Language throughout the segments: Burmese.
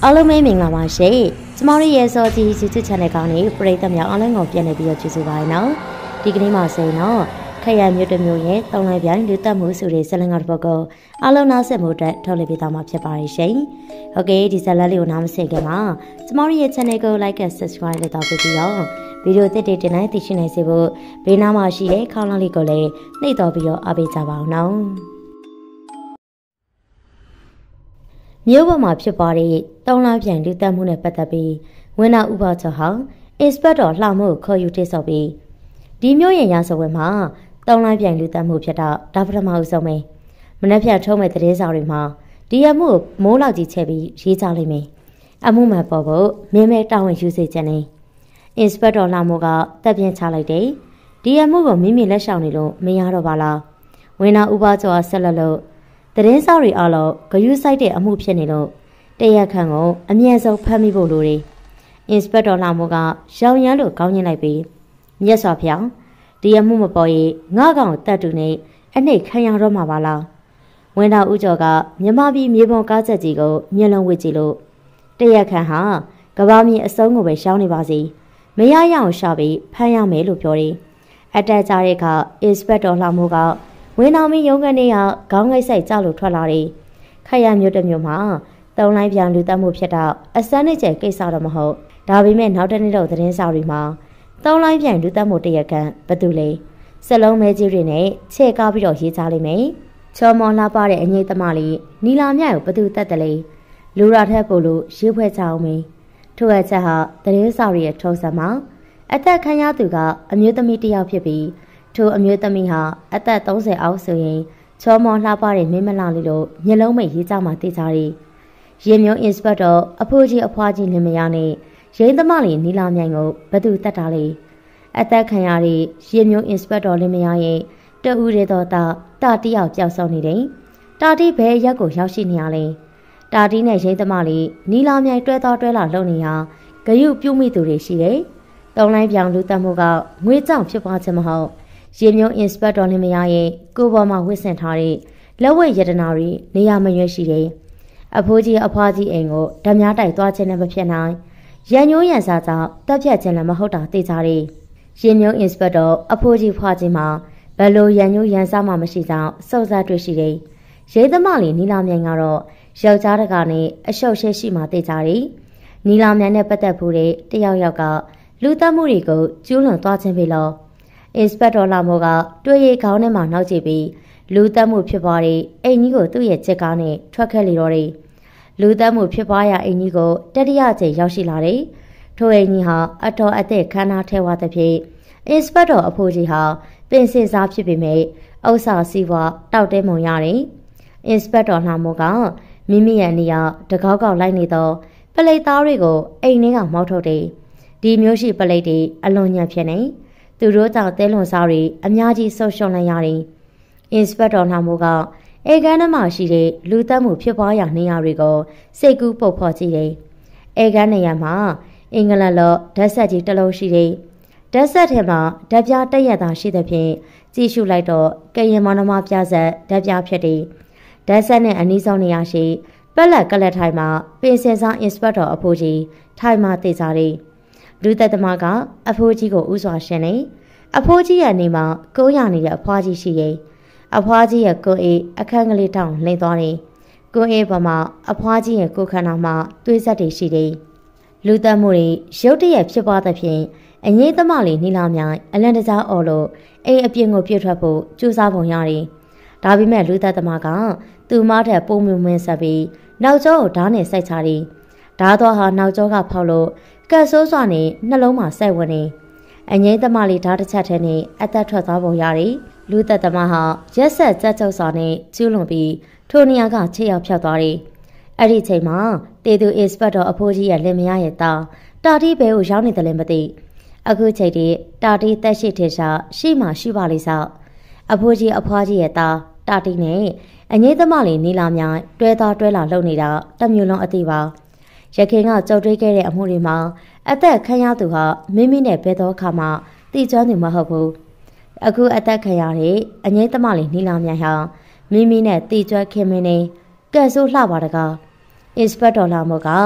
အားလုံးပဲမင်္ဂလာပါရှင်။ကျမတို့ရဲ့စောကြီး YouTube Channel ကောင်းနေပရိသတ်များအားလုံးကိုပြန်လည်ပြီးတော့ကြိုဆိုပါရနော်။ဒီကနေ့မှာဆိုရင်တော့ခရမြို့တစ်မျိုးရဲ့တောင်းလိုက်ပြိုင်လူသက်မှုဆိုတဲ့ဇာတ်လမ်းကတစ်ပုဒ်ကိုအားလုံးနားဆင်မှုအတွက်ထုတ်လွှင့်ပေးသွားမှာဖြစ်ပါရဲ့ရှင်။ဟုတ်ကဲ့ဒီဇာတ်လမ်းလေးကိုနားမဆင်ခင်မှာကျမတို့ရဲ့ Channel ကို Like and Subscribe လုပ်တော့ပြီးတော့ဗီဒီယိုသစ်တွေတင်လိုက်သိရှိနိုင်စေဖို့ဘေးနားမှာရှိတဲ့ခေါင်းလောင်းလေးကိုလည်းနှိပ်တော်ပြီးတော့အားပေးကြပါအောင်နော်။မြို့ပေါ်မှာဖြစ်ပွားတဲ့တောင်းလာပြန်လူတက်မှုနဲ့ပတ်သက်ပြီးဝင်းနာဥပချောဟာအင်စပက်တော်လှမှုကိုခေါ်ယူတိစောက်ပြီးဒီမြို့ရင်ရစဝဲမှာတောင်းလာပြန်လူတက်မှုဖြစ်တော့ဒါပထမဦးဆုံးပဲမနှက်ဖြတ်ထုံးမဲ့တရေစာတွေမှာဒီအမှုကိုမိုးလောက်ကြီးချက်ပြီးရေးကြလိမ့်မယ်အမှုမှန်ပေါ်ဖို့မင်းမဲတာဝန်ယူစေခြင်းနဲ့အင်စပက်တော်လှမှုကတက်ပြင်းချလိုက်တယ်ဒီအမှုကိုမိမိလက်ရှောင်နေလို့မရတော့ပါလားဝင်းနာဥပချောဆက်လက်လို့တရင်စောက်တွေအားလုံးဂယုစိုက်တဲ့အမှုဖြစ်နေလို့တရက်ခန့်ကိုအမြဲဆုံးဖမ်းမိဖို့လိုတယ်။အင်စပက်တော်လာမို့ကရောင်ရမ်းလို့ကောင်းညင်လိုက်ပြီးမြတ်စွာဘုရားဒီအမှုမပေါ်ရင်ငါကောင်တတ်တူနဲ့အနှိတ်ခံရတော့မှာပါလား။ဝင်းတော်ဦးကျော်ကမြမပြည်မြေပုံကားချက်ကြီးကိုမျက်လုံးဝစ်ကြည့်လို့တရက်ခန့်ဟာကဘာမြေအစုံကိုပဲရှောင်းနေပါစီမရရအောင်ရှာပြီးဖမ်းရမယ်လို့ပြောတယ်။အတက်ကြတဲ့အခါအင်စပက်တော်လာမို့ကဝင်းအောင်မင်းရုံးကနေကခေါင်းငိုက်ဆိုင်ကြလို့ထွက်လာတယ်။ခရမြို့တစ်မြို့မှာတုံးလိုက်ပြန်လူတက်မှုဖြစ်တော့အစမ်းနဲ့ကျဲကိစ္စတော့မဟုတ်။ဒါပေမဲ့နောက်တစ်နေ့တော့သတင်းစာတွေမှာတုံးလိုက်ပြန်လူတက်မှုတရကန်ဘသူလဲစလုံးမဲကြီးတွေနဲ့ချဲ့ကားပြီးတော့ရေးကြလိမ့်မယ်။ချော်မော်လှပတဲ့အငိမ့်သမားလေးနီလာမြတ်ကိုဘသူတက်တယ်လဲလူရထက်ပို့လို့ရေးဖွဲ့ကြအောင်မင်းထိုအချက်ဟာသတင်းစာတွေရဲ့ထုံးစံမှာအသက်ခံရသူကအမျိုးသမီးတစ်ယောက်ဖြစ်ပြီးထိုအမျိုးသမီးဟာအသက်30အောက်ဆိုရင်ချောမောလှပတဲ့မင်းမလာလေးလို့မျက်လုံးမိတ်ရေးကြမှာသိကြတယ်။ရေမျိုးအင်စပက်တော်အဖိုးကြီးအဖွားကြီးလင်မယားနဲ့ရိန်းသမားလေးနီလာမြိုင်ကိုဘသူတတ်တာလဲ။အသက်ခံရတဲ့ရေမျိုးအင်စပက်တော်လင်မယားရဲ့တဦးရဲတော်တာတယောက်ပျောက်ဆုံးနေတယ်။တာတီဘဲရက်ကိုရောက်ရှိနေရလဲ။တာတီနဲ့ရိန်းသမားလေးနီလာမြိုင်တွဲလာလုံနေဟာဂယုပြုမိသူတွေရှိတယ်။တုံးလိုက်ပြောင်လူတက်မှုကငွေကြောင့်ဖြစ်ပွားခြင်းမဟုတ်ရေမျိုးအင်စပက်တော်လင်မယားရဲ့ကိုပေါ်မှာဝစ်ဆင်ထားတဲ့လက်ဝဲရတနာတွေနေရာမရွေးရှိတယ်။အဖိုးကြီးအဖွားကြီးအိမ်ကိုဓမြတိုက်သွားခြင်းနဲ့မဖြစ်နိုင်။ရန်ညိုးရန်စားကြောင့်တက်ဖြတ်ခြင်းလည်းမဟုတ်တာသိကြတယ်။ရေမျိုးအင်စပက်တော်အဖိုးကြီးဖွားကြီးမှာဘယ်လိုရန်ညိုးရန်စားမှမရှိကြောင်းစုံစမ်းတွေ့ရှိတယ်။ရဲသမားလေးနီလာမြိုင်ကတော့ယောက်ျားတကာနဲ့အရှုပ်ရှက်ရှိမှသိကြတယ်။နီလာမြိုင်နဲ့ပတ်သက်ဖို့တဲ့တယောက်ကလူတက်မှုတွေကိုကျူးလွန်သွားခြင်းပဲလို့အင်စပက်တော်လာမို့ကတွေ့ရခေါင်းထဲမှာနောက်ကျပြီးလူတက်မှုဖြစ်ပွားတဲ့အိမ်ကြီးကိုသူ့ရဲ့ချက်ကားနဲ့ထွက်ခဲ့လေတော့တယ်။လူတက်မှုဖြစ်ပွားရာအိမ်ကြီးကိုတတိယကြိမ်ရောက်ရှိလာတယ်။ထိုအိမ်ကြီးဟာအတော်အသက်ခမ်းနားထဲဝါသဖြင့်အင်စပက်တော်အဖိုးကြီးဟာပင်စင်စားဖြစ်ပေမဲ့ဥစ္စာစီးပွားတောက်တဲမုံရတယ်။အင်စပက်တော်လာမို့ကမိမိရဲ့နေရာတကောက်လိုက်နေတော့ပလိတ်သားတွေကိုအိမ်ထဲကမောက်ထုတ်တယ်။ဒီမျိုးရှိပလိတ်တွေအလွန်ညံ့ဖြစ်နေသူတို့ကြောင့်တဲလွန်စားတွေအများကြီးဆုတ်ရှုံလိုက်ရတယ်။အင်စပက်တော်နှမိုးကအေကန်ထဲမှာရှိတဲ့လူတက်မှုဖြစ်ပွားရာနေရာတွေကိုစိတ်ကူးပုတ်ဖော်ကြည့်တယ်။အေကန်နေရာမှာအင်္ဂလန်လောဓာတ်ဆက်ကြီးတစ်လုံးရှိတယ်။ဓာတ်ဆက်ထဲမှာဓာတ်ပြားတက်ရတာရှိတဲ့ဖြင့်ကြည့်ရှုလိုက်တော့ကရင်မောင်နှမပြဆက်ဓာတ်ပြားဖြစ်တယ်။ဓာတ်ဆက်နဲ့အနီးဆုံးနေရာရှိပက်လက်ကလက်ထိုင်မှာပင်စင်ဆောင်အင်စပက်တော်အဖိုးကြီးထိုင်မှာတည်ကြတယ်။လူသက်သမားကအဖိုးကြီးကိုဥစွာရှင်နေအဖိုးကြီးရဲ့နေမှာကိုးရနေတဲ့အဖွားကြီးရှိရဲ့အဖွားကြီးရဲ့ကိုအေးအခန်းကလေးတောင်လှိမ့်သွားတယ်ကိုအေးပေါ်မှာအဖွားကြီးရဲ့ကိုခန္ဓာမှာသွေးဆက်တွေရှိတယ်လူသက်မှုတွေရုတ်တရက်ဖြစ်ပွားသဖြင့်အငိမ့်သမားလေးနီလာမြိုင်အလန်တကြားအော်လို့အိမ်အပြင်ကိုပြည့်ထွက်ဖို့ကြိုးစားပုံရတယ်ဒါပေမဲ့လူသက်သမားကသူ့မထက်ပုံမြုံမင်းဆက်ပြီးနောက်ကျောကိုဓာတ်နဲ့စိုက်ချတယ်ဓာတ်တော်ဟာနောက်ကျောကဖောက်လို့ကတ်ဆိုးစွာနဲ့နှလုံးမှာစိုက်ဝင်နေအငိမ့်သမားလေးဓာတ်တစ်ချက်ထဲနဲ့အသက်ထွက်သွားပုံရတယ်လူသက်သမားဟာရက်ဆက်ကြက်ကြုတ်စွာနဲ့ကျူးလွန်ပြီးထိုနေရာကခြေရောက်ဖြတ်သွားတယ်အဲ့ဒီချိန်မှာတေသူအင်စပက်တော်အဖိုးကြီးရဲ့လင်မယားရဲ့သားတာတီဘဲကိုရောက်နေတယ်လည်းမသိအခုချိန်တည်းတာတီတက်ရှိထေရှာရှိမှရှိပါလိမ့်ဆောက်အဖိုးကြီးအဖွားကြီးရဲ့သားတာတီနဲ့အငိမ့်သမားလေးနီလာမြိုင်တွဲလာလှုပ်နေတာတမျိုးလုံးအသိပါရခင်ကကြောက်တွေးခဲ့တဲ့အမှုတွေမှာအသက်ခံရသူဟာမိမိနဲ့ဘယ်တော့ခါမှတည်ကျွမ်းသူမဟုတ်ဘူးအခုအသက်ခံရတဲ့အငိမ့်သမားလေးနီလာမြိုင်ဟာမိမိနဲ့တည်ကျွမ်းခင်မင်းနေကဲဆိုးလှပါတကားအင်စပက်တော်လာမို့က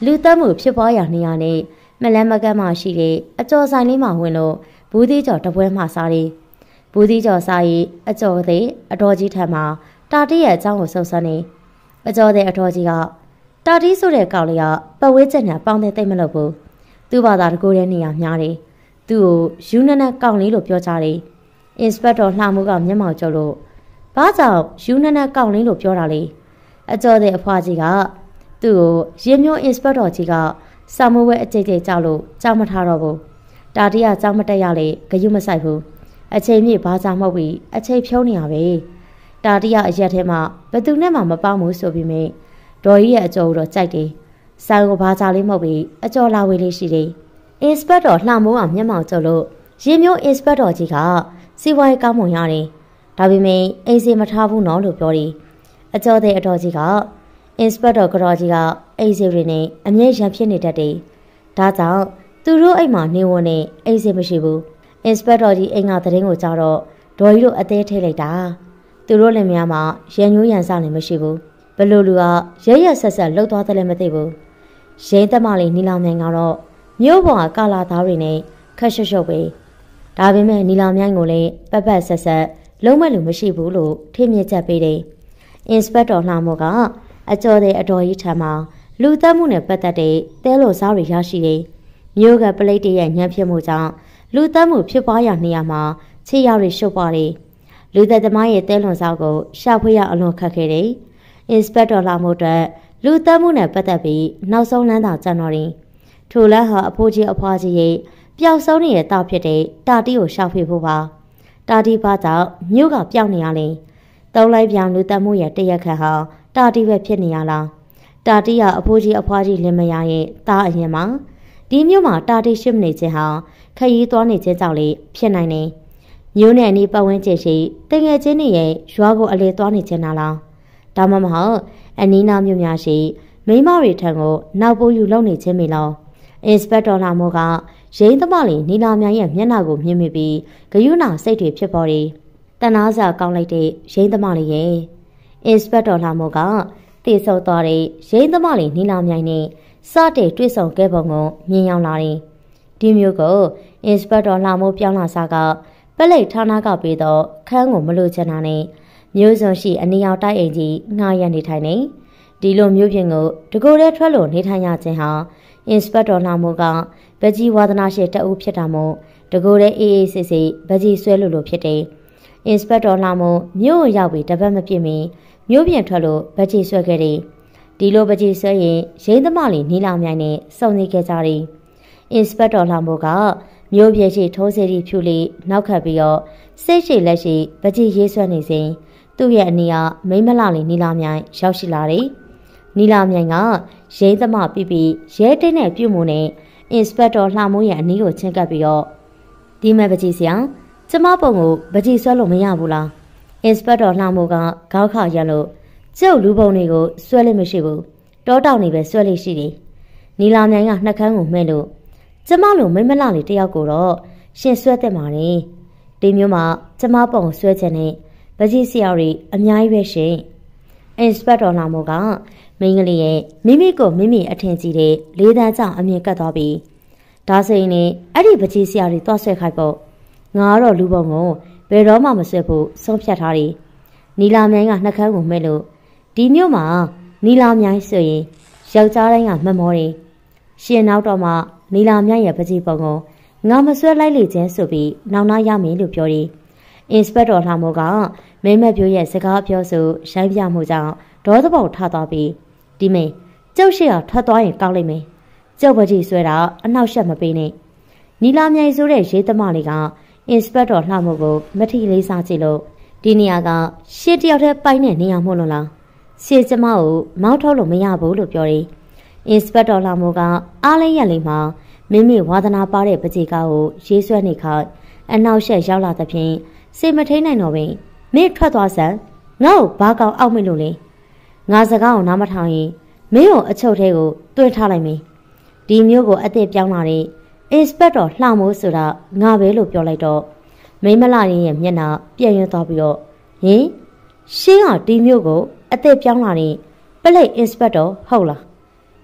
လူသက်မှုဖြစ်ပွားရာနေရာနဲ့မလန်းမကန်းမှရှိတဲ့အကျော်ဆိုင်လေးမှာဝင်လို့ဘူးသီးကျော်တပွဲမှစားတယ်ဘူးသီးကျော်စားရီအကျော်တဲ့အတော်ကြီးထံမှာတာတီးရဲ့အကြောင်းကိုစုံစမ်းနေအကျော်တဲ့အတော်ကြီးကတာတီးဆိုတဲ့ကောင်လေးကပတ်ဝဲချက်နဲ့ပေါင်းတဲ့သိမ့်မလို့ဘူးသူ့ဘာသာတကူတဲ့နေရာများတယ်သူ့ကိုယူနနကောင်လေးလို့ပြောကြတယ်အင်စပက်တော်လှမှုကမျက်မှောက်ကျလို့ဘာကြောင့်ယူနနကောင်လေးလို့ပြောတာလဲအကျော်တဲ့အဖွားကြီးကသူ့ကိုရေမျိုးအင်စပက်တော်ကြီးကစာမိုးဝဲအကြိတ်ကြိတ်ကြောက်လို့ကြောက်မထားတော့ဘူးတာတီးကကြောက်မတက်ရလေဂယုမဆိုင်ဘူးအချိန်မြင့်ဘာသာမဟုတ်ပြီးအချိန်ဖြုံးနေရပဲတာတီးကအရက်ထဲမှာဘသူနဲ့မှမပေါင်းဘူးဆိုပြီးမြင်ဒေါ်ကြီးရဲ့အကျော်တော့ကြိုက်တယ်ဆိုင်ကိုဘာသာလေးမဟုတ်ပြီးအကျော်လာဝေးလေးရှိတယ်အင်စပက်တော်လှမိုးကမျက်မှောက်ကျလို့ရေမျိုးအင်စပက်တော်ကြီးကစီဝိုင်းကောင်းမွန်ရတယ်ဒါပေမဲ့အိမ်စီမထားဘူးနော်လို့ပြောတယ်အကျော်တဲ့အတော်ကြီးကအင်စပက်တော်ကတော်ကြီးကအိမ်စီတွေနဲ့အမြဲရံဖြစ်နေတတ်တယ်ဒါကြောင့်သူတို့အိမ်မှာနေဝင်နေအိမ်စီမရှိဘူးအင်စပက်တော်ကြီးအိမ်ကသတင်းကိုကြားတော့ဒေါ်ကြီးတို့အသေးထိတ်လိုက်တာသူတို့လည်းများမှာရန်ညိုးရန်စလည်းမရှိဘူးဘလို့လူကရဲရဲဆက်ဆက်လှုပ်သွားတယ်လည်းမသိဘူးရင်းသက်မလေးနီလောင်မြိုင်ကတော့မြို့ပေါ်ကကာလာသားတွေနဲ့ခက်ရှုပ်ရှုပ်ပဲဒါပေမဲ့နီလောင်မြိုင်ကိုလည်းပတ်ပတ်ဆက်ဆက်လုံးမလို့မရှိဘူးလို့ထိမြင့်ချက်ပေးတယ်အင်စပက်တော်လှမိုးကအကျော်တဲ့အတော်ကြီးထံမှာလူသက်မှုနဲ့ပတ်သက်တဲ့တဲလို့စားတွေရရှိတယ်မြို့ကပလိတ်တရဲ့ညံဖြစ်မှုကြောင့်လူသက်မှုဖြစ်ပွားရာနေရာမှာခြေရတွေရှုပ်ပွားတယ်လူသက်သမားရဲ့တဲလွန်စားကိုရှာဖွေရအလွန်ခက်ခဲတယ်အင်စပက်တော်လှမိုးအတွက်လူသက်မှုနဲ့ပတ်သက်ပြီးနောက်ဆုံးလမ်းသာကျန်တော်တယ်ထိုလမ်းဟာအဖိုးကြီးအဖွားကြီးရဲ့ပျောက်ဆုံးနေတဲ့တောက်ဖြစ်တဲ့တာတီကိုရှာဖွေဖို့ပါတာတီဘာကြောင့်မြို့ကပျောက်နေရလဲတုံးလိုက်ပြောင်လူသက်မှုရဲ့တရက်ခန့်ဟာတာတီပဲဖြစ်နေရလားတာတီကအဖိုးကြီးအဖွားကြီးလင်မယားရဲ့တားအရင်မှာဒီမြို့မှာတာတီရှိမနေခြင်းဟာခရီးသွားနေခြင်းကြောင့်လေဖြစ်နိုင်တယ်မြို့နယ်အနီးပတ်ဝန်းကျင်ရှိတငယ်ချင်းတွေရဲ့ရွာကိုအလေသွားနေခြင်းလားဒါမှမဟုတ်အနီးနားမြို့များရှိမိမတွေထံကိုနောက်ပိုးယူလုံနေခြင်းမလားအင်စပက်တော်လှမိုးကရင်းသမားလေးနီလာမြိုင်ရဲ့မျက်နှာကိုမြင်မိပြီးဂယုဏစိတ်တွေဖြစ်ပေါ်တယ်တနာစာကောင်းလိုက်တဲ့ရင်းသမားလေးရဲ့အင်စပက်တော်လှမိုးကတည်ဆုံသွားတဲ့ရင်းသမားလေးနီလာမြိုင်နဲ့စတဲ့တွေ့ဆုံခဲ့ပုံကိုမြင်ရောက်လာတယ်ဒီမျိုးကိုအင်စပက်တော်လှမိုးပြောင်းလာစားကပလိတ်ဌာနကပေးတော့ခန်းကိုမလိုချင်တာနဲ့မျိုးစုံရှိအနီရောင်တိုက်အိမ်ကြီးငှားရနေထိုင်နေဒီလိုမျိုးပြင်ကိုတကိုယ်တည်းထွက်လို့နေထိုင်ရခြင်းဟာအင်စပက်တော်လှမိုးကဗကြီးဝါသနာရှိတအုပ်ဖြစ်တာမို့တကိုယ်တည်းအေးအေးဆေးဆေးဗကြီးဆွဲလို့ဖြစ်တယ်အင်စပက်တော်လှမိုးမြို့ရောက်ပြီးတပတ်မပြည့်မီမြို့ပြင်ထွက်လို့ဗကြီးဆွဲခဲ့တယ်ဒီလိုဗကြီးဆွဲရင်ရင်းသမားလေးနီလာမြိုင်နဲ့စုံနေခဲ့ကြတယ်အင်စပက်တော်လှမိုးကမြို့ပြင်ရှိထိုးစီရီဖြူလေးနောက်ခတ်ပြီးတော့စိတ်ရှိလက်ရှိဗကြီးရေးဆွဲနေစဉ်သူ့ရဲ့အနီးကမိမလာလေးနီလာမြိုင်ရောက်ရှိလာတယ်နီလာမြိုင်ကရင်းသမားပြပြရဲတင်းနဲ့ပြုတ်မှုနဲ့အင်စပက်တော်လှမိုးရဲ့အနီးကိုချင်းကပ်ပြီးတော့ဒီမဲ့ဗကြီးဆရာကျမပုံကိုဗကြီးဆွဲလို့မရဘူးလားအင်စပက်တော်လှမိုးကခေါက်ခါရလို့ကျုပ်လူပုံတွေကိုဆွဲလို့မရှိဘူးတောတောင်နေပဲဆွဲလို့ရှိတယ်နီလာမြိုင်ကနှက်ခမ်းကိုမှဲ့လို့ကျမလိုမိမလာလေးတယောက်ကိုတော့ရှင်ဆွဲတက်ပါနဲ့ဒီမျိုးမှာကျမပုံဆွဲခြင်းနဲ့ဗကြီးဆရာတွေအများကြီးပဲရှင်အင်စပက်တော်လှမိုးကမင်းကလေးရဲ့မိမိကိုမိမိအထင်ကြီးတဲ့လေးတန်းကြောင့်အမြင်ကတ်သွားပြီးဒါဆိုရင်အဲ့ဒီပကြီးဆရာတွေသွားဆွဲခိုက်ပေါ့ငါကတော့လူပုံကိုဘယ်တော့မှမဆွဲဖို့ဆုံးဖြတ်ထားတယ်နီလာမြိုင်ကနှက်ခမ်းကိုမဲ့လို့ဒီမြို့မှာနီလာမြိုင်ဆိုရင်ယောက်ျားတိုင်းကမမောတယ်ရှင်နောက်တော့မှနီလာမြိုင်ရဲ့ပကြီးပုံကိုငါမဆွဲလိုက်လေခြင်းဆိုပြီးနောင်နာရမယ်လို့ပြောတယ်အင်စပက်တော်လှမိုးကမိမပြိုးရဲ့စကားပြောဆိုရိုင်းပြမှုကြောင့်ဒေါသပေါက်ထသွားပြီးဒီမင်းကျုပ်ရှိအောင်ထွက်သွားရင်ကောင်းလိမ့်မယ်ကျုပ်ပကြီးဆွဲတာအနှောက်ယှက်မပေးနဲ့နီလာမြိုင်ဆိုတဲ့ရေးသမားလေးကအင်စပက်တော်လှမိုးကိုမထီလေးစားကြည့်လို့ဒီနေရာကရှေ့တယောက်တည်းပိုင်တဲ့နေရာမို့လို့လားရှေ့ကျမကိုမောင်းထုတ်လို့မရဘူးလို့ပြောတယ်အင်စပက်တော်လှမိုးကအားလေးရက်လေးမှာမိမိဝါသနာပါတဲ့ပကြီးကားကိုရေးဆွဲနေခိုင်းအနှောက်ယှက်ရောက်လာသဖြင့်စိတ်မထိန်နိုင်တော့ပင်မင်းထွက်သွားစမ်းငါ့ကိုဘာကောင်အောက်မိလို့လဲငါစကားကိုနားမထောင်ရင်မင်းကိုအချုပ်ထဲကိုတွင်းထားလိုက်မယ်ဒီမျိုးကိုအသက်ပြောင်းလာတဲ့အင်စပက်တော်လှမိုးဆိုတာငါပဲလို့ပြောလိုက်တော့မိမလာရင်ရဲ့မျက်နှာပြည့်ရင်းသွားပြီးတော့ဟင်ရှင်းဟာဒီမျိုးကိုအသက်ပြောင်းလာတဲ့ပလိတ်အင်စပက်တော်ဟုတ်လား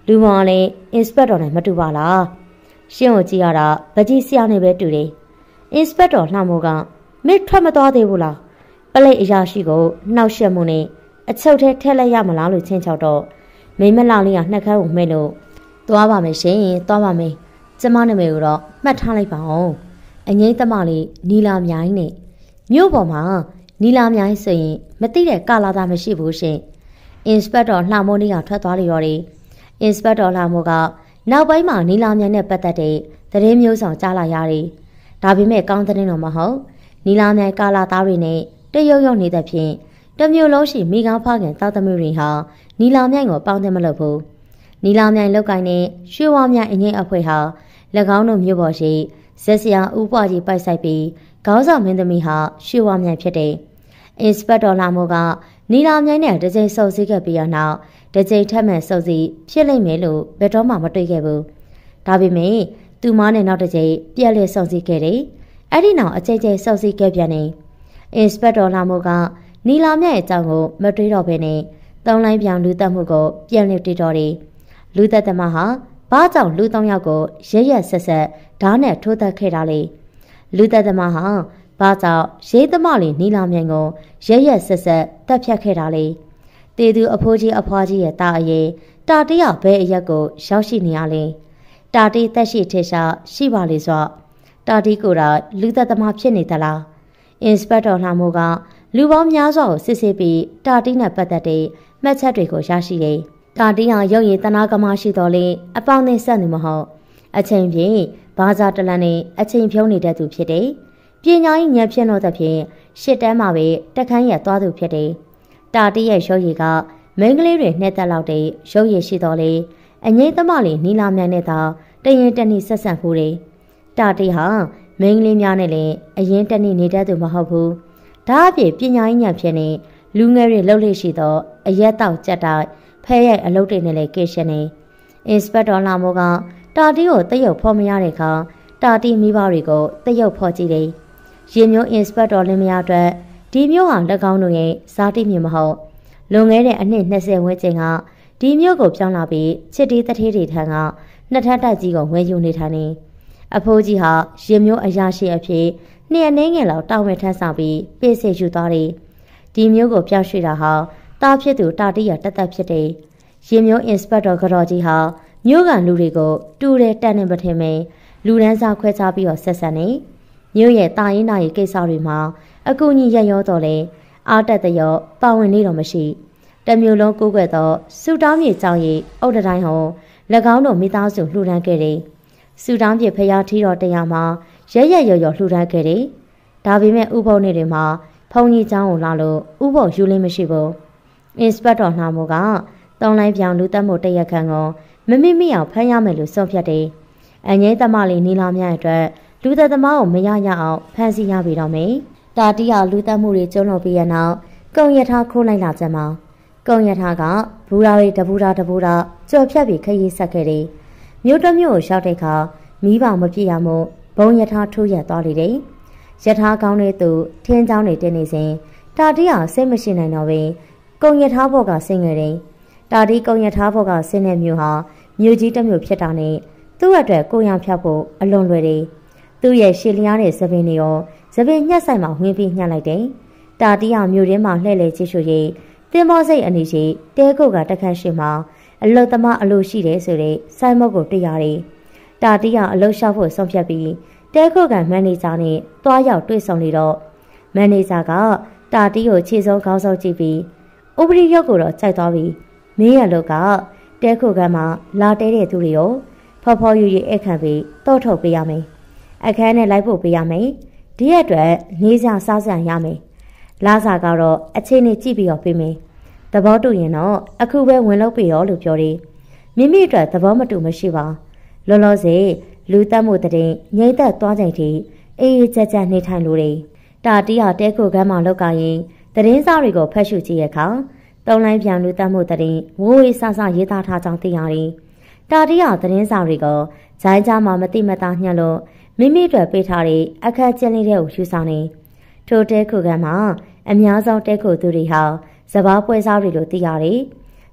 လူမောင်လည်း inspector နဲ့မတူပါလားရှင်းကိုကြည့်ရတာဗကြီးဆရာနဲ့ပဲတူတယ် inspector လှမိုးကမင်းထွက်မသွားသေးဘူးလားပလိတ်အရာရှိကိုနှောက်ယှက်မှုနဲ့အချုပ်ထဲထည့်လိုက်ရမလားလို့ချင်းချောက်တော့မိမလာလေးကနှက်ခမ်းကိုမှဲ့လို့သွားပါမယ်ရှင်သွားပါမယ်ကျမနာမည်ကိုတော့မှတ်ထားလိုက်ပါအောင်အငိမ့်သမလေးနီလာမြိုင်းနဲ့မြို့ပေါ်မှာနီလာမြိုင်းဆိုရင်မသိတဲ့ကာလာသားမရှိဘူးရှင် inspector လှမိုးလေးကထွက်သွားလေတော့တယ် inspector လှမိုးကနောက်ပိုင်းမှာနီလာမြိုင်းနဲ့ပတ်သက်တဲ့သတင်းမျိုးဆောင်ကြားလာရတယ်ဒါပေမဲ့ကောင်းတဲ့တော့မဟုတ်နီလာမြိုင်းကာလာသားတွေနဲ့တရုတ်ရုံနေတဲ့ဖြင့်တမျိုးလုံးရှိမိကားဖခင်တောက်သမီးတွေဟာနီလာမြိုင်းကိုပေါင်းတယ်မလုပ်ဘူးနီလာမြိုင်းလောက်ကိုင်းနဲ့ရွှေဝါမြိုင်းအငိမ့်အဖွဲ့ဟာ၎င်းတို့မြို့ပေါ်ရှိဇက်စရာဦးပွားကြီးပိုက်ဆိုင်ပြီးခေါင်းဆောင်မင်းသမီးဟာရွှေဝါမြိုင်းဖြစ်တယ်။ inspector လာမိုးကနီလာမြိုင်းနဲ့တစ်ကြိမ်စုံစည်းခဲ့ပြီးနောက်တစ်ကြိမ်ထပ်မံစုံစည်းဖြစ်လိမ့်မယ်လို့ဘယ်တော့မှမတွေ့ခဲ့ဘူး။ဒါပေမဲ့သူမနဲ့နောက်တစ်ကြိမ်ပြက်လက်စုံစည်းခဲ့တယ်။အဲ့ဒီနောက်အကြိမ်ကြိမ်စုံစည်းခဲ့ပြန်တယ်။ inspector လာမိုးကနီလာမြိုင်းအကြောင်းကိုမတွေးတော့ဘဲနဲ့သုံးလိုင်းပြောင်လူသက်မှုကိုပြန်လည်တည်တော်တယ်။လူသက်သမားဟာဘာကြောင့်လူ၃ယောက်ကိုရဲရဲဆက်ဆက်ဓာတ်နဲ့ထိုးသက်ခဲ့တာလဲလူသက်သမားဟာဘာကြောင့်ရေးသမားလေးနီလာမြိုင်ကိုရဲရဲဆက်ဆက်တက်ဖြတ်ခဲ့တာလဲတေသူအဖိုးကြီးအဖွားကြီးရဲ့တာအရေးတာတရဘဲအရက်ကိုရောက်ရှိနေရလဲတာတီတက်ရှိထေရှာရှိပါလေဆိုတာတီကိုယ်တိုင်လူသက်သမားဖြစ်နေသလား inspector လှမိုးကလူပေါင်းများစွာကိုစစ်ဆေးပြီးတာတီနဲ့ပတ်သက်တဲ့မှတ်ချက်တွေကိုရရှိတယ်တာတီဟာရုပ်ရည်တနာကမရှိတော်လေအပေါင်းနဲ့ဆက်နေမဟုတ်အချိန်ပြည့်ဘာသာတလန်နဲ့အချိန်ဖြုံးနေတဲ့သူဖြစ်တယ်ပညာရေးဉာဏ်ဖြစ်လို့တဲ့ဖြင့်ရှစ်တန်းမှာပဲတက်ခန်းရသွားသူဖြစ်တယ်တာတီရဲ့ရုပ်ရည်ကမိန်းကလေးတွေနှက်တက်လောက်တဲ့ရုပ်ရည်ရှိတော်လေအငိမ့်သမလေးနီလာမြိုင်နဲ့သာတရင်တနည်းဆက်ဆံမှုတယ်တာတီဟာမိန်းကလေးများနဲ့လည်းအရင်တနည်းနေတတ်သူမဟုတ်ဘူးဒါအပြင်ပညာရေးဉာဏ်ဖြစ်နေလူငယ်တွေလှုပ်လှရှိသောအရက်တောက်ကြက်တိုက်ဖဲရိုက်အလုပ်တွေနဲ့လည်းကေရှင်နေ inspector လာမိုးကတာတီကိုတရုပ်ဖော်မရတဲ့အခါတာတီမိဘတွေကိုတရုပ်ဖော်ကြည့်တယ်ရင်မျိုး inspector လင်းမရအတွက်ဒီမျိုးဟာ၎င်းတို့ရဲ့ဇာတိမြေမဟုတ်လွန်ခဲ့တဲ့အနှစ်20ဝန်းကျင်ကဒီမျိုးကိုပြောင်းလာပြီးချစ်တီးတထေးတွေထံကနှစ်ထပ်တိုက်ကြီးကိုဝယ်ယူနေထိုင်နေအဖိုးကြီးဟာရင်မျိုးအရာရှိအဖြစ်နှစ်အနည်းငယ်လောက်တာဝန်ထမ်းဆောင်ပြီးပေးစေယူသွားတယ်ဒီမျိုးကိုပြောင်းရွှေ့တာဟာတာဖြစ်သူတာတီရတက်တက်ဖြစ်တယ်ရင်မျိုး inspector ကတော့ကြီးဟာမျိုးကန်လူတွေကိုတူတယ်တန်နေမထင်မင်းလူဒန်းစားခွဲခြားပြီးတော့ဆက်ဆံနေမျိုးရဲ့တာရင်နာရီကိစ္စတွေမှာအကူအညီရရောတော့လေအားတက်တဲ့ရောပါဝင်နေတော့မရှိတမျိုးလုံးကိုးကွယ်တော့စူတောင်းမြေကြောင်ရီအုတ်တိုင်းဟော၎င်းတို့မိသားစုလှူဒန်းခဲ့တယ်စူတောင်းမြေဖျားထီတော်တရားမှာရဲရဲရော်ရော်လှူဒန်းခဲ့တယ်ဒါပေမဲ့ဥပုံနေတွေမှာဖုန်ကြီးเจ้าကိုလာလို့ဥပုံယူလင်းမရှိဘူး inspector နှာမိုးကတောင်းလိုက်ပြောင်လူတက်မှုတရက်ခန့်ကိုမမိမိအောင်ဖမ်းရမယ်လို့ဆုံးဖြတ်တယ်အငိမ့်သမလေးနီလာမြတ်အတွက်လူသက်သမားကိုမရရအောင်ဖမ်းဆီးရပြီတော့မယ်တာတီဟာလူသက်မှုတွေကျုံလို့ပြီးရနောက်ကုံရထားခိုးလိုက်လာကြမှာကုံရထားကဘူရာတွေတဘူရာကြော်ဖြတ်ပြီးခရီးဆက်ခဲ့တယ်မြို့တစ်မြို့ကိုရောက်တဲ့အခါမီးပေါင်မပြည့်ရမို့ဘုံရထားထိုးရက်သွားလေတယ်ရထားကောင်းတဲ့သူထင်းချောင်းတွေတင်းနေစဉ်တာတီဟာစိတ်မရှိနိုင်တော့ပဲကုံရထားဘော့ကဆင်းခဲ့တယ်တာတီကုံရထားဘော့ကဆင်းတဲ့မြို့ဟာမြို့ကြီးတစ်မြို့ဖြစ်တာနဲ့သူ့အတွက်ကိုရံဖြတ်ဖို့အလွန်လွယ်တယ်သူ့ရဲ့ရှည်လျားတဲ့သပင်တွေရောသပင်ညှက်ဆိုင်မှာဝင်ပြီးညှက်လိုက်တယ်တာတီဟာမြို့ထဲမှာလှည့်လည်ကြည့်ရှုရေးတင်မောစိတ်အနီးရှိတဲခုတ်ကတခန့်ရှိမှာအလုတ်သမားအလိုရှိတယ်ဆိုတဲ့စိုင်းမုတ်ကိုတွေ့ရတယ်တာတီဟာအလုတ်လျှောက်ဖို့ဆုံးဖြတ်ပြီးတဲခုတ်ကမန်နေဂျာနဲ့တွားရောက်တွေ့ဆုံနေတော့မန်နေဂျာကတာတီကိုခြေစုံခေါင်းစုပ်ကြည့်ပြီးဥပဒေရုပ်ကိုတော့ကြိုက်သွားပြီမင်းရလို့ကတဲခုတ်ကမှလာတဲတဲ့သူတွေရောဖော်ဖော်ယူယူအခန့်ပြီးတော့ထုတ်ပေးရမယ်အခန်းနဲ့လိုက်ဖို့ပေးရမယ်ဒီရက်အတွက်နေစားစားစံရမယ်လာစားကတော့အချိန်နဲ့ကြည့်ပြီးတော့ပေးမယ်သဘောတူရင်တော့အခုပဲဝင်လို့ပေးရောလို့ပြောတယ်မိမိအတွက်သဘောမတူမရှိပါလောလောဆယ်လူတက်မှုတဲ့ငိမ့်သက်သွားချိန်ထိအေးအေးကြက်ကြက်နေထိုင်လို့တယ်တာတီဟာတဲခုကမ်းမှာလောက်ကရင်သတင်းစာတွေကိုဖတ်ရှုကြည့်ရခါတုံးလိုင်းပြန်လူတက်မှုတဲ့ဝိုးဝေးဆဆရေးသားထားကြောင်းသိရတယ်တာတီဟာသတင်းစာတွေကိုဇိုင်းကြားမှာမတိမတာညှက်လို့မိမိအတွက်ပေးထားတဲ့အခက်ကျင်းလေးတဲ့ကိုယူဆောင်နေထိုတဲခုကမ်းမှာအများဆုံးတဲခုသူတွေဟာစဘာပွဲစားတွေလို့သိရတယ်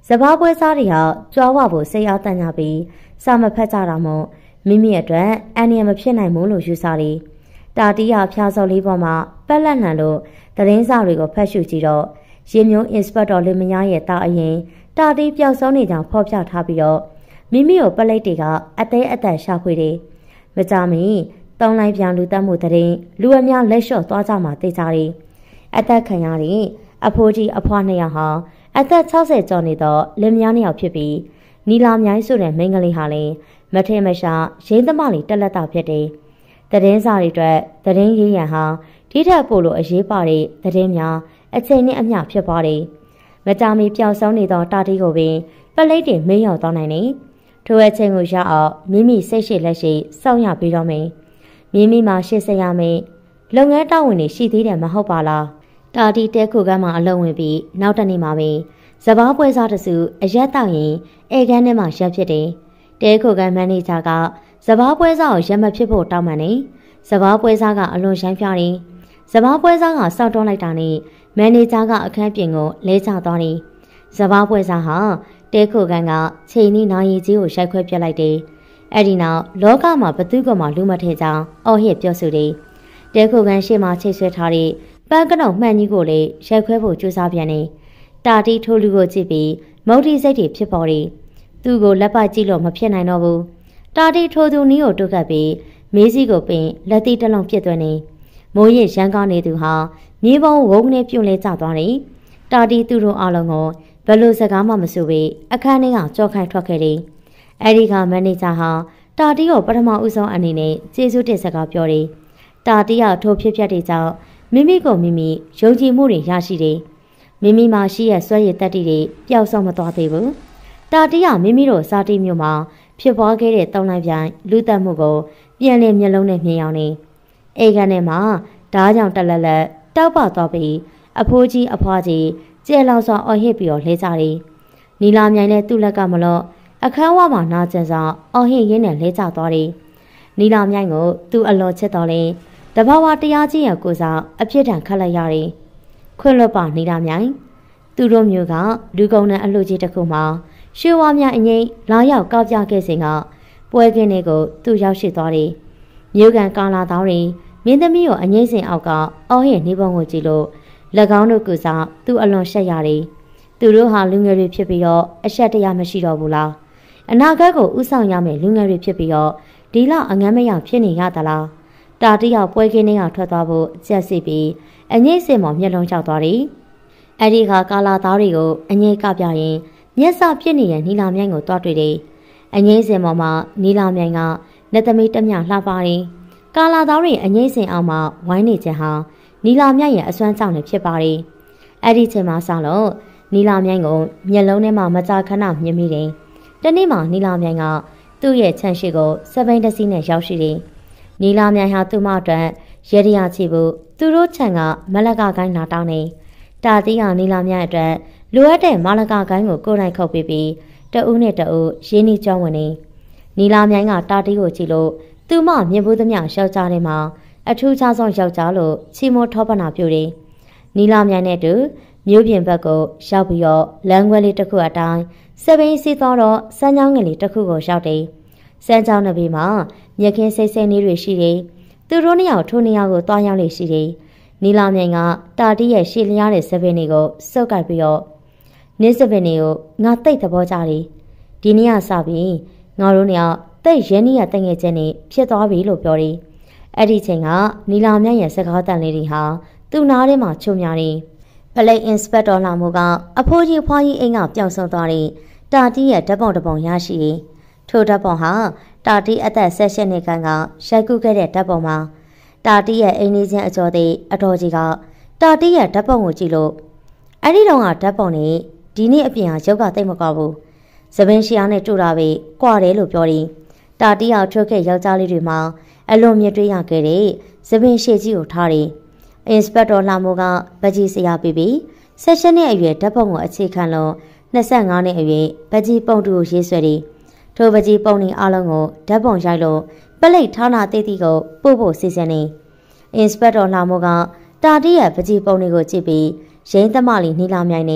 စဘာပွဲစားတွေဟာကြွားဝဖို့စိတ်အားတန်ကြပြီးစာမဖတ်ကြတာမို့မိမိအတွက်အန္တရာယ်မဖြစ်နိုင်ဘူးလို့ယူဆတယ်။တာတီးရဖျားစော်လေးပေါ်မှာပက်လက်နှံလို့သတင်းစာတွေကိုဖတ်ရှုကြည့်တော့ရေမျိုး Inspector လင်မယားရဲ့တာအရင်တာတီးပျောက်ဆုံးနေကြောင်းဖော်ပြထားပြီးတော့မိမိကိုပလိတ်တွေကအသေးအသက်ရှာဖွေတယ်။မကြမီတောင်းလိုက်ပြန်လူတက်မှုတဲ့လူအများလက်လျှော့သွားကြမှာသိကြတယ်။အသက်ခံရတဲ့အဖိုးကြီးအဖွားနှစ်ယောက်ဟာအသက်60ကျော်နေတော့လင်မယားနှစ်ယောက်ဖြစ်ပြီးနီလာမြိုင်းဆိုတဲ့မိန်းကလေးဟာလည်းမထင်မရှားရင်းသမားလေးတက်လက်တာဖြစ်တယ်။သတင်းစာတွေအတွက်သတင်းရေးရန်ဟာဒီထက်ပိုလို့အရေးပါတဲ့သတင်းများအချိန်နဲ့အမျှဖြစ်သွားတယ်။မကြမီပျောက်ဆုံးနေသောတာတီကိုပင်ပလိတ်တွေမင်းရောက်သွားနိုင်တယ်။ထိုအချိန်ကိုရအောင်မိမိစိတ်ရှိလက်ရှိစောင့်ရပြီးတော့မယ်။မိမိမှာရှေ့ဆက်ရမယ်။လုပ်ငန်းတာဝန်တွေရှိသေးတယ်မဟုတ်ပါလား။တာတီတဲခုကမ်းမှာအလုံးဝင်ပြီးနောက်တနေ့မှာပဲစဘာပွဲစားတစုအရက်တောက်ရင်ဧကန်းထဲမှာရက်ဖြစ်တယ်။တဲခုကမ်းမန်နေဂျာကစဘာပွဲစားကိုရက်မဖြစ်ဖို့တောင်းပန်တယ်။စဘာပွဲစားကအလွန်ရှိုင်းပြတယ်။စဘာပွဲစားကစောက်တွန်းလိုက်တာနဲ့မန်နေဂျာကအခန်းပြင်ကိုလဲချသွားတယ်။စဘာပွဲစားဟာတဲခုကမ်းကချိန်နီနာရီကြီးကိုရိုက်ခွဲပြလိုက်တယ်။အဲ့ဒီနောက်လောကမှာဘသူကမှလူမထဲကြောင်းအော်ဟစ်ပြောဆိုတယ်။တဲခုကမ်းရှေ့မှာချိတ်ဆွဲထားတဲ့ပန်းကနောင်မှန်ကြီးကိုလည်းရိုက်ခွဲဖို့ကြိုးစားပြန်တယ်။တာတီထိုးလူကိုကြည့်ပြီးမုတ်တီစိတ်တွေဖြစ်ပေါ်တယ်။သူ့ကိုလက်ပကြည့်လို့မဖြစ်နိုင်တော့ဘူး။တာတီထိုးသူနီးကိုတုတ်ကပ်ပြီးမေးစီကိုပင်လက်သီးတစ်လုံးပြစ်သွင်းနေ။မိုးရင်ရန်ကားနေသူဟာမြေပုံဝုန်းနဲ့ပြုံးလဲကျသွားတယ်။တာတီသူတို့အလုံးကိုဘယ်လိုစကားမှမဆိုပေအခန်းထဲကကြောက်ခိုင်းထွက်ခဲ့တယ်။အဲဒီကမန်နေဂျာဟာတာတီကိုပထမဦးဆုံးအနေနဲ့ကျေးဇူးတင်စကားပြောတယ်။တာတီကထိုးဖြစ်တဲ့ကြောင့်မိမိကိုမိမိယုံကြည်မှုတွေရရှိတယ်။မိမိမှာရှိတဲ့စွဲရည်တက်တီတွေပျောက်ဆုံးမသွားသေးဘူး။တာတီကမိမိတို့စာတီမျိုးမှာဖြစ်ပွားခဲ့တဲ့တောင်းလိုက်ပြိုင်လူတက်မှုကိုပြန်လည်မျက်လုံးနဲ့မြင်အောင်နေ။အိမ်ကန်ထဲမှာဓားကြောင်တက်လက်လက်တောက်ပသွားပြီးအဖိုးကြီးအဖွားကြီးကျဲလောင်စွာအော်ဟစ်ပြီးတော့လဲကြတယ်။နီလာမြိုင်နဲ့သူ့လက်ကမလို့အခန်းဝမှာနာကျင်စွာအော်ဟစ်ရင်းနဲ့လဲကျသွားတယ်။နီလာမြိုင်ကိုသူ့အလွန်ချစ်တော်လဲတဘာဝတရားကြီးရဲ့ကိုစားအဖြစ်တန်ခတ်လိုက်ရတယ်။ခွင့်လွတ်ပါနီလာမြိုင်သူတို့မျိုးကလူကုန်တဲ့အလှကြီးတစ်ခုမှာရွှေဝါများအငိမ့်လာရောက်ကောက်ပြခဲ့စဉ်ကပွဲကင်းတွေကိုသူ့ရောက်ရှိသွားတယ်။မြို့ကန်ကာလာသားတွေမင်းသမီးကိုအငိမ့်စင်အောက်ကအော်ဟစ်နေပုံကိုကြည့်လို့၎င်းတို့ကစားသူ့အလွန်ရှက်ရတယ်။သူတို့ဟာလူငယ်တွေဖြစ်ပြီးတော့အရှက်တရားမရှိတော့ဘူးလား။အနာဂတ်ကိုဥဆောင်ရမယ့်လူငယ်တွေဖြစ်ပြီးတော့ဒီလောက်အငမ်းမရဖြစ်နေရသလား။တာတီရောက်ပွဲကင်းတွေကထွက်သွားဖို့ကြက်စီပြီးအငိမ့်စင်ပေါ်မျက်လုံးကျသွားတယ်။အဲဒီကကာလာသားတွေကိုအငိမ့်ကပြရင်မျက်စာပြစ်နေတဲ့နီလာမြိုင်ကိုတွားတွေ့တယ်။အငိမ့်စင်ပေါ်မှာနီလာမြိုင်ကလက်သမီးတမျှလှပါတယ်။ကာလာသားတွေအငိမ့်စင်အောင်မှာဝိုင်းနေခြင်းဟာနီလာမြိုင်ရဲ့အစွမ်းကြောင့်လည်းဖြစ်ပါတယ်။အဲ့ဒီချိန်မှာစလို့နီလာမြိုင်ကိုမျက်လုံးထဲမှာမကြာခဏမြင်မိတယ်။တနေ့မှနီလာမြိုင်ကသူ့ရဲ့ခြံရှိကိုစပိန်တစီနဲ့ရောက်ရှိတယ်။နီလာမြိုင်ဟာသူ့မအတွက်ရေရရချီဖို့သူတို့ခြံကမလကကိုင်းလာတောင်းနေ။တာတီးကနီလာမြိုင်အတွက်လိုအပ်တဲ့မလကကိုင်းကိုကိုယ်တိုင်ခုတ်ပေးပြီးတအူးနဲ့တအူးရင်းနှီးကြောင်းဝင်နေ။နီလာမြိုင်ကတာတီးကိုကြည့်လို့သူမမြင်ဘူးသမျှယောက်ျားတွေမှာအထူးခြားဆုံးယောက်ျားလို့ချီမိုးထောပနာပြုတယ်။နီလာမြိုင်နဲ့တူမြို့ပြင်ဘက်ကိုရောက်ပြီးတော့လမ်းခွဲလေးတစ်ခုအတိုင်းစပိန်စီသွားတော့စမ်းချောင်းငယ်လေးတစ်ခုကိုရောက်တယ်။စမ်းချောင်းတစ်ပေမှာမြက်ခင်းစိတ်စိတ်နေတွေရှိတယ်။သူတို့နှစ်ယောက်ထိုးနှစ်ယောက်ကိုတွားရောက်လေရှိတယ်။နီလာမြိုင်ကတာတီးရဲ့ရှေ့လျားတဲ့စပိန်တွေကိုစုပ်ကိုက်ပြီးတော့နင်းစပိန်တွေကိုငါတိတ်သဘောကျတယ်။ဒီနေ့ကစပြီးငါတို့နှစ်ယောက်တိတ်ရင်းနှီးရတငယ်ချင်းနေဖြစ်သွားပြီလို့ပြောတယ်။အဲ့ဒီချိန်ကနီလာမြိုင်ရဲ့စကားတန်လေးတွေဟာသူ့နားထဲမှာချုံများနေပလိတ်အင်စပက်တော်လာမှုကအဖိုးကြီးဖွားကြီးအိမ်ကပျောက်ဆုံးသွားတဲ့တာတီးရဲ့ဓာတ်ပုံတစ်ပုံရရှိတယ်။ထိုဓာတ်ပုံဟာတာတီးအသက်16နှစ်ခန့်ကရိုက်ကူးခဲ့တဲ့ဓာတ်ပုံမှာတာတီးရဲ့အိမ်လေးချင်းအကျော်သေးအတော်ကြီးကတာတီးရဲ့ဓာတ်ပုံကိုကြည့်လို့အဲ့ဒီတော့ကဓာတ်ပုံနဲ့ဒီနေ့အပြင်ဟာရုပ်ကတိတ်မကောက်ဘူး။သပင်းရှီအောင်နဲ့တူတာပဲကွာတယ်လို့ပြောတယ်။တာတီးအောင်ထွက်ခဲ့ယောက်ျားလေးတွေမှာအလွန်မြတ်တွေ့ရခဲ့တဲ့သပင်းရှည်ကြီးကိုထားတယ်။အင်စပက်တော်လာမိုးကဗကြီးဆရာပြီးပြီး16နှစ်အရွယ်ဓာတ်ပုံကိုအခြေခံလို့25နှစ်အရွယ်ဗကြီးပုံတူကိုရေးဆွဲတယ်။ထိုဗကြီးပုံတွေအလုံးကိုဓာတ်ပုံရိုက်လို့ပလိတ်ထောင်းတာတိတ်တိကိုပို့ဖို့စီစဉ်နေ။အင်စပက်တော်လာမိုးကတာတီးရဲ့ဗကြီးပုံတွေကိုကြည့်ပြီးရင်းသမလီနီလာမြိုင်နဲ့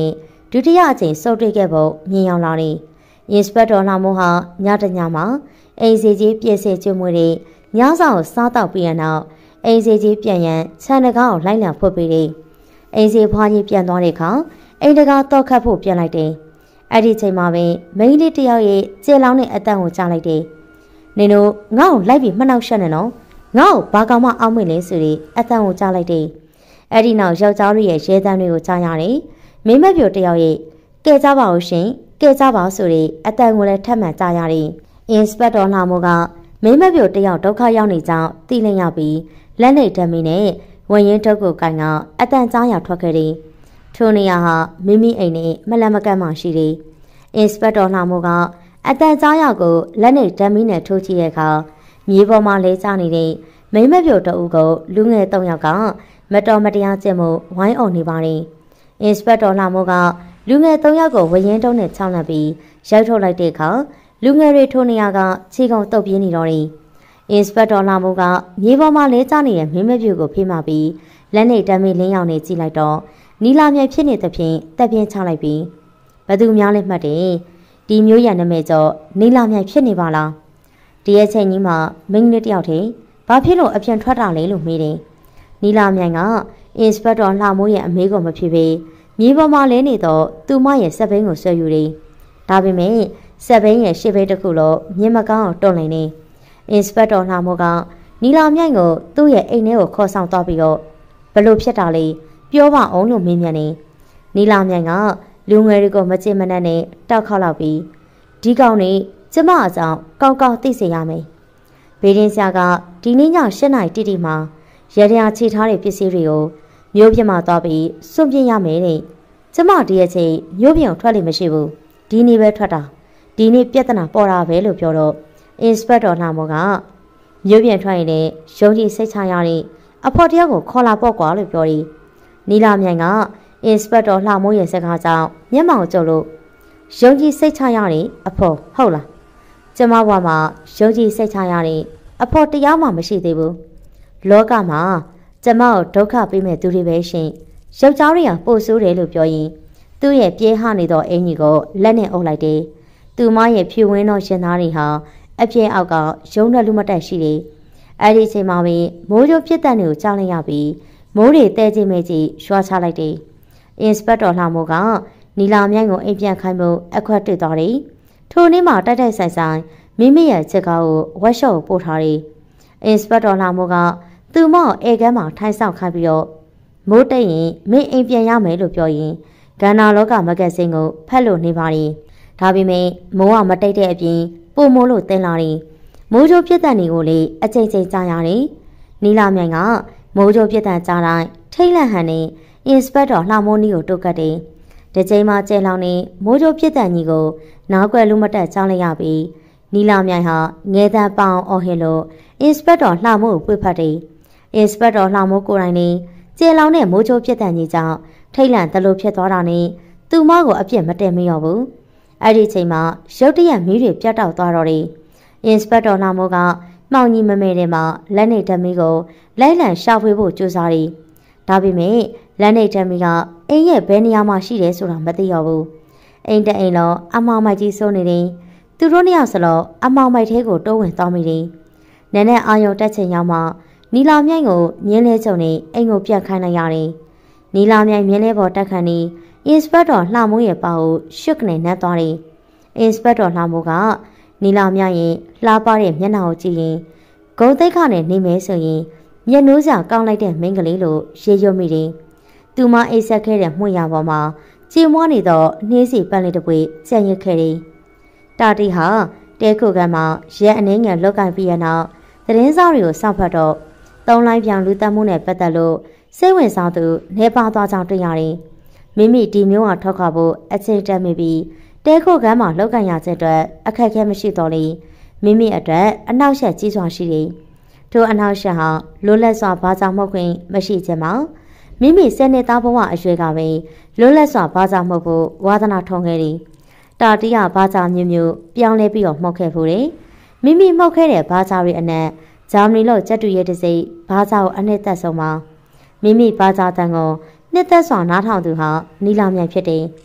ဒုတိယအကြိမ်စုပ်တွေ့ခဲ့ဖို့မြင်ရောက်လာတယ်။ Inspector လှမိုးဟာညတညမှာအိမ်စီကြီးပြည့်စည်ကျွေးမွေးတဲ့ညဆောင်ကိုစားတော့ပြီးတဲ့နောက်အိမ်စီကြီးပြန်ရန်ခြံတကားကိုလိုက်လံဖွင့်ပေးတယ်။အိမ်စီဖွားကြီးပြန်သွားတဲ့အခါအိမ်တကားတော့ခတ်ဖို့ပြန်လိုက်တယ်။အဲ့ဒီချိန်မှာပဲမိန်းလေးတယောက်ရဲ့ကျေလောင်းတဲ့အတန်ကိုကြားလိုက်တယ်။နင်တို့ငါ့ကိုလိုက်ပြီးမှနှောက်ရှက်နေနော်။ငါ့ကိုဘာကောင်မှအောက်မေ့လဲဆိုပြီးအတန်ကိုကြားလိုက်တယ်။အဲ့ဒီနောက်ယောက်ျားတို့ရဲ့ရဲတန်းတွေကိုကြားရတယ်။မိမပြိုတယောက်ရဲ့ကဲကြပါဦးရှင်ကဲကြပါဆိုတဲ့အတန်ကိုလည်းထပ်မံကြားရတယ်။ Inspector လှမိုးကမိမပြိုတယောက်ဒုက္ခရောက်နေကြောင်းသိလင့်ရပြီးလက်နေဓမီနဲ့ဝင်ရင်တုပ်ကိုကိုင်ကအတန်ကြားရထွက်ခဲ့တယ်။ထိုနေရာဟာမိမိအိမ်နဲ့မလန်မကန့်မှရှိတယ်။ Inspector လှမိုးကအတန်ကြားရကိုလက်နေဓမီနဲ့ထိုးကြည့်တဲ့အခါမြေပေါ်မှာလဲကျနေတဲ့မိမပြိုတအုပ်ကိုလူငယ်၃ယောက်ကမတော်မတရားကျင့်မှုဝိုင်းအောင်နေပါတယ်။ Inspector လှမိုးကလူငယ်၃ယောက်ကိုဝရင်တုံးနဲ့ချောင်းနှံပြီးရိုက်ထုတ်လိုက်တဲ့အခါလူငယ်တွေထိုနေရာကခြေကုံတုပ်ပြင်းနေတော့တယ်။ Inspector လှမိုးကမြေပေါ်မှာလဲကျနေတဲ့မိမပြိုကိုဖိမှပြီးလက်နေဓမီလင်းရောင်နဲ့ကြည့်လိုက်တော့နီလာမြိုင်ဖြစ်နေသဖြင့်တက်ပြင်းချလိုက်ပြီးဘသူများလဲမှတ်တယ်ဒီမျိုးရံနာမည်ကျော်နီလာမြိုင်ဖြစ်နေပါလားဒီအချိန်ကြီးမှာမိန်းကလေးတယောက်တည်းဘာဖြစ်လို့အပြန်ထွက်တာလဲလို့မေးတယ်နီလာမြိုင်က Inspector လှမိုးရဲ့အမေးကိုမဖြေပေမြေပေါ်မှာလဲနေတော့သူမရဲ့စက်ဘိန်းကိုဆွဲယူတယ်ဒါပေမဲ့စက်ဘိန်းရဲ့ရှေ့ဘိန်းတစ်ခုလုံးမြင်မကောင်းအောင်တွန့်နေနေInspector လှမိုးကနီလာမြိုင်ကိုသူ့ရဲ့အိမ်ထဲကိုခေါ်ဆောင်သွားပြီးတော့ဘလို့ဖြစ်တာလဲပြောပါအောင်လို့မေးမြန်းနေနီလာမြိုင်ကလူငယ်တွေကိုမကြင်မနှက်နဲ့တောက်ခေါက်လောက်ပြီးဒီကောင်နေကျမအကြောင်းကောင်းကောင်းသိစေရမယ်ဘေးရင်းဆရာကဒီနေ့ည7 နာရီတိတိမှာရရချီထားတဲ့ပစ္စည်းတွေကိုမျိုးပြမသွားပြီးစွန့်ပြစ်ရမယ်တဲ့ကျမဒီအချိန်မျိုးပြအောင်ထွက်လိမ့်မရှိဘူးဒီနေ့ပဲထွက်တာဒီနေ့ပြဿနာပေါ်တာပဲလို့ပြောတော့Inspector လှမိုးကမျိုးပြန်ထွက်ရင်လည်းယုံကြည်စိတ်ချရတဲ့အဖော်တယောက်ကိုခေါ်လာပေါ့ကွာလို့ပြောတယ်နီလာမြိုင်ကInspector လှမိုးရဲ့စကားကြောင့်မျက်မှောင်ကျုပ်လို့ယုံကြည်စိတ်ချရတဲ့အဖော်ဟုတ်လားကျမဘွားမှာယုံကြည်စိတ်ချရတဲ့အဖော်တရားမှမရှိသေးဘူးလောကမှာကျမကိုဒုက္ခပေးမဲ့သူတွေပဲရှင်ယောက်ျားတွေကပို့ဆိုးတယ်လို့ပြောရင်သူ့ရဲ့ပြေးဟနေသောအင်ကြီးကိုလက်နဲ့အုပ်လိုက်တယ်သူမရဲ့ဖြူဝင်းသောရှင်သားတွေဟာအပြင်းအောက်ကရုံးတဲ့လူမတက်ရှိတယ်အဲ့ဒီအချိန်မှာပဲမိုးကြိုးပြစ်တက်နေကိုကြောက်လိုက်ရပြီးမိုးတွေတဲကြီးမဲကြီးရွာချလိုက်တယ်Inspector လှမိုးကနီလာမြိုင်ကိုအိမ်ပြန်ခိုင်းဖို့အခွက်တွေ့သွားတယ်ထိုနေ့မှာတိုက်တိုက်ဆိုင်ဆိုင်မိမိရဲ့ချက်ကားကိုဝက်ရှော့ကိုပို့ထားတယ်Inspector လှမိုးကသူမော့အေကန်းမှာထိုင်ဆောင်ခိုင်းပြီးတော့မိုးတိတ်ရင်မင်းအိမ်ပြန်ရမယ်လို့ပြောရင်ကန္နာလောကမဂ္ဂဇင်းကိုဖတ်လို့နေပါတယ်ဒါပေမဲ့မိုးကမတိတ်တဲ့အပြင်ပိုမိုးလို့တင်လာတယ်မိုးကြိုးပြစ်တဲ့နေကိုလေအချိန်ချင်းကြားရတယ်နီလာမြိုင်ကမိုးကြိုးပြစ်တဲ့ကြားတိုင်းထိတ်လန့်ဟန်နေInspector လှမိုးနီးကိုတုတ်ကတ်တယ်ဒီချိန်မှာကျဲလောင်နေမိုးကြိုးပြစ်တဲ့ညီကိုနားကွယ်လူမတက်ချောင်းလိုက်ရပြီးနီလာမြိုင်ဟာငဲတန်းပေါအောင်အော်ဟစ်လို့ Inspector လှမိုးကိုပွေဖတ်တယ်Inspector လှမိုးကိုယ်တိုင်နေကျဲလောင်တဲ့မိုးကြိုးပြစ်တဲ့ညီကြောင့်ထိတ်လန့်တလို့ဖြစ်သွားတာနဲ့သူမကိုအပြစ်မတည့်မရောဘူးအဲ့ဒီချိန်မှာရုတ်တရက်မီးတွေပြတ်တောက်သွားတော့တယ်Inspector လှမိုးကမှောင်ကြီးမမဲတဲ့မှာလက်နေဓမီကိုလိုက်လံရှာဖွေဖို့ကြိုးစားတယ်ဒါပေမဲ့လက်နေဓမီကအိမ်ရဲ့ဘယ်နေရာမှာရှိတယ်ဆိုတာမသိရဘူးအိမ်တအိမ်လုံးအမောင်မိုက်ကြီးစိုးနေတယ်သူတို့နှစ်ယောက်စလုံးအမောင်မိုက်ထဲကိုတိုးဝင်သွားမိတယ်နည်းနည်းအာယုံတက်ချိန်ရောက်မှနီလာမြိုင်ကိုမြင်းလဲချုံနေအိမ်ကိုပြန်ခိုင်းလိုက်ရတယ်နီလာမြိုင်မြင်းလဲပေါ်တက်ခန့်နေInspector လှမိုးရဲ့ပါကိုရှုပ်ကနေနှက်သွားတယ်Inspector လှမိုးကနီလာမြိုင်ရင်လှပတဲ့မျက်နှာကိုကြည့်ရင်ဂုံသိက္ခနဲ့နေမဲဆိုရင်မျက်နှိုးစရာကောင်းလိုက်တဲ့မိန်းကလေးလို့ရေရွတ်မိတယ်သူမအိတ်ဆက်ခဲ့တဲ့မှုရပေါ်မှာကြည်မွားနေတော့နှေးစီပန်းလေးတစ်ပွေကြံ့ရစ်ခဲ့တယ်တာတီဟာတဲခုကမ်းမှာရဲအနေငယ်လောက်ကင်ပြီးရနောက်သတင်းစာတွေကိုစောင့်ဖတ်တော့သုံးလိုင်းပြောင်လူတက်မှုနဲ့ပတ်သက်လို့စိတ်ဝင်စားသူနေပါသွားကြောင်းတွေ့ရတယ်မိမိဒီမျိုးဟာထောက်ခါဖို့အချိန်တက်မိပြီးတဲခုကမ်းမှာလောက်ကင်ရတဲ့အတွက်အခက်အခဲမရှိတော့လေမိမိအတွက်အနောက်ရှက်ကြီးစွာရှိတယ်ထိုအနောက်ရှက်ဟာလွတ်လပ်စွာဘာသာမှုခွင့်မရှိခြင်းမှာမိမိစနေသားဘဝအရွယ်ကပဲလွတ်လပ်စွာဘာသာမှုဖို့ဝါသနာထုံခဲ့တယ်တာတီးကဘာသာမျိုးမျိုးပြောင်းလဲပြီးတော့မှုတ်ခဲ့ဖို့တယ်မိမိမှုတ်ခဲ့တဲ့ဘာသာတွေအနက်ဂျာမနီလို့ကျက်တူရဲ့တစိဘာသာကိုအနှစ်သက်ဆုံးမှာမိမိဘာသာတန်ကိုနှစ်သက်စွာနားထောင်သူဟာနီလာမြိုင်ဖြစ်တယ်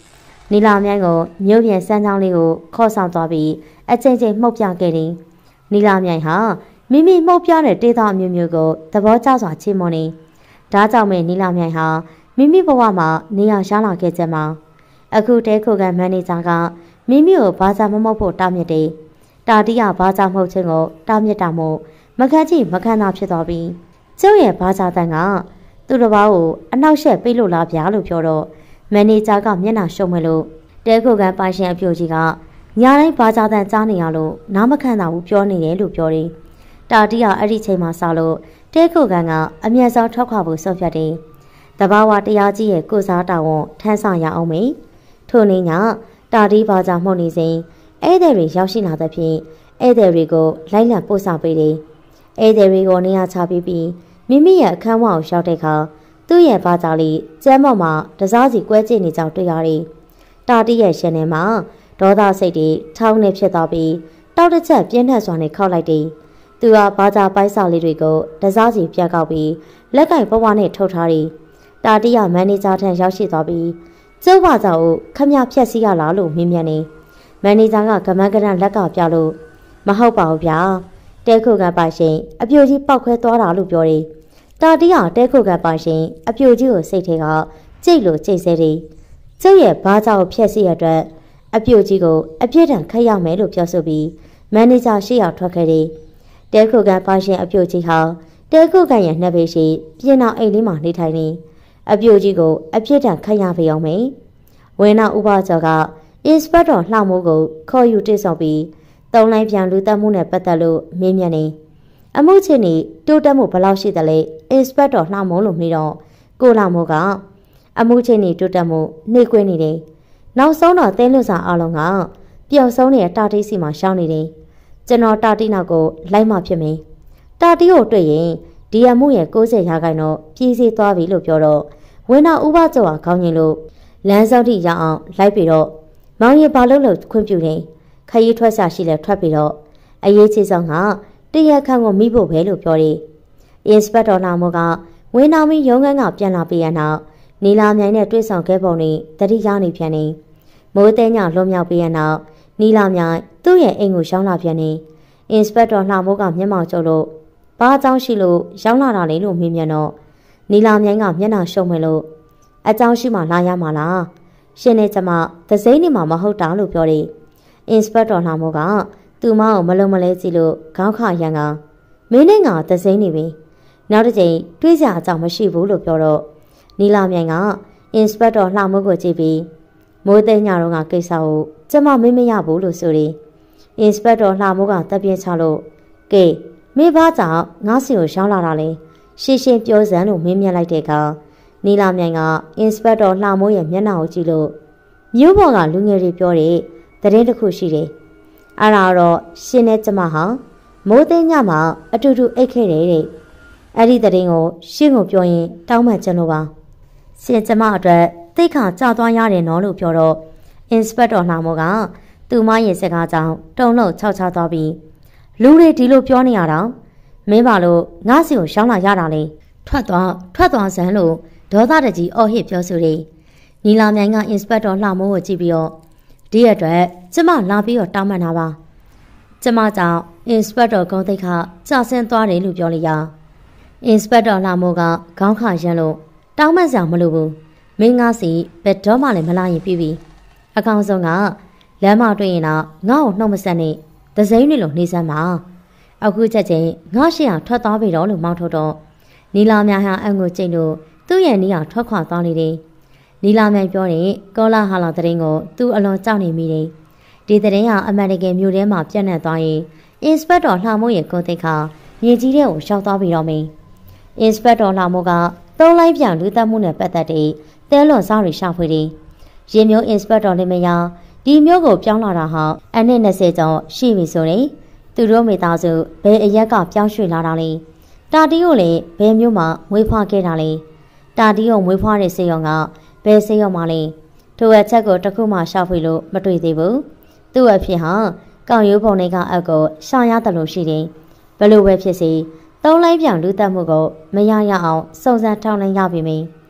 နီလာမြိုင်ကိုမြို့ပြင်စမ်းချောင်းလေးကိုခေါ်ဆောင်သွားပြီးအချိန်ချင်းမှုတ်ပြခဲ့တယ်နီလာမြိုင်ဟာမိမိမှုတ်ပြတဲ့ဒေသအမျိုးမျိုးကိုသဘောကျစွာချီးမွမ်းနေဒါကြောင့်ပဲနီလာမြိုင်ဟာမိမိဘဝမှာနေရာရှားလာခဲ့ကြမှာအခုတဲခိုကန်မန်နေဂျာကမိမိကိုဘာသာမမဟုတ်ဖို့တားမြစ်တယ်တာတီးကဘာသာမဟုတ်ခြင်းကိုတားမြစ်တာမို့မခန့်ကြည့်မခန့်သာဖြစ်သွားပြီးကျုပ်ရဲ့ဘာသာတန်ကသူတစ်ပါးကိုအနောက်ရှက်ပေးလို့လားဗျာလို့ပြောတော့မန်နေဂျာကမျက်နှာရှုံးမလို့တဲခိုကန်ပိုင်ရှင်အပြိုကြီးကညာတိုင်းဘာသာတန်ကြားနေရလို့နားမခန့်သာဘူးပြောနေတယ်လို့ပြောတယ်တာတီးကအဲ့ဒီချိန်မှာစလို့တဲခိုကန်ကအမျက်စောထောက်ခွာဖို့ဆုံးဖြတ်တယ်တဘာဝတရားကြီးရဲ့ကိုစားတာဝန်ထမ်းဆောင်ရအောင်မေထို့နည်းညတာတီးဘာသာမှုတ်နေစဉ်ဧည့်သည်တွေရောက်ရှိလာသဖြင့်ဧည့်သည်တွေကိုလိုက်လံပို့ဆောင်ပေးတယ်ဧည့်သည်တွေကိုနေရာချပေးပြီးမိမိရဲ့အခန်းဝကိုရောက်တဲ့အခါသူ့ရဲ့ဘာသာလေးကျမ်းပေါ်မှာတစားစီကွဲကျနေကြောင်းတွေ့ရတယ်တာတီးရဲ့ရှင်ထဲမှာဒေါသစိတ်တွေထောင်းနေဖြစ်သွားပြီးတောက်တစ်ချက်ပြင်းထန်စွာနဲ့ခောက်လိုက်တယ်သူကဘာသာပိုက်စာလေးတွေကိုတစားစီပြတ်ကောက်ပြီးလက်ကင်ဘဝနဲ့ထုတ်ထားတယ်တာတီးကမန်နေဂျာထံရောက်ရှိသွားပြီးကျုပ်ဘာသာကိုခမရဖြက်စီရလားလို့မေးမြန်းနေမန်နေဂျာကကမန်းကရန်လက်ကပြလို့မဟုတ်ပါဘူးဗျာတဲခုကန်ပိုင်ရှင်အပြိုကြီးပောက်ခွဲသွားတာလို့ပြောတယ်တာတီးကတဲခုကန်ပိုင်ရှင်အပြိုကြီးကိုစိတ်ထဲကကြိတ်လို့ကြိတ်ဆဲတယ်ကျုပ်ရဲ့ဘာသာကိုဖြက်စီရအတွက်အပြိုကြီးကိုအပြစ်ဒဏ်ခတ်ရမယ်လို့ပြောဆိုပြီးမန်နေဂျာရှေ့ရောက်ထွက်ခဲ့တယ်တဲခုကန်ပိုင်ရှင်အပြိုကြီးဟာတဲခုကန်ရဲ့နှက်ပေရှိပြင်အောင်အိမ်လေးမှာနေထိုင်နေအပြိုကြီးကိုအပြစ်ဒဏ်ခတ်ရပေအောင်မယ်ဝင်းနာဥပကျော်ကအင်စပက်တော်လှမိုးကိုခေါ်ယူတိစောက်ပြီးတုံးလိုက်ပြန်လူတက်မှုနဲ့ပတ်သက်လို့မေးမြန်းနေအမှုချင်းဤတိုးတက်မှုဘယ်လောက်ရှိသလဲအင်စပက်တော်လှမိုးလို့မေးတော့ကိုလှမိုးကအမှုချင်းဤတိုးတက်မှုနှိကွင်းနေတယ်နောက်ဆုံးတော့တဲလွတ်စာအလုံးကပျောက်ဆုံးနေတဲ့တာတီးစီမှာရှောင်းနေတယ်ကျွန်တော်တာတီးနောက်ကိုလိုက်မှဖြစ်မယ်တာတီးကိုတွေ့ရင်ဒီအမှုရဲ့90ရာခိုင်တော့ပြည်စီသွားပြီလို့ပြောတော့ဝင်းနာဥပကျော်ကခေါင်းရင်လို့လမ်းစောင့်ထိရအောင်လိုက်ပြီးတော့မောင်ရင်ဘာလို့လို့ခွင့်ပြုနေခရီးထွက်စာရှိလဲထွက်ပြီးတော့အရေးကြီးဆုံးကတရက်ခန့်ကိုမိဖို့ပဲလို့ပြောတယ်အင်စပက်တော်နာမိုးကဝင်းနာမီရုံးခန်းကပြန်လာပြီးရနောက်နီလာမြိုင်နဲ့တွေ့ဆုံခဲ့ပုံနဲ့တတိယနေပြန်နေမိုးတဲညလွန်မြောက်ပြီးရနောက်နီလာမြိုင်သူ့ရဲ့အိမ်ကိုရှောင်းလာပြန်နေအင်စပက်တော်နာမိုးကမျက်မှောင်ကျလို့ဘာအကြောင်းရှိလို့ရောက်လာတာလဲလို့မေးမြန်းတော့နီလာမြိုင်ကမျက်နှာရှုံးမယ်လို့အကြောင်းရှိမှလာရမှာလားရှင်နဲ့ကျမသစိမ့်နေမှာမဟုတ်တာလို့ပြောတယ်အင်စပက်တော်နာမိုးကသူမကိုမလုံမလဲကြည့်လို့ခေါင်းခရန်ကမင်းနဲ့ငါသစိမ့်နေပြီနောက်တစ်ချိန်တွေးစရာအကြောင်းမရှိဘူးလို့ပြောတော့နီလာမြိုင်ကအင်စပက်တော်လှမိုးကိုကြည့်ပြီးမိုးသိညတော့ကကိစ္စကိုကျမမေးမရဘူးလို့ဆိုတယ်အင်စပက်တော်လှမိုးကတပ်ပြင်းချလို့ကဲမိဘကြောင့်ငါစီကိုရှောင်းလာတာလေရှင်းရှင်းပြောစမ်းလို့မင်းမြတ်လိုက်တဲ့အခါနီလာမြိုင်ကအင်စပက်တော်လှမိုးရဲ့မျက်နှာကိုကြည့်လို့မျိုးပေါ်ကလူငယ်တွေပြောတဲ့သတင်းတစ်ခုရှိတယ်။အဲ့ဒါတော့ရှင်နဲ့ကျမဟာမိုးသိညမှာအတူတူအိတ်ခဲ့တယ်တဲ့။အဲ့ဒီသတင်းကိုရှင်းကိုပြောရင်တောင်းပန်ချင်လို့ပါ။ရှင်ကျမအတွက်သိခါကြသွားရတယ်နော်လို့ပြောတော့အင်စပက်တော်လှမိုးကသူမရဲ့စကားကြောင့်တုံ့လုံခြောက်ချသွားပြီးလူတွေဒီလိုပြောနေရတော့မင်းပါလို့ငါစီကိုရှောင်းလာရတာလေထွက်သွားစမ်းလို့ဒေါသတကြီးအော်ဟစ်ပြောဆိုတယ်နီလာမြိုင်ကအင်စပက်တော်လှမိုးကိုကြည့်ပြီးတော့ဒီအတွက်ကျမလာပြီးတော့တောင်းပန်တာပါကျမကြောင့်အင်စပက်တော်ကုန်းသိက္ခာကျဆင်းသွားတယ်လို့ပြောလိုက်ရအင်စပက်တော်လှမိုးကခေါင်းခရမ်းလို့တောင်းပန်စရာမလိုဘူးမင်းငါစီဘယ်တော့မှလည်းမလာရင်ပြီးပြီအကောင်ဆုံးကလမ်းမတွေ့ရင်တော့ငါ့ကိုနှုတ်မဆက်နဲ့သစိမ့်တွေလိုနေစမ်းပါအခုချက်ချင်းငါရှေ့အောင်ထွက်သွားပြီတော့လို့မောင်းထုတ်တော့နီလာမြိုင်ဟာအငိုကျိတ်လို့သူ့ရဲ့နီးအောင်ထွက်ခွာသွားနေတယ်နီလာမြိုင်ပြောတဲ့ကောလာဟာလာတဲ့ရင်ကိုသူ့အလွန်ကြောက်နေမိတယ်ဒီတဲ့ရင်ဟာအမှန်တကယ်မြို့ထဲမှာပြန့်နှံ့သွားရင်အင်စပက်တော်လှမိုးရဲ့ကိုသိက္ခာမြေကြီးထဲကိုရှောက်သွားပြီးတော့မင်းအင်စပက်တော်လှမိုးကသုံးလိုက်ပြန်လူသက်မှုနဲ့ပတ်သက်တဲ့တဲလွန်စားတွေရှာဖွေတယ်ရေမျိုးအင်စပက်တော်လေးမယားဒီမျိုးကိုပြောင်းလာတာဟာအနှစ်20ကျော်ရှိပြီဆိုရင်သူတို့မိသားစုဘယ်အရက်ကပြောင်းရွှေ့လာတာလဲတာတီးကိုလည်းဘယ်မျိုးမှမွေးဖွားခဲ့တာလဲတာတီးကိုမွေးဖွားတဲ့စေရုံကဘယ်စေရုံမှလဲထိုအချက်ကိုတခုမှရှာဖွေလို့မတွေ့သေးဘူးသူ့အဖြစ်ဟာကောက်ရိုးပုံတွေကအက်ကိုရှာရတယ်လို့ရှိတယ်ဘယ်လိုပဲဖြစ်စေသုံးလိုက်ပြန်လူသက်မှုကိုမရရအောင်စုံစမ်းထောက်လှမ်းရပြီမင်း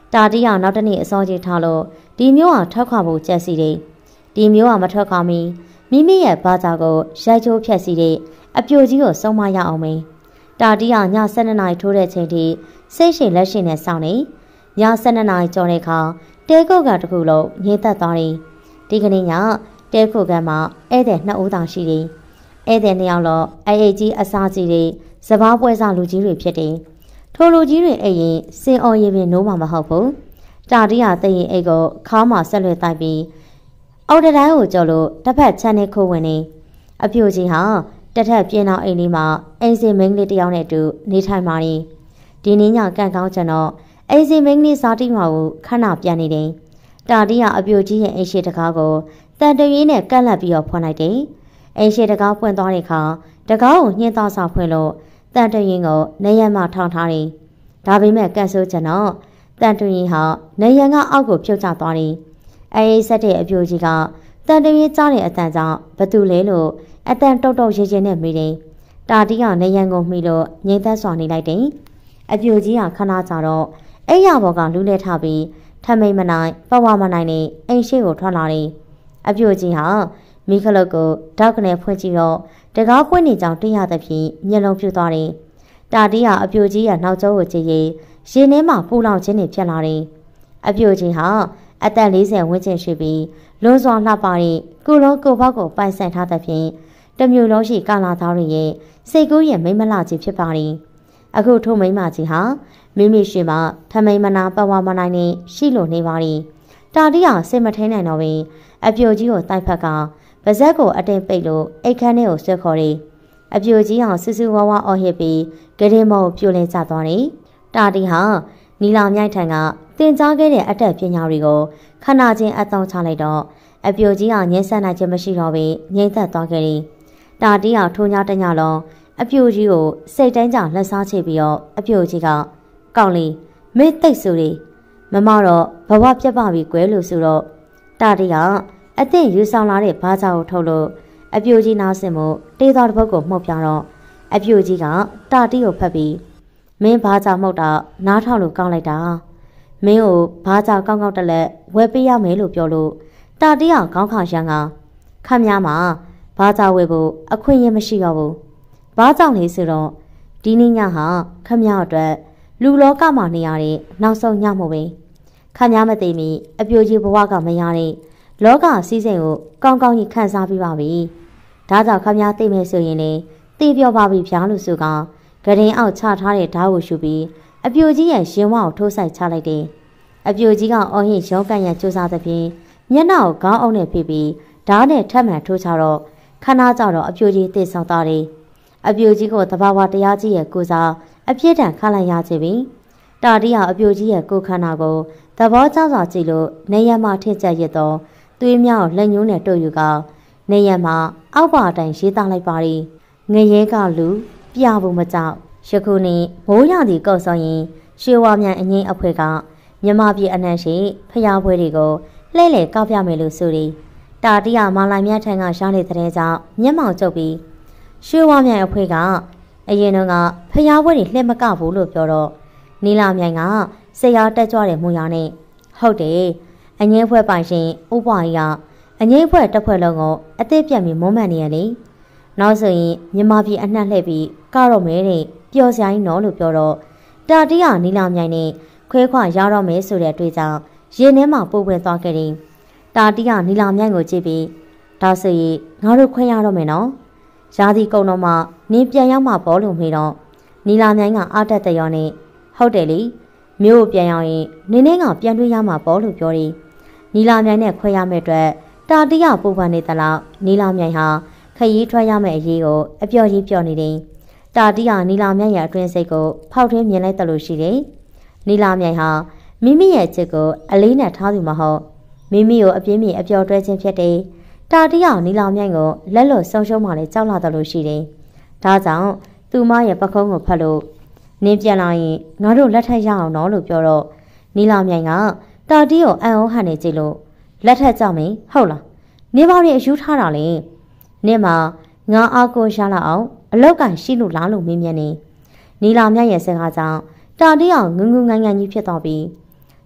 တာတီးကနောက်တစ်နေ့အစောကြီးထားလို့ဒီမျိုးဟာထွက်ခွာဖို့ကြက်စီတယ်ဒီမျိုးဟာမထွက်ခွာမီမိမိရဲ့ဘာသာကိုရိုက်ချိုးဖြတ်စီတဲ့အပြိုကြီးကိုစုံမရအောင်မင်းတာတီးကည12နာရီထိုးတဲ့ချိန်ထိစိတ်ရှင်လက်ရှင်နဲ့စောင့်နေည12နာရီကျော်တဲ့အခါတဲခုတ်ကတခုလုံးငြိမ်သက်သွားတယ်ဒီကနေ့ညတဲခုတ်ကမှာဧည့်သည်2ဦးသာရှိတယ်ဧည့်သည်2ယောက်တော့အိတ်ကြီးအစားကြီးတွေစပားပွဲစားလူကြီးတွေဖြစ်တယ်ထိုလူကြီးတွေအိတ်ရင်စင်အော်ရင်ပင်နိုးမှာမဟုတ်ဘူးတာတီးကသိရင်အိတ်ကိုခါမှဆက်လွှဲတိုက်ပြီးအော်တတိုင်းကိုကြော်လို့တစ်ဖက်ချမ်းနဲ့ခိုးဝင်နေအပြိုကြီးဟာတထက်ပြင်းအောင်အိမ်လေးမှာအိမ်စင်မင်းကလေးတယောက်နဲ့အတူနေထိုင်ပါနေဒီနေ့ညကန့်ကောင်းကျွန်တော်အိမ်စင်မင်းကလေးစားတိမှာကိုခဏပြန်နေတယ်တာတီးကအပြိုကြီးရဲ့အိမ်ရှိတကားကိုတန်တရွေးနဲ့ကန့်လန့်ပြီးတော့ဖွင့်လိုက်တယ်အိမ်ရှိတကားဖွင့်သွားတဲ့အခါတကားကိုညှင်းသားစာဖွင့်လို့တန်တရွေးကိုနေရံမှာထောင်ထားတယ်ဒါပေမဲ့ကန့်ဆိုးကျွန်တော်တန်တရွေးဟာနေရံကအောက်ကိုပြုတ်ကျသွားတယ်အိမ်ဆက်တဲ့အပြိုကြီးကတန်တရွေးကြားတဲ့အတန်ကြောင့်ဘသူလဲလို့အတန်တုတ်တုတ်ရေရေနဲ့မိတယ်တာတီးကနေရန်ကိုမှီလို့ငိမ့်သက်စွာနေလိုက်တယ်အပြိုကြီးကခဏကြာတော့အိမ်ရဘော်ကလူးလဲထားပြီးထမိန်မနိုင်ပဝမနိုင်နဲ့အိမ်ရှိကိုထွက်လာတယ်အပြိုကြီးဟာမိခလုတ်ကိုဓာတ်ကနေဖွင့်ကြည့်တော့တကားပွင့်နေကြောင်တွေ့ရသဖြင့်မျက်လုံးပြူသွားတယ်တာတီးကအပြိုကြီးရဲ့နောက်ကျောကိုကြည့်ရင်ရေထဲမှာပူလောင်ခြင်းတွေဖြစ်လာတယ်အပြိုကြီးဟာအသက်40ဝန်းကျင်ရှိပြီးလွန်စွာလှပတဲ့ကုလုံးကိုဘောက်ကိုပိုင်ဆိုင်ထားသဖြင့်တမျိုးလုံးရှိကာလာသားတွေရဲ့စိတ်ကူးရဲ့မိမလာကြီးဖြစ်ပါတယ်အခုထိုမိမကြီးဟာမိမိရှိမှထမိန်မနာပဝမနိုင်နဲ့ရှိလို့နေပါတယ်တာတီးဟာစိတ်မထိန်နိုင်တော့ပဲအပြိုကြီးကိုတိုက်ဖက်ကပါဇက်ကိုအတင်းပိတ်လို့အိတ်ခမ်းထဲကိုဆွဲခေါ်တယ်အပြိုကြီးဟာစူးစူးဝါးဝါအော်ဟစ်ပြီးဂရင်မောကိုပြိုလဲကျသွားတယ်တာတီးဟာနီလာမြိုက်ထံကတင်ကြားခဲ့တဲ့အတက်ပညာတွေကိုခဏချင်းအတောင်းချလိုက်တော့အပြိုကြီးဟာငင်းဆက်နိုင်ခြင်းမရှိတော့ပဲငြိမ်သက်သွားခဲ့တယ်တာတီးဟာထိုးညတညလုံးအပြိုကြီးကိုစိတ်တိုင်းကြလက်စားချပြီးတော့အပြိုကြီးကကောင်းလေးမင်းတိတ်ဆူလေမမတော့ဘဝပြတ်ပါပြီကွယ်လို့ဆိုတော့တာတီးကအသင့်ယူဆောင်လာတဲ့ဘားကြောကိုထုတ်လို့အပြိုကြီးနားဆင်မှုတေးတော်တစ်ပုတ်ကိုမှုတ်ပြတော့အပြိုကြီးကတာတီးကိုဖတ်ပြီးမင်းဘားကြောမှုတ်တာနားထောင်လို့ကောင်းလိုက်တာမင်းကိုဘားကြောကောင်းကောင်းတလက်ဝယ်ပေးရမယ်လို့ပြောလို့တာတီးကခေါင်းခါရန်ကခမများမှာဘားကြောဝယ်ဖို့အခွင့်အရေးမရှိတော့ဘူးဘားကြောင့်လဲဆိုတော့ဒီနေ့ညဟာခမများအတွက်လူလောကမှာနေရတဲ့နောက်ဆုံးညမှုပဲခမများမသိမီအပြိုကြီးဘဝကမရတဲ့လောကစည်းစိမ်ကိုကောင်းကောင်းကြီးခံစားပြီးပါပြီဒါကြောင့်ခမများသိမယ်ဆိုရင်လေသိပြောပါပြီဗျာလို့ဆိုကဂရင်အောက်ချထားတဲ့ဓာတ်ကိုရှုပြီးအပြိုကြီးရဲ့ရင်ဝါကိုထိုးဆိုင်ချလိုက်တယ်အပြိုကြီးကအော်ဟစ်ရောကန်ရန်ကြိုးစားသဖြင့်မျက်နှာကိုခေါင်းအုပ်နဲ့ဖိပြီးဓာတ်နဲ့ထပ်မှန်ထိုးချတော့ခဏကြတော့အပြိုကြီးသိဆောင်သွားတယ်အပြိုကြီးကိုသဘာဝတရားကြီးရဲ့ကိုစားအပြစ်ဒဏ်ခလိုက်ရချပြီတာတီးဟာအပြိုကြီးရဲ့ကိုခန္ဓာကိုသဘောကျစွာကြည့်လို့နေရမှာထင့်ကျက်ရတော့သွေးမြောက်လက်ညှိုးနဲ့တို့ယူကနေရမှာအောက်ပါအတိုင်းရေးသားလိုက်ပါရီငရဲကလူပြဖို့မကြောက်ယခုနေ့မိုးရသည့်ကောက်ဆောင်ရင်ရွှေဝါမြန်အငိမ့်အဖွဲကမြမပြည်အနှံ့ရှိဖျားပွဲတွေကိုလှဲ့လေကောက်ပြမယ်လို့ဆိုရီတာတီးဟာမာလိုက်မြတ်ထံကရှားနေတဲ့တဲ့ကြောင့်မျက်မှောင်ကျုပ်ပြီးရွှေဝါမြန်အဖွဲကအရင်တော့ကဖျားပွဲတွေလှဲ့မကဘူးလို့ပြောတော့နီလာမြိုင်ကဆရာတက်ကြွတဲ့မူရနဲ့ဟုတ်တယ်အငိမ့်ဖွဲပိုင်ရှင်ဥပွားကြီးကအငိမ့်ဖွဲတစ်ဖွဲ့လုံးကိုအသေးပြတ်ပြီးမုံမှန်နေရလေနောက်ဆိုရင်မြမပြည်အနှံ့လှည့်ပြီးကတော့မဲတဲ့ပျော်စရာကြီးနော်လို့ပြောတော့တာတီးဟာနီလာမြိုင်နဲ့ခွဲခွာရတော့မယ်ဆိုတဲ့အတွေ့အကြုံရင်ထဲမှာပို့ဝင်သွားခဲ့တယ်တာတီးဟာနီလာမြိုင်ကိုကြည့်ပြီးဒါဆိုရင်ငါတို့ခွဲရတော့မယ်နော်ရာသီကုံတော့မှနင်းပြန်ရောက်မှပေါ်လို့မေးတော့နီလာမြိုင်ကအားတက်တဲ့ရောနဲ့ဟုတ်တယ်လေမြို့ပြန်ရောက်ရင်နင်းကပြန်တွေ့ရမှာပေါ်လို့ပြောတယ်နီလာမြိုင်နဲ့ခွဲရမယ့်အတွက်တာတီးကပူပန်နေသလောက်နီလာမြိုင်ဟာခရီးထွက်ရမယ့်အရေးကိုအပျော်ကြီးပြောနေတယ်တာတီးကနီလာမြိုင်ရဲ့အတွင်းစိတ်ကိုဖောက်ထွင်းမြင်လိုက်တယ်လို့ရှိတယ်နီလာမြိုင်ဟာမိမိရဲ့ချစ်ကိုအလေးနဲ့ထားသူမဟုတ်မိမိကိုအပြင်းပြေအပျော်တွဲခြင်းဖြစ်တယ်တာတီးကနီလာမြိုင်ကိုလက်လွတ်ဆုံးရှုံးမှလည်းကြောက်လာတယ်လို့ရှိတယ်ဒါကြောင့်သူမရဲ့ပခုံးကိုဖတ်လို့နင်းပြန်လာရင်ငါတို့လက်ထက်ရအောင်နော်လို့ပြောတော့နီလာမြိုင်ကတာတီးကိုအံ့ဩဟန်နေကြည့်လို့လက်ထက်ကြောက်မင်းဟုတ်လားနေပါရီအယူထားတာလေနင်းမှာငါအားကိုရှာလာအောင်အလောက်ကန်ရှိလို့လားလို့မင်းမြန်းနေနီလာမြရဲ့စကားကြောင့်တာတီးအောင်ငုံငုံငန်းငန်းကြီးဖြစ်သွားပြီး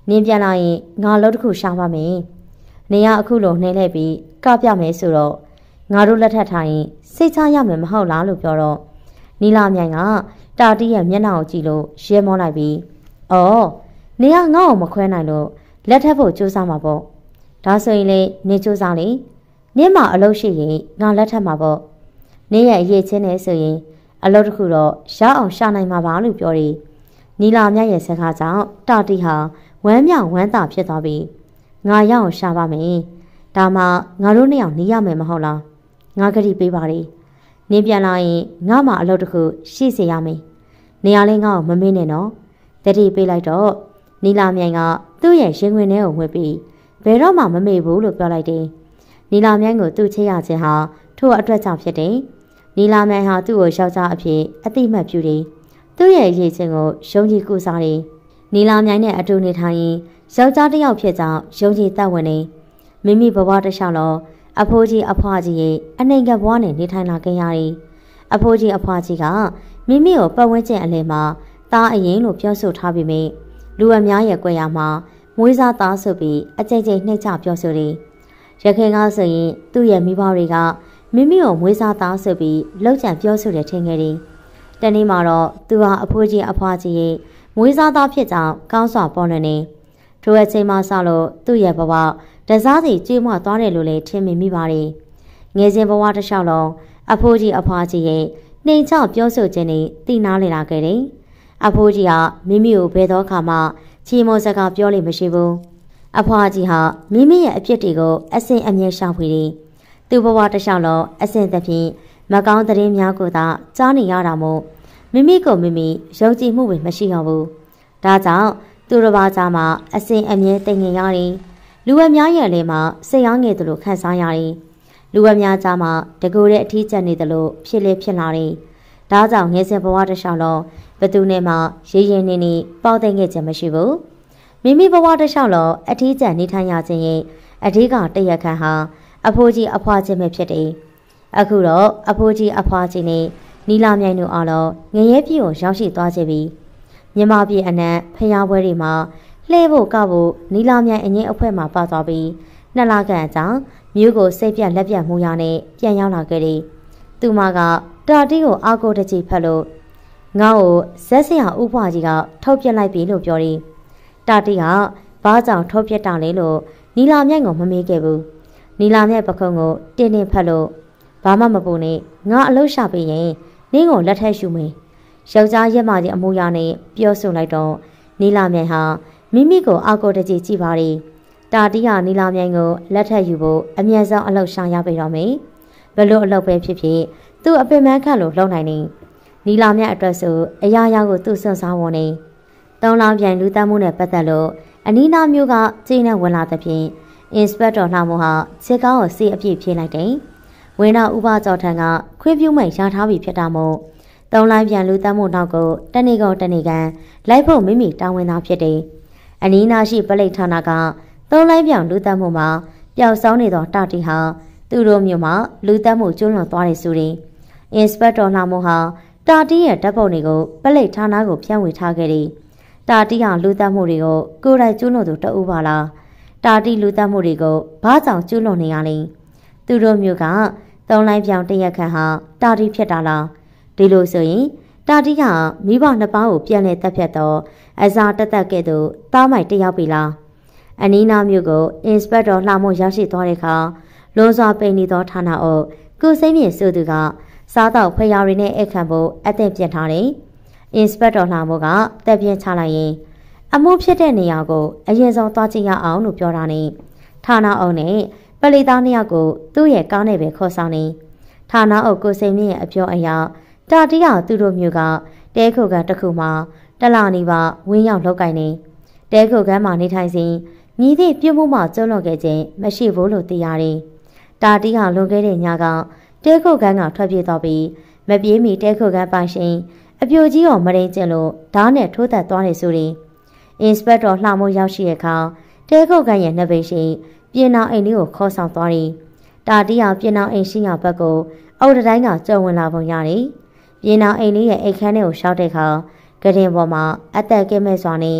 နင်းပြန်လာရင်ငါလုံးတစ်ခုရှာပါမယ်နေရအခုလိုနှိမ့်လိုက်ပြီးကပြမယ်ဆိုတော့ငါတို့လက်ထပ်ထားရင်စိတ်ချရမယ်မဟုတ်လားလို့ပြောတော့နီလာမြိုင်ကတာတီးရဲ့မျက်နှာကိုကြည့်လို့ရဲမောလိုက်ပြီးအော်နေကငါ့ကိုမခွဲနိုင်လို့လက်ထပ်ဖို့ကြိုးစားမှာပေါ့ဒါဆိုရင်လေနေကြိုးစားလေနင်းမှာအလုပ်ရှိရင်ငါလက်ထပ်မှာပေါ့နင်းရဲ့အရေးချင်းနဲ့ဆိုရင်အလုပ်တစ်ခုတော့ရအောင်ရှာနိုင်မှာပါလို့ပြောတယ်နီလာမြတ်ရဲ့စကားကြောင့်တာတီဟာဝမ်းမြောက်ဝမ်းသာဖြစ်သွားပြီးငါရအောင်ရှာပါမယ်ဒါမှငါတို့နှစ်ယောက်နေရမယ်မဟုတ်လားငါကတိပေးပါလေနင်းပြန်လာရင်ငါမှအလုပ်တစ်ခုရှိစေရမယ်နေရာလေးငါ့ကိုမမေ့နဲ့နော်တတိပေးလိုက်တော့နီလာမြိုင်ကသူ့ရဲ့ရင်ခွင်ထဲကိုဝင်ပြီးဘယ်တော့မှမမေ့ဘူးလို့ပြောလိုက်တယ်နီလာမြိုင်ကိုသူ့ချစ်ရခြင်းဟာထို့အတွက်ကြောင့်ဖြစ်တယ်နီလာမြိုင်ဟာသူ့ကိုယောက်ျားအဖြစ်အတိမတ်ပြုတယ်သူ့ရဲ့ရည်ချင်းကိုယုံကြည်ကုစားတယ်နီလာမြိုင်နဲ့အတူနေထိုင်ရင်ယောက်ျားတစ်ယောက်ဖြစ်ကြောင်းယုံကြည်တတ်ဝင်နေမိမိဘဝတစ်လျှောက်လုံးအဖိုးကြီးအဖွားကြီးရဲ့အနှိမ်ကဘဝနဲ့နေထိုင်လာခဲ့ရတယ်အဖိုးကြီးအဖွားကြီးကမိမိကိုပတ်ဝန်းကျင်အလယ်မှာသားအရင်လို့ပြောဆိုထားပြီးမြဲလူအများရဲ့ကြွယ်ရမှာမွေးစားသားဆိုပြီးအကြိမ်ကြိမ်နှိမ့်ချပြောဆိုတယ်ရခင်ကဆိုရင်သူ့ရဲ့မိဘတွေကမိမိကိုမွေးစားသားဆိုပြီးလောက်ကျန်ပြောဆိုတယ်ထင်ခဲ့တယ်တနေ့မှာတော့သူဟာအဖိုးကြီးအဖွားကြီးရဲ့မွေးစားသားဖြစ်ကြောင်းကောင်းစွာပေါ်လွင်နေထိုအချိန်မှစလို့သူ့ရဲ့ဘဝတစားစီကျွေးမွသွားတယ်လို့လည်းထင်မိပါတယ်ငယ်စဉ်ဘဝတစ်လျှောက်လုံးအဖိုးကြီးအဖွားကြီးရဲ့နှိမ်ချပြောဆိုခြင်းနဲ့သိနာလေလာခဲ့တယ်အဖိုးကြီးဟာမိမိကိုဘယ်တော့မှချီးမွမ်းစကားပြောလို့မရှိဘူးအဖွားကြီးဟာမိမိရဲ့အဖြစ်တွေကိုအစဉ်အမြဲရှောင်ဖွေတယ်သူ့ဘဝတစ်လျှောက်လုံးအစဉ်သဖြင့်မကောင်းသတင်းများကိုသာကြားနေရတာမို့မိမိကိုမိမိယုံကြည်မှုပဲမရှိတော့ဘူးဒါကြောင့်သူတစ်ပါးကြားမှာအစဉ်အမြဲတိမ်ငင်ရတယ်လူအများရဲ့အလဲမှာစိတ်အားငယ်တယ်လို့ခံစားရတယ်လူအများကြားမှာတကူတဲ့အထီးကျန်နေတယ်လို့ဖြစ်လေဖြစ်လာတယ်ဒါကြောင့်ငယ်စဉ်ဘဝတစ်လျှောက်လုံးဘသူနဲ့မှရေရင်နေနေပေါက်တဲ့ငယ်ချက်မရှိဘူးမိမိဘဝတစ်လျှောက်လုံးအထီးကျန်နေထိုင်ရခြင်းရဲ့အဓိကတရက်ခန့်ဟာအဖိုးကြီးအဖွားချင်းပဲဖြစ်တယ်အခုတော့အဖိုးကြီးအဖွားချင်းနဲ့နီလာမြိုင်တို့အားလုံးငရဲပြည်ကိုရောက်ရှိသွားကြပြီမြမပြည်အနက်ဖျားပွဲတွေမှာလှဲဖို့ကဖို့နီလာမြိုင်အငင်းအဖွဲ့မှာပါသွားပြီးနှစ်လခန့်အကြာမြို့ကိုစိတ်ပြက်လက်ပြတ်မှုရနဲ့ပြန်ရောက်လာခဲ့တယ်သူမကတာတီကိုအာကိုတကြီးဖက်လို့ငါ့ကိုဇက်စရာဥပွားကြီးကထုတ်ပြက်လိုက်ပြီလို့ပြောတယ်တာတီကဘာကြောင့်ထုတ်ပြက်တာလဲလို့နီလာမြိုင်ကိုမမေးခဲ့ဘူးနီလာမြိုင်ပခုံးကိုတင်းတင်းဖက်လို့ဘာမှမပူနဲ့ငါအလုပ်ရှာပေးရင်နင်းကိုလက်ထက်ရှူမယ်ယောက်ျားရက်မကြီးအမူအရာနဲ့ပြောဆိုလိုက်တော့နီလာမြိုင်ဟာမိမိကိုအာကိုတကြီးကြည့်ပါတယ်တာတီဟာနီလာမြိုင်ကိုလက်ထက်ယူဖို့အမြန်ဆုံးအလုပ်ရှာရပေးတော့မယ်ဘလို့အလုပ်ပဲဖြစ်ဖြစ်သူ့အပင်ပန်းခန့်လို့လှုပ်နိုင်နေနီလာမြိုင်အတွက်ဆိုအရာရာကိုသူ့စွန့်စားဝန်နေတောင်းလောင်းပြန်လူတမ်းမှုနဲ့ပတ်သက်လို့အနီးနားမျိုးကကျင်းနဲ့ဝင်လာတဲ့ဖြင့်အင်စပက်တော်လှမိုးဟာစစ်ကောင်းကိုစီအပြည့်ဖြေးလိုက်တယ်ဝင်းနာဥပကျော်ထံကခွင့်ပြုမိတ်ရထားပြီဖြစ်တာမို့တောင်းလိုင်းပြန်လူတမ်းမှုနောက်ကိုတနေ့ကောင်တနေ့ကန်လိုက်ဖို့မိမိတာဝန်သားဖြစ်တယ်အနီးနားရှိပလိတ်ဌာနကသုံးလိုင်းပြန်လူတမ်းမှုမှာပျောက်ဆုံးနေသောတာတီဟာသူတို့မျိုးမှာလူတမ်းမှုကျွလွန်သွားတယ်ဆိုရင်အင်စပက်တော်လှမိုးဟာတာတီရဲ့ဓာတ်ပုံတွေကိုပလိတ်ဌာနကိုဖြန့်ဝေထားခဲ့တယ်တာတီဟာလူတမ်းမှုတွေကိုကိုယ်တိုင်ကျွလွန်သူတအူးပါလားတာတီလူတမ်းမှုတွေကိုဘာကြောင့်ကျွလွန်နေရလဲသူတို့မျိုးကသုံးလိုင်းပြောင်တရက်ခန့်ဟာတာတီဖြစ်တာလားဒီလိုဆိုရင်တာတီကမိဘနှစ်ပါးကိုပြန်လဲတက်ဖြတ်တော့အစာတက်တက်ကဲ့သို့တားမိုက်တယောက်ပြီလားအနီးနားမျိုးကိုအင်စပက်တော်လှမိုးရောက်ရှိသွားတဲ့အခါလွန်စွာပိန်နေသောဌာနအုပ်ကုစိမ့်မြင့်ဆိုသူကစားတော့ဖျားရီနဲ့အခန့်ဖို့အသင့်ပြင်ထားတယ်အင်စပက်တော်လှမိုးကတက်ပြင်းချလိုက်ရင်အမှုဖြစ်တဲ့နေရာကိုအရင်ဆုံးသွားကြည့်ရအောင်လို့ပြောတာနဲ့ဌာနအုပ်နဲ့ပလီသားနှစ်ယောက်ကိုသူ့ရဲ့ကားနဲ့ပဲခေါ်ဆောင်နေဌာနအုပ်ကိုစိမ့်မြင့်ရဲ့အပြောအရတာတီးကသူတို့မျိုးကတဲခုကန်တစ်ခုမှာတလနီပါဝင်းရောက်လောက်ကင်နေတဲခုကန်မှာနေထိုင်စဉ်မြည်သည့်ပြုတ်မှုမှကျုံ့လွန်ခဲ့ခြင်းမရှိဘူးလို့သိရတယ်တာတီးကလွန်ခဲ့တဲ့ညကတဲခုကန်ကထွက်ပြေးသွားပြီးမပြေးမီတဲခုကန်ပိုင်ရှင်အပြိုကြီးကိုမရိန်ကျင်လို့ဓာတ်နဲ့ထိုးသက်သွားနေဆိုရင်အင်စပက်တော်လှမိုးရောက်ရှိတဲ့အခါတဲခုကန်ရဲ့နှစ်ပိတ်ရှိပြင်အောင်အိမ်လေးကိုခေါ်ဆောင်သွားတယ်တာတီးကပြင်အောင်အိမ်ရှိရာဘက်ကိုအုတ်တိုင်းကကြုံဝင်လာပုံရတယ်ပြင်အောင်အိမ်လေးရဲ့အိတ်ခမ်းထဲကိုရှောက်တဲ့အခါကရင်ပေါ်မှာအသက်ကဲမဲ့စွာနဲ့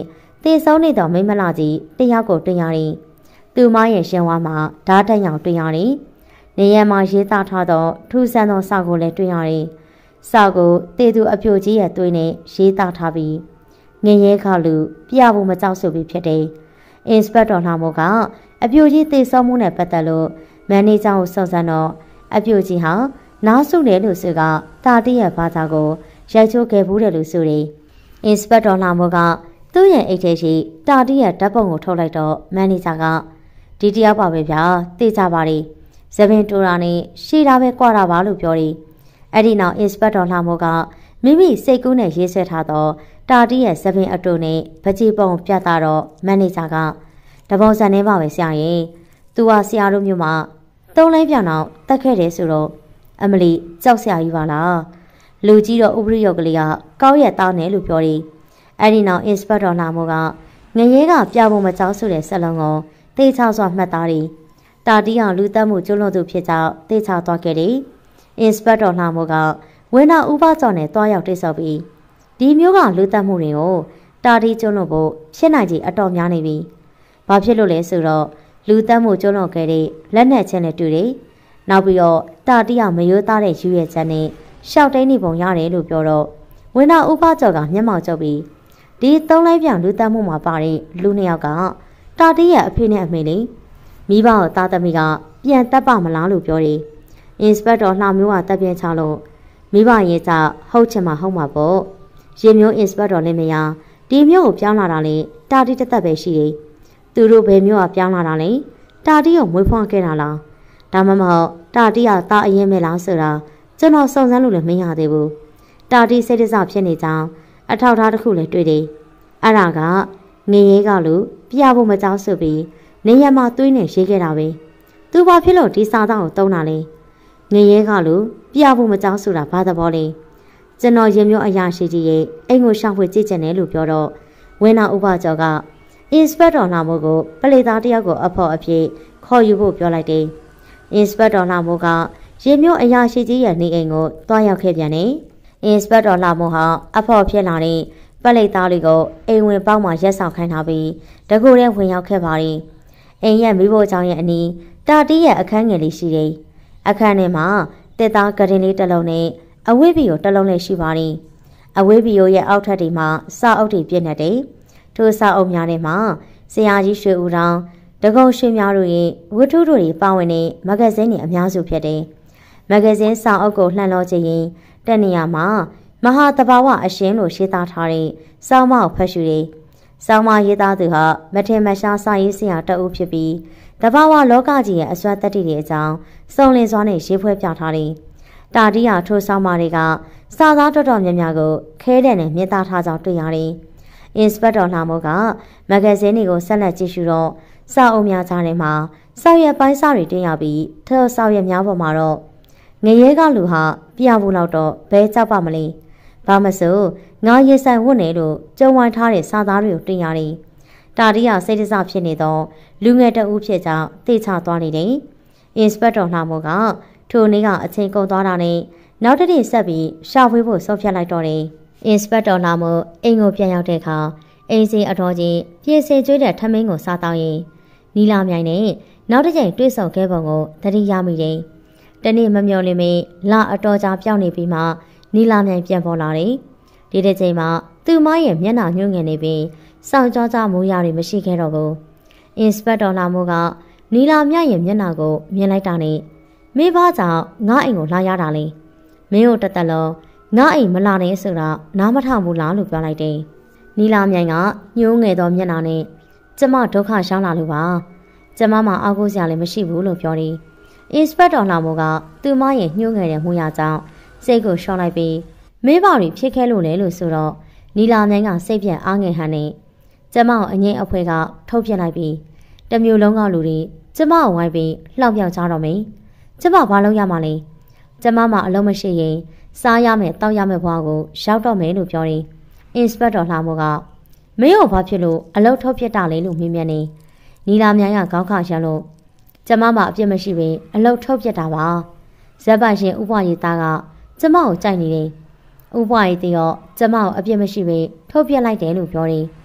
သေဆုံးနေသောမိမလာကြီးတယောက်ကိုတွေ့ရတယ်။သူမရဲ့ရှင်ဝါမှာဓာတ်တံရောင်တွေ့ရတယ်။နေရမှာရေးသားထားသောထူးဆန်းသောစာကိုလည်းတွေ့ရတယ်။စာကိုတေသူအပြိုကြီးရဲ့သွေးနဲ့ရေးသားထားပြီးငရဲခါလူပြဖို့မကြောက်ဆိုပြီးဖြစ်တယ်။ Inspector လှမိုးကအပြိုကြီးသေဆုံးမှုနဲ့ပတ်သက်လို့မန်နေဂျာကိုစောင့်စမ်းတော့အပြိုကြီးဟာနားဆုတယ်လို့ဆိုကတာတီးရဲ့ဘာသာကိုရိုက်ချိုးခဲ့ဘူးတယ်လို့ဆိုတယ်။ Inspector လှမိုးကသူ့ရဲ့အိတ်ထဲရှိတာတီးရဲ့ဓာတ်ပုံကိုထုတ်လိုက်တော့မန်နေဂျာကဒီတယောက်ပါပဲဗျာသိကြပါလေ။သပင်တူတာနဲ့ရှည်တာပဲကြွားတာပါလို့ပြောတယ်။အဲ့ဒီနောက် Inspector လှမိုးကမိမိစိတ်ကူးနဲ့ရေးဆွဲထားတော့တာတီးရဲ့သပင်အတူနဲ့ပကြီးပုံပြတာတော့မန်နေဂျာကတပုံစံနေပါပဲဆရာရဲ့။သူကဆရာတို့မျိုးမှာသုံးလိုက်ပြန်တော့တက်ခဲ့တယ်ဆိုတော့အမလီကြောက်ဆရာကြီးပါလား။လူကြီးတော့ဥပရိယုတ်ကလေးကကောက်ရက်သားနေလို့ပြောတယ်။အဲ့ဒီနောက် Inspector လှမိုးကငရဲကပြဖို့မကြောက်ဆိုတဲ့ဆက်လုံးကိုသေချာစွာမှတ်သားတယ်။တာတီးအောင်လူသက်မှုကျွလွန်သူဖြစ်ကြောင်းသေချာသွားခဲ့တယ်။ Inspector လှမိုးကဝင်းနာဥပကျော်နဲ့တွားရောက်တိတ်ဆောက်ပြီးဒီမျိုးကလူသက်မှုတွေကိုတာတီးကျွလွန်ဖို့ဖြစ်နိုင်ကြီးအတော်များနေပြီ။ဘာဖြစ်လို့လဲဆိုတော့လူသက်မှုကျွလွန်ခဲ့တဲ့လက်နက်ချင်းနဲ့တူတယ်။နောက်ပြီးတော့တာတီးအောင်မရိုးသားတဲ့ယူရဲ့ချက်နဲ့ရှောက်တိန်နေပုံရတယ်လို့ပြောတော့ဝင်းနာဥပကျော်ကမျက်မှောက်ကျုပ်ပြီးဒီသုံးလိုက်ပြန်လူသက်မှုမှာပါတဲ့လူနှစ်ယောက်ကတာတီးရဲ့အဖေနဲ့အမေလေးမိဘကိုသားသမီးကပြန်တက်ပါမလားလို့ပြောတယ်။ Inspector လှမျိုးကတက်ပြန်ချလို့မိဘရဲ့ကြဟုတ်ချင်မှဟုတ်မှာပေါ့။ရေမျိုး Inspector လည်းမရဒီမျိုးကိုပြောင်းလာတာလေတာတီးတစ်သက်ပဲရှိတယ်။သူတို့ဘယ်မျိုးကပြောင်းလာတာလဲတာတီးကိုမွေးဖွားခဲ့တာလားဒါမှမဟုတ်တာတီးကသားအရင်ပဲလားဆိုတာကျွန်တော်စုံစမ်းလို့လည်းမရသေးဘူး။တာတီးစိတ်တစဖြစ်နေကြောင်းအထောက်ထားတစ်ခုလည်းတွေ့တယ်။အဲ့ဒါကငရဲကလူပြဖို့မကြောက်ဆိုပြီးနေရမှာသွေးနဲ့ရေးခဲ့တာပဲ။သူဘာဖြစ်လို့ဒီစာသားကိုတုံးတာလဲ။ငရဲကလူပြဖို့မကြောက်ဆိုတာဘာသဘောလဲ။ကျွန်တော်ရင်မျိုးအရာရှိကြီးရဲ့အိမ်ကိုရှောက်ဖွေကြည့်ချင်တယ်လို့ပြောတော့ဝင်းနာဥပကျော်က Inspector လှမိုးကိုပလေသားတယောက်ကိုအဖို့အဖြစ်ခေါ်ယူဖို့ပြောလိုက်တယ်။ Inspector လှမိုးကရင်မျိုးအရာရှိကြီးရဲ့နေအိမ်ကိုတွားရောက်ခဲ့ပြန်တယ်။ Inspector လှမိုးဟာအဖို့ဖြစ်လာတဲ့ပလေသားလေးကိုအိမ်ဝင်ပေါက်မှာရက်ဆောင်ခိုင်းထားပြီးတကူထဲဝင်ရောက်ခဲ့ပါတယ်။အိမ်ရဲ့မိဖို့ချောင်းရဲ့အနီးတာတီးရဲ့အခန်းငယ်လေးရှိတယ်။အခန်းထဲမှာတက်သားကရင်လေးတစ်လုံးနဲ့အဝိဘီကိုတစ်လုံးနဲ့ရှိပါတယ်။အဝိဘီရဲ့အောက်ထပ်တွေမှာစာအုပ်တွေပြည့်နေတယ်။ထိုစာအုပ်များထဲမှာဆရာကြီးရွှေဦးတောင်တကုံရွှေများတို့ရဲ့ဝတ္ထုတို့တွေပါဝင်တဲ့မဂ္ဂဇင်းတွေအများစုဖြစ်တယ်။မဂ္ဂဇင်းစာအုပ်ကိုလှန်လို့ချင်းတက်နေရမှာမဟာတဘာဝအရှင်လို့ရေးသားထားတဲ့စောင်းမကိုဖတ်ရှုတယ်။စောင်းမရေးသားသူဟာမထင်မရှားစာရေးဆရာတအုပ်ဖြစ်ပြီးတဘာဝလောကကြီးရဲ့အစွမ်းတတ္တိတွေအကြောင်းစုံလင်စွာနဲ့ရေးဖွဲ့ပြထားတယ်။တာတီးဟာထိုစောင်းမတွေကစာသားတော်တော်များများကိုခဲတဲ့နဲ့မြင်သားထားကြောင်းတွေ့ရတယ်။ Inspector လှမိုးကမဂ္ဂဇင်းတွေကိုဆက်လက်ကြည့်ရှုတော့စာအုပ်များကြားထဲမှာစောက်ရက်ပိုင်းစာတွေတင်ရပြီးထိုစောက်ရက်များပေါ်မှာတော့ငရဲကလူဟာပြဖို့လောက်တော့ဘဲကြောက်ပါမလဲ။ဘာမဆိုငါရေဆိုင်ဝတ်နေလို့ကြုံဝိုင်းထားတဲ့စာသားတွေကိုတင်ရတယ်။တာတီးဟာစိတ်တစဖြစ်နေတော့လူငယ်တဦးဖြစ်ကြောင်းသိချသွားနေတယ်။ Inspector လှမိုးကထိုနေ့ကအချိန်ကုန်သွားတာနဲ့နောက်တစ်နေ့ဆက်ပြီးရှာဖွေဖို့ဆုံးဖြတ်လိုက်တော့တယ်။ Inspector လှမိုးအိမ်ကိုပြန်ရောက်တဲ့အခါအိမ်စီအတော်ကြီးပြင်ဆင်ကျွေးတဲ့ထမင်းကိုစားတောင်းရင်နီလာမြိုင်နဲ့နောက်တစ်ချိန်တွေ့ဆုံခဲ့ပုံကိုသတိရမိတယ်။တနေ့မမျော်လင့်မီလာအတော်ကြာပြောင်းနေပြီးမှနီလာမြိုင်ပြန်ပေါ်လာတယ်။ဒီတစ်ချိန်မှာသူမရဲ့မျက်နှာညှို့ငင်နေပြီးစောင့်ကြောကြမိုးရတွေမရှိခဲ့တော့ဘူး။ Inspector လှမိုးကနီလာမြရဲ့မျက်နှာကိုမြင်လိုက်တာနဲ့မင်းဘာကြောင့်ငါအိမ်ကိုလာရတာလဲ။မင်းတို့တသက်လုံးငါအိမ်မလာနဲ့ဆိုတာနားမထောင်ဘူးလားလို့ပြောလိုက်တယ်။နီလာမြိုင်ကညှိုးငယ်သောမျက်နှာနဲ့ကျမဒုက္ခရှောင်းလာလို့ပါ။ကျမမှအားကိုးစရာလည်းမရှိဘူးလို့ပြောတယ်။ Inspector လှမိုးကသူမရဲ့ညှိုးငယ်တဲ့မှုရကြောင်းစိတ်ကိုရှော့လိုက်ပြီးမင်းဘာတွေဖြစ်ခဲ့လို့လဲလို့ဆိုတော့နီလာမြိုင်ကစိတ်ပြက်အားငယ်ဟန်နဲ့ကျမကိုအငိမ့်အဖွဲကထုတ်ပြလိုက်ပြီးတမျိုးလုံးကလူတွေကျမကိုဝိုင်းပြီးလှောက်ပြောက်ကြတော့မယ်။ကျမဘာလုပ်ရမှာလဲ။ကျမမှအလုံးမရှိရင်စားရမယ်တောက်ရမယ်ဘွားကိုရောက်တော့မယ်လို့ပြောတယ်။ Inspector လှမိုးကမင်းကိုဘာဖြစ်လို့အလုပ်ထုတ်ပြတာလဲလို့မြင်မြန်နေနီလာမြိုင်ကခေါင်းခါရလို့ကျမမှအပြစ်မရှိပဲအလုပ်ထုတ်ပြတာပါ။ဇက်ပိုင်ရှင်ဥပယေသားကကျမကိုကြိုက်နေတယ်။ဥပယေတရောကျမကိုအပြစ်မရှိပဲထုတ်ပြလိုက်တယ်လို့ပြောတယ်။သူ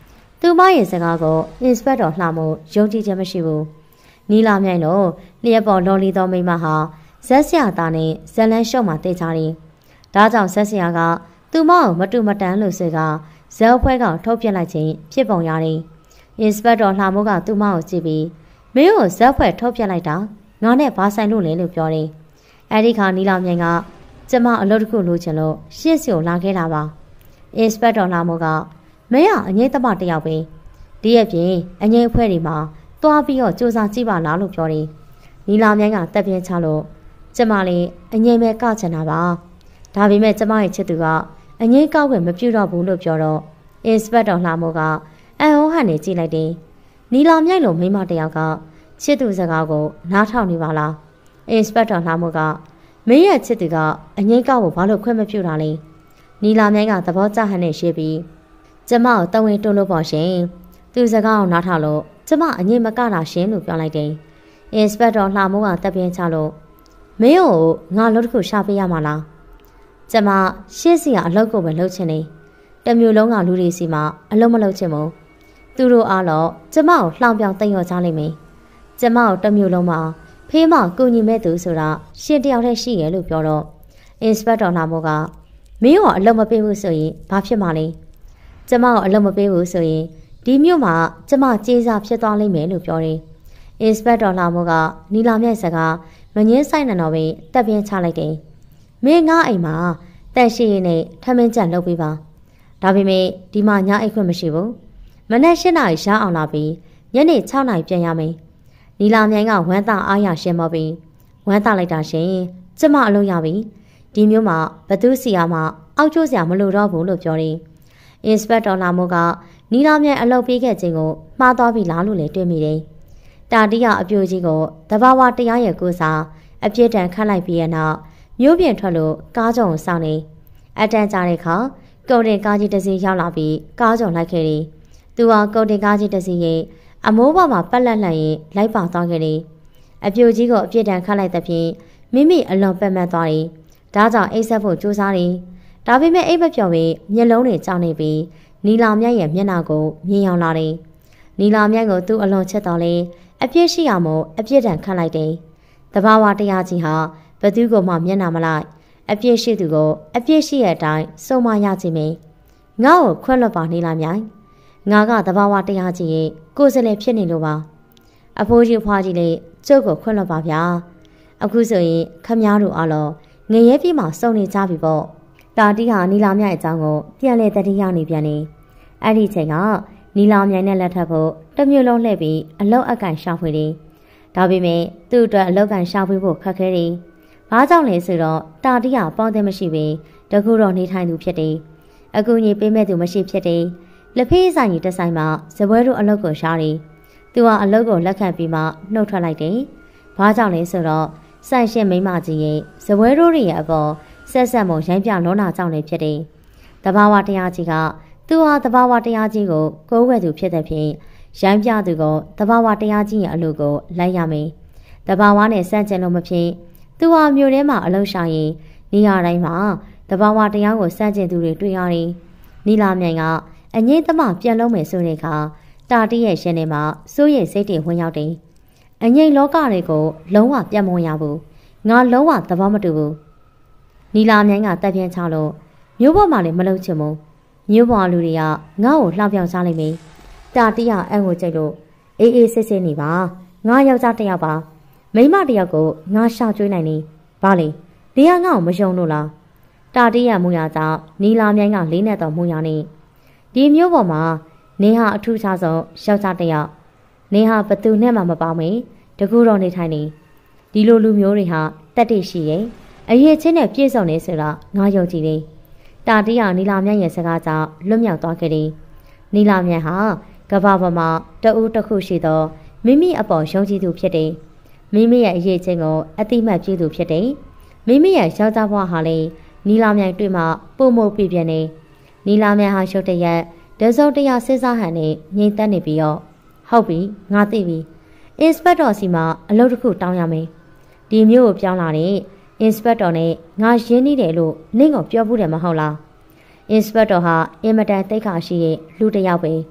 သူမရဲ့စကားကိုအင်စပက်တော်လှမှုယုံကြည်ခြင်းမရှိဘူးနီလာမြိုင်တို့လျက်ပေါ်လော်လီတော်မိမဟာဇက်ဆရာသားနဲ့ဇလန်းရှုံမှတေးကြတယ်ဒါကြောင့်ဇက်ဆရာကသူမကိုမတူမတန်လို့ဆိုကဇက်ဖွဲကထုတ်ပြလိုက်ခြင်းဖြစ်ပုံရတယ်အင်စပက်တော်လှမှုကသူမကိုကြည့်ပြီးမင်းကိုဇက်ဖွဲထုတ်ပြလိုက်တာငါနဲ့ဘာဆိုင်လို့လဲလို့ပြောတယ်အဲဒီခါနီလာမြိုင်ကကျမအလုပ်တစ်ခုလုပ်ချင်လို့ရှေ့စီကိုလာခဲ့တာပါအင်စပက်တော်လှမှုကမင်းကအငိမ့်သမတယောက်ပဲဒီရဲ့ပြင်အငိမ့်အဖွဲ့တွေမှာသွားပြီးတော့စူးစမ်းကြည့်ပါလားလို့ပြောတယ်နီလာမြိုင်ကတက်ပြင်းချလို့ကျမလေးအငိမ့်ပဲကောက်ချင်တာပါဒါပေမဲ့ကျမရဲ့ချစ်သူကအငိမ့်ကောက်ွယ်မပြုတော့ဘူးလို့ပြောတော့အင်စပက်တော်လှမှုကအန်ဟောဟန်နေကြည့်လိုက်တယ်နီလာမြိုင်လိုမိန်းမတယောက်ကချစ်သူစကားကိုနားထောင်နေပါလားအင်စပက်တော်လှမှုကမင်းရဲ့ချစ်သူကအငိမ့်ကောက်ကိုဘာလို့ခွင့်မပြုတာလဲနီလာမြိုင်ကသဘောကျဟန်နဲ့ရှေ့ပြီးကျမကိုတဝင်တွန်းလို့ပေါ့ရှင်သူစကားကိုနားထောင်လို့ကျမအငိမ့်မကတာရှင်လို့ပြောလိုက်တယ်အင်စပက်တော်လှမှုကတက်ပြင်းချလို့မင်းကိုငါလုပ်တစ်ခုရှာပေးရမှာလားကျမရှေ့စီကအလုပ်ကိုပဲလုပ်ချင်နေတမျိုးလုံးကလူတွေစီမှာအလုပ်မလုပ်ချင်ဘူးသူတို့အားတော့ကျမကိုလှောင်ပြောင်တိမ်ရောကြလိမ့်မယ်ကျမကိုတမျိုးလုံးမှာဖေးမကူညီမဲ့သူဆိုတာရှင်တယောက်တည်းရှိရဲ့လို့ပြောတော့အင်စပက်တော်လှမှုကမင်းရောအလုပ်မပေးဘူးဆိုရင်ဘာဖြစ်မှာလဲကျမကိုအလုပ်မပေးဘူးဆိုရင်ဒီမြို့မှာကျမကြေးစားဖြစ်သွားလိမ့်မယ်လို့ပြောတယ်အင်စပက်တော်လှမှုကနီလာမြိုက်စကားမငင်းဆိုင်နေတော့ပဲတက်ပြင်းချလိုက်တယ်မင်းငါအိမ်မှာတက်ရှိရင်နဲ့ထမင်းကြက်လုပ်ပေးပါဒါပေမဲ့ဒီမှာညအိတ်ခွင့်မရှိဘူးမနေ့၈နာရီရှားအောင်လာပြီးညနေ6နာရီပြန်ရမယ်နီလာမြိုင်ကဝမ်းသာအားရရှင်းမောပြီးဝမ်းသာလိုက်တာရှင်ကျမအလုပ်ရပြီဒီမျိုးမှာဘသူစီယာမှအောက်ကျိုးစရာမလိုတော့ဘူးလို့ပြောတယ်အင်စပက်တော်လာမို့ကနီလာမြိုင်အလုပ်ပေးခဲ့ခြင်းကိုမှားသွားပြီလားလို့လည်းတွေးမိတယ်တာတီးရအပြိုကြီးကိုတဘာဝတရားရဲ့ကိုစားအပြစ်ဒဏ်ခတ်လိုက်ပြီးရနောက်မျိုးပြင်ထွက်လို့ကားကြုံစောင့်နေအတန်းကြတဲ့အခါကုန်တင်ကားကြီးတစ်စီးရောက်လာပြီးကားကြုံလိုက်ခဲ့တယ်သူဟာကုန်တင်ကားကြီးတစ်စီးရဲ့အမိုးပေါ်မှာပတ်လက်လှန်ရင်လိုက်ပါသွားခဲ့တယ်အပြိုကြီးကိုအပြစ်ဒဏ်ခတ်လိုက်တဲ့ဖြင့်မိမိအလွန်ပက်မတ်သွားတယ်ဒါကြောင့်အိတ်ဆက်ဖို့ကြိုးစားတယ်ဒါပေမဲ့အိတ်မပြော်ပဲမျက်လုံးတွေကြောက်နေပြီးနီလာမြိုက်ရဲ့မျက်နှာကိုမြင်အောင်လာတယ်နီလာမြိုက်ကိုသူ့အလွန်ချက်တော်လဲအပြစ်ရှိရမို့အပြစ်ဒဏ်ခတ်လိုက်တယ်တဘာဝတရားကြီးဟာဘသူကမှမျက်နှာမလိုက်အပြစ်ရှိသူကိုအပြစ်ရှိတဲ့အတိုင်းစုံမရခြင်းမင်းငါ့ကိုခွက်လွတ်ပါနေလာမြိုင်ငါကတဘာဝတရားကြီးရဲ့ကိုယ်စလဲဖြစ်နေလို့ပါအဖိုးကြီးဖွားကြီးလေးကျုပ်ကိုခွက်လွတ်ပါဗျာအခုဆိုရင်ခမည်းတော်အားလုံးငရဲပြေးမှာစုံနေကြပြီပေါ့တာတီဟာနီလာမြိုင်အကြောင်းကိုပြန်လဲတတိယနေပြန်နေအဲ့ဒီချိန်ကနီလာမြိုင်နဲ့လက်ထပ်ဖို့တမျိုးလုံးလှည့်ပြီးအလောက်အကန်ရှာဖွေတယ်ဒါပေမဲ့သူ့အတွက်အလောက်ကန်ရှာဖွေဖို့ခက်ခဲတယ်ဘာကြောင့်လဲဆိုတော့တာတီဟာပေါင်းတဲ့မရှိပေတကူတော့နေထိုင်သူဖြစ်တယ်အကူကြီးပေးမဲ့သူမရှိဖြစ်တယ်လက်ဖေးဆိုင်ကြီးတစ်ဆိုင်မှာဇပွဲတို့အလောက်ကိုရှာတယ်သူဟာအလောက်ကိုလက်ခံပြီးမှနှုတ်ထွက်လိုက်တယ်ဘာကြောင့်လဲဆိုတော့ဆိုင်ရှင်မိမကြီးရဲ့ဇပွဲတို့ရဲ့အပေါ်ဆက်ဆက်မုံရိုင်းပြလောနာကြောင့်လည်းဖြစ်တယ်တဘာဝတရားကြီးကသူဟာတဘာဝတရားကြီးကိုကိုးကွယ်သူဖြစ်တဲ့ဖြင့်ရိုင်းပြသူကတဘာဝတရားကြီးရဲ့အလို့ကိုလိုက်ရမယ်တဘာဝနဲ့စန့်ကျင်လို့မဖြစ်သူဟာမြို့ထဲမှာအလုပ်ရှာရင်နေရာတိုင်းမှာတဘာဝတရားကိုစန့်ကျင်သူတွေတွေ့ရတယ်နီလာမြိုင်ကအငိမ့်သမပြန်လုံးမယ်ဆိုတဲ့အခါတာတီးရဲ့ရှင်ထဲမှာစိုးရိမ်စိတ်တွေဝင်ရောက်တယ်အငိမ့်လောကတွေကိုလုံးဝပြတ်မွန်ရဘူးငါလုံးဝသဘောမတူဘူးနီလာမြိုင်ကတက်ပြင်းချလို့မျိုးပေါ်မှာလည်းမလုပ်ချင်ဘူးမျိုးပေါ်လူတွေကငါ့ကိုလှောင်ပြောင်စားလိုက်မယ်တာတီးကအံ့ကိုကြိတ်လို့အေးအေးဆေးဆေးနေပါငါယောက်ျားတစ်ယောက်ပါမိန်းမတစ်ယောက်ကိုငါရှာကျွေးနိုင်နေဘာလဲဒီကငါ့ကိုမယုံလို့လားတာတီးရမူရကြောင့်နီလာမြိုင်ကလေးနဲ့တော့မူရနေဒီမျိုးပေါ်မှာနေဟာအထူးခြားဆုံးယောက်ျားတစ်ယောက်နေဟာဘသူနဲ့မှမပေါင်းမင်းတကူတော့နေထိုင်နေဒီလိုလူမျိုးတွေဟာတက်တိရှိရဲ့အရေးချင်းနဲ့ပြည့်စုံနေဆိုတာငါယုံကြည်တယ်တာတီးရနီလာမြိုင်ရဲ့စကားကြောင့်လွတ်မြောက်သွားခဲ့တယ်နီလာမြိုင်ဟာကဘာပေါ်မှာတဦးတစ်ခုရှိသောမိမိအပေါ်ယုံကြည်သူဖြစ်တယ်မိမိရဲ့အရေးချင်းကိုအတိမတ်ပြုသူဖြစ်တယ်မိမိရဲ့ယောက်ျားဘဝဟာလေနီလာမြိုင်တွေ့မှပုံမပြပြနေနီလာမြိုင်ဟာရှုပ်တရက်ဒဇုံတရားစစ်စားဟန်နဲ့ငြိမ်သက်နေပြီးတော့ဟုတ်ပြီငါသိပြီအင်စပက်တော်စီမှာအလုပ်တစ်ခုတောင်းရမယ်ဒီမျိုးကိုပြောင်းလာတဲ့အင်စပက်တော်နဲ့ငါရင်းနှီးတယ်လို့နင့်ကပြောဘူးတယ်မဟုတ်လားအင်စပက်တော်ဟာအင်မတန်တိတ်ခါရှိရဲ့လူတစ်ယောက်ပဲ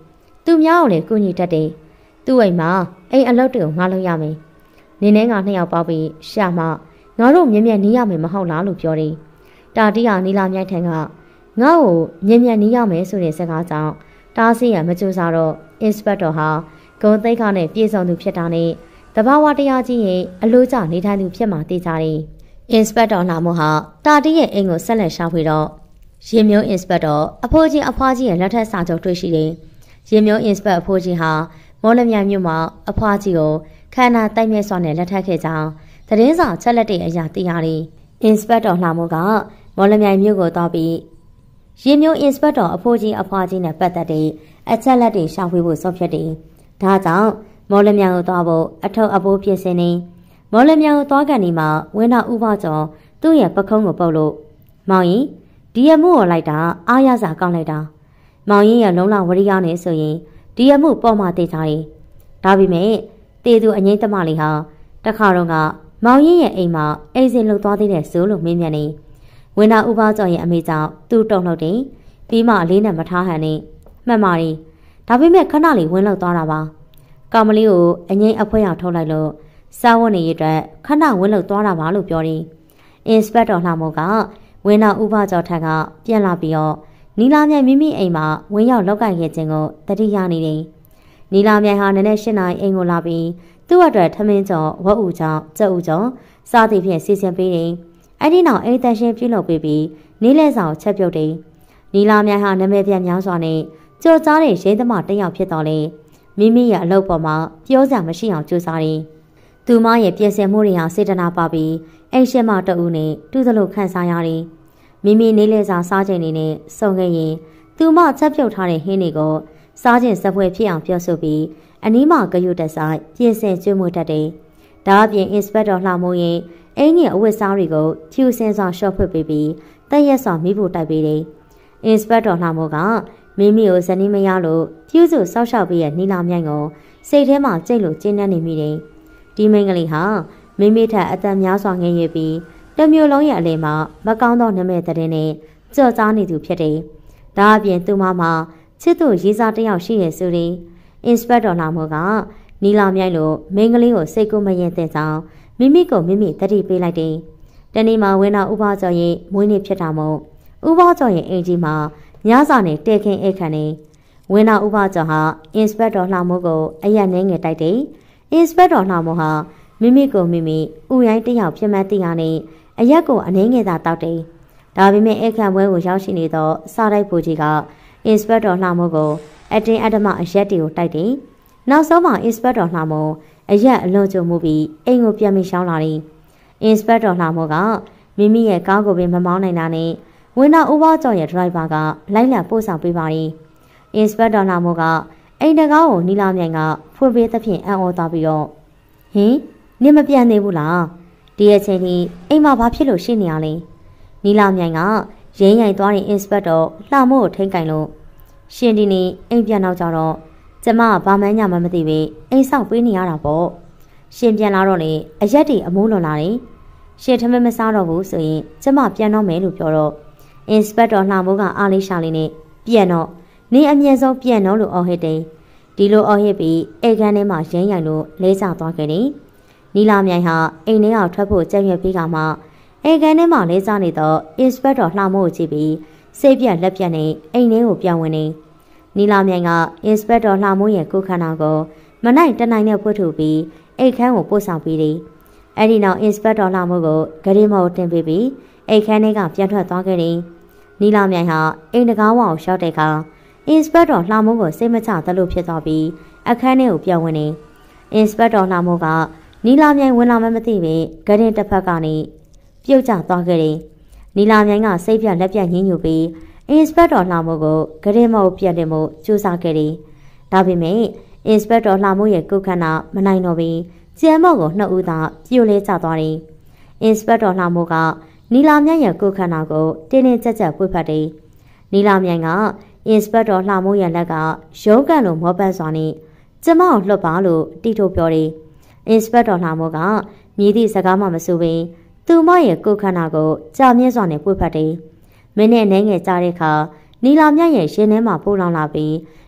သူများကိုလည်းကူညီတတ်တယ်သူ့အိမ်မှာအိမ်အလုပ်တွေကိုငါလုပ်ရမယ်နေနဲ့ငါနှစ်ယောက်ပေါက်ပြီးရှာမငါတို့မြင်မြတ်နီးရမယ်မဟုတ်လားလို့ပြောတယ်တာတိကနီလာမြိုက်ထန်ကငါ့ကိုမြင်မြတ်နီးရမယ်ဆိုတဲ့စကားကြောင့်တားစီရမကြိုးစားတော့ Inspector ဟာဂုံသိက္ခာနဲ့ပြေဆုံးသူဖြစ်တာနဲ့တဘာဝတရားကြီးရဲ့အလိုကျနေထိုင်သူဖြစ်မှသိကြတယ်။ Inspector လာမှုဟာတာတီရဲ့အိမ်ကိုဆက်လက်ရှာဖွေတော့ရေမျိုး Inspector အဖိုးကြီးအဖွားကြီးရဲ့လက်ထက်စာချုပ်တွေ့ရှိတယ်။ရေမျိုး Inspector အဖိုးကြီးဟာမော်လမြိုင်မြို့မှာအဖွားကြီးကိုခန္ဓာတိုက်မြဲစွာနဲ့လက်ထပ်ခဲ့ကြောင်းသတင်းစာချက်လက်တွေအရာသိရတယ်။ Inspector လာမှုကမော်လမြိုင်မြို့ကိုသွားပြီးရေမျိုး Inspector အဖိုးကြီးအဖွားကြီးနဲ့ပတ်သက်တဲ့အချက်လက်တွေရှာဖွေဖို့ဆုံးဖြတ်တယ်။ဒါကြောင့်မော်လမြိုင်ကိုသွားဖို့အထောက်အပိုးဖြစ်စင်းနေမော်လမြိုင်ကိုသွားကန်ဒီမှာဝင်းတော်ဥပကျော်သူ့ရဲ့ပခုံးကိုပုတ်လို့မောင်ရင်ဒီရမှုကိုလိုက်တာအားရစာကောင်းလိုက်တာမောင်ရင်ရဲ့လုံးလဝရိယနဲ့ဆိုရင်ဒီရမှုပေါ်မှာတည်ကြတယ်ဒါပေမဲ့တေသူအငိမ့်တမလေးဟာတခါတော့ကမောင်ရင်ရဲ့အိမ်မှာအိမ်စင်လှုပ်သွားသေးတယ်ဆိုလို့မင်းမြန်နေဝင်းတော်ဥပကျော်ရဲ့အမေကြောင့်သူ့တုံလှုပ်တယ်ပြီးမှအလေးနဲ့မထားဟန်နေမှတ်ပါရီဒါပေမဲ့ခဏလေးဝင်းလှုပ်သွားတာပါကောင်မလေးကိုအငိမ့်အဖွဲရောက်ထုတ်လိုက်လို့စားဝတ်နေရတဲ့ခဏဝင်းလှုပ်သွားတာပါလို့ပြောတယ်။ Inspector လှမို့ကဝင်းတော်ဥပကျော်ထက်ကပြန်လာပြီးတော့နီလာမြိုင်မိမိအိမ်မှာဝင်းရောက်လောက်ကင်ခဲ့ခြင်းကိုတတိယနေတယ်။နီလာမြိုင်ဟာနည်းနည်း၈နာရီအိမ်ကိုလာပြီးသူ့အတွက်ထမင်းကျော်ဝက်ဥကျော်ကြက်ဥကျော်စားသည်ဖြင့်စီစဉ်ပေးတယ်။အဲ့ဒီနောက်အိမ်တန်ရှင်းပြုလုပ်ပေးပြီးနီးလဲဆောင်ချက်ပြုတ်တယ်။နီလာမြိုင်ဟာနာမည်ပြန်များစွာနဲ့ကြော်ကြားတဲ့ရဲသမားတစ်ယောက်ဖြစ်တော်လေမိမိရဲ့အလုပ်ပေါ်မှာပြောစရာမရှိအောင်ကြိုးစားတယ်။သူမရဲ့ပြင်ဆင်မှုတွေဟာစေတနာပါပြီးအိမ်ရှင်မတအူးနဲ့တူသလိုခန်းစားရတယ်။မိမိနေလဲစာစားချိန်နေနဲ့စုံခဲ့ရင်သူမချက်ပြုတ်ထားတဲ့ဟင်းတွေကိုစားခြင်းစပွဲဖြစ်အောင်ပြောဆိုပြီးအနီးမှာဂရုတစိုက်ပြင်ဆင်ကျွေးမွေးတတ်တယ်။ဒါအပြင် Inspector လှမိုးရင်အင်းကြီးအဝတ်စားတွေကိုဖြူစင်စွာရှော့ဖွင့်ပေးပြီးတက်ရက်စွာမိဖို့တိုက်ပေးတယ်။ Inspector လှမိုးကမိမိကိုဇနီးမရလို့ပြုစုဆောက်ရှောက်ပြီးရဲ့နီလာမြိုင်ကိုစိတ်ထဲမှာကြိတ်လို့ကျဉ်းနှံ့နေမိတယ်။ဒီမိန်းကလေးဟာမိမိထက်အသက်များစွာငယ်ရွယ်ပြီးတမျိုးလုံးရဲ့အလယ်မှာမကောင်းသောနမိတ်တဲ့နဲ့ကြော့ကြားနေသူဖြစ်တယ်။ဒါအပြင်သူမမှာချစ်သူရေးစားတစ်ယောက်ရှိရဲ့ဆိုရင် Inspector လာမို့ကနီလာမြိုင်လိုမိန်းကလေးကိုစိတ်ကူးမရင်တဲ့ကြောင်မိမိကိုမိမိတတိပေးလိုက်တယ်။တနေ့မှာဝင်းတော်ဥပကျော်ရဲ့မွေးနေ့ဖြစ်တာမို့ဥပကျော်ရဲ့အိမ်ကြီးမှာညစာနဲ့တဲခင်းအိတ်ခန့်နေဝင်းတော်ဥပကျော်ဟာ Inspector လှမိုးကိုအရက်နှဲငယ်တိုက်တယ်။ Inspector လှမိုးဟာမိမိကိုမိမိဥရိုင်းတယောက်ဖြစ်မှန်းသိရတဲ့အရက်ကိုအနှဲငယ်သာတောက်တယ်။ဒါပေမဲ့အိတ်ခန့်ပွဲကိုရောက်ရှိနေသောစားတိုက်ပူကြီးက Inspector လှမိုးကိုအတင်းအဓမ္မအရက်တွေကိုတိုက်တယ်။နောက်ဆုံးမှာ Inspector လှမိုးအရက်အလွန်ကြုံမှုပြီးအိမ်ကိုပြန်ပြီးရှောင်းလာတယ်။ Inspector လှမိုးကမိမိရဲ့ကားကိုပင်မမောင်းနိုင်တာနဲ့ဝင်းတော်ဥပကျော်ရဲ့ဒရိုက်ဘာကလိုက်လံပို့ဆောင်ပေးပါတယ်။ Inspector လှမိုးကအိမ်တကားကိုနီလာမြိုင်ကဖွင့်ပေးသဖြင့်အံ့ဩသွားပြီးတော့ဟင်နင်မပြန်သေးဘူးလားဒီအချိန်ကြီးအိမ်မှာဘာဖြစ်လို့ရှိနေရလဲနီလာမြိုင်ကရင်းရိုင်သွားတဲ့ Inspector လှမိုးကိုထိန်ကင်လို့ရှင်ဒီနေ့အိမ်ပြန်တော့ကြတော့ကျမကဘာမှန်းညာမှမသိပဲအိမ်ဆောက်ပေးနေရတာပေါ့ရှင်ပြန်လာတော့လေအရက်တွေအမိုးလွန်လာတယ်ရှင်ထမင်းမစားတော့ဘူးဆိုရင်ကျမပြန်တော့မယ်လို့ပြောတော့ Inspector လှမိုးကအားလေးရှာလေးနဲ့ပြန်တော့နေအမြဲဆုံးပြန်တော့လို့အော်ဟစ်တယ်ဒီလိုအော်ဟစ်ပြီးအိမ်ခန်းထဲမှာရင်းရိုင်လို့လဲကျသွားခဲ့တယ်နီလာမြိုင်ဟာအိမ်ထဲကထွက်ဖို့ကြံ့ရွက်ပြီးကမှအိမ်ခန်းထဲမှာလဲကျနေတော့ Inspector လှမိုးကိုကြည့်ပြီးစိတ်ပြက်လက်ပြက်နဲ့အိမ်ထဲကိုပြန်ဝင်နေနီလာမြိုင်က Inspector လှမိုးရဲ့ကိုယ်ခန္ဓာကိုမနိုင်တနိုင်နဲ့ဖွင့်ထုတ်ပြီးအိမ်ခန်းကိုပို့ဆောင်ပြီးတယ်အဲ့ဒီနောက် Inspector လှမိုးကိုဂရေမော်တင်ပေးပြီးအိမ်ခန်းထဲကပြန်ထွက်သွားခဲ့တယ်နီလာမြိုင်ဟာအိမ်တကားဝအောင်ရှောက်တဲ့အခါInspector လှမိုးကိုစိတ်မချသလိုဖြစ်သွားပြီးအခန်းထဲကိုပြန်ဝင်နေ Inspector လှမိုးကနီလာမြိုင်ဝင်လာမှမသိပဲဂရင်တစ်ဖက်ကနေပြုတ်ကျသွားခဲ့တယ်နီလာမြိုင်ကစိတ်ပြလက်ပြညှင်းညူပြီး Inspector လှမိုးကိုဂရင်မော်ပြန်တင်မှုကြိုးစားခဲ့တယ်ဒါပေမဲ့ Inspector လှမိုးရဲ့ကိုယ်ခန္ဓာမနိုင်တော့ပြီးကျန်မော့ကိုနှစ်ဦးသာပြိုလဲကျသွားတယ်Inspector လှမိုးကနီလာမြိုင်ရဲ့ကိုယ်ခန္ဓာကိုတင်းတင်းကြပ်ကြပ်ပွေ့ဖက်တယ်နီလာမြိုင်ကInspector လှမိုးရဲ့လက်ကရုံးကန်လိုမောပန်းစွာနဲ့ကျမကိုလွတ်ပါလို့တီထိုးပြောတယ်။ Inspector လှမိုးကမြည်သည့်စကားမှမဆိုဘဲသူမရဲ့ကိုယ်ခန္ဓာကိုကြာမြင့်စွာနဲ့ပွေ့ဖက်တယ်။မင်းနဲ့နှဲငယ်ကြတဲ့အခါနီလာမြရဲ့ရင်ထဲမှာပိုးလောင်လာပြီး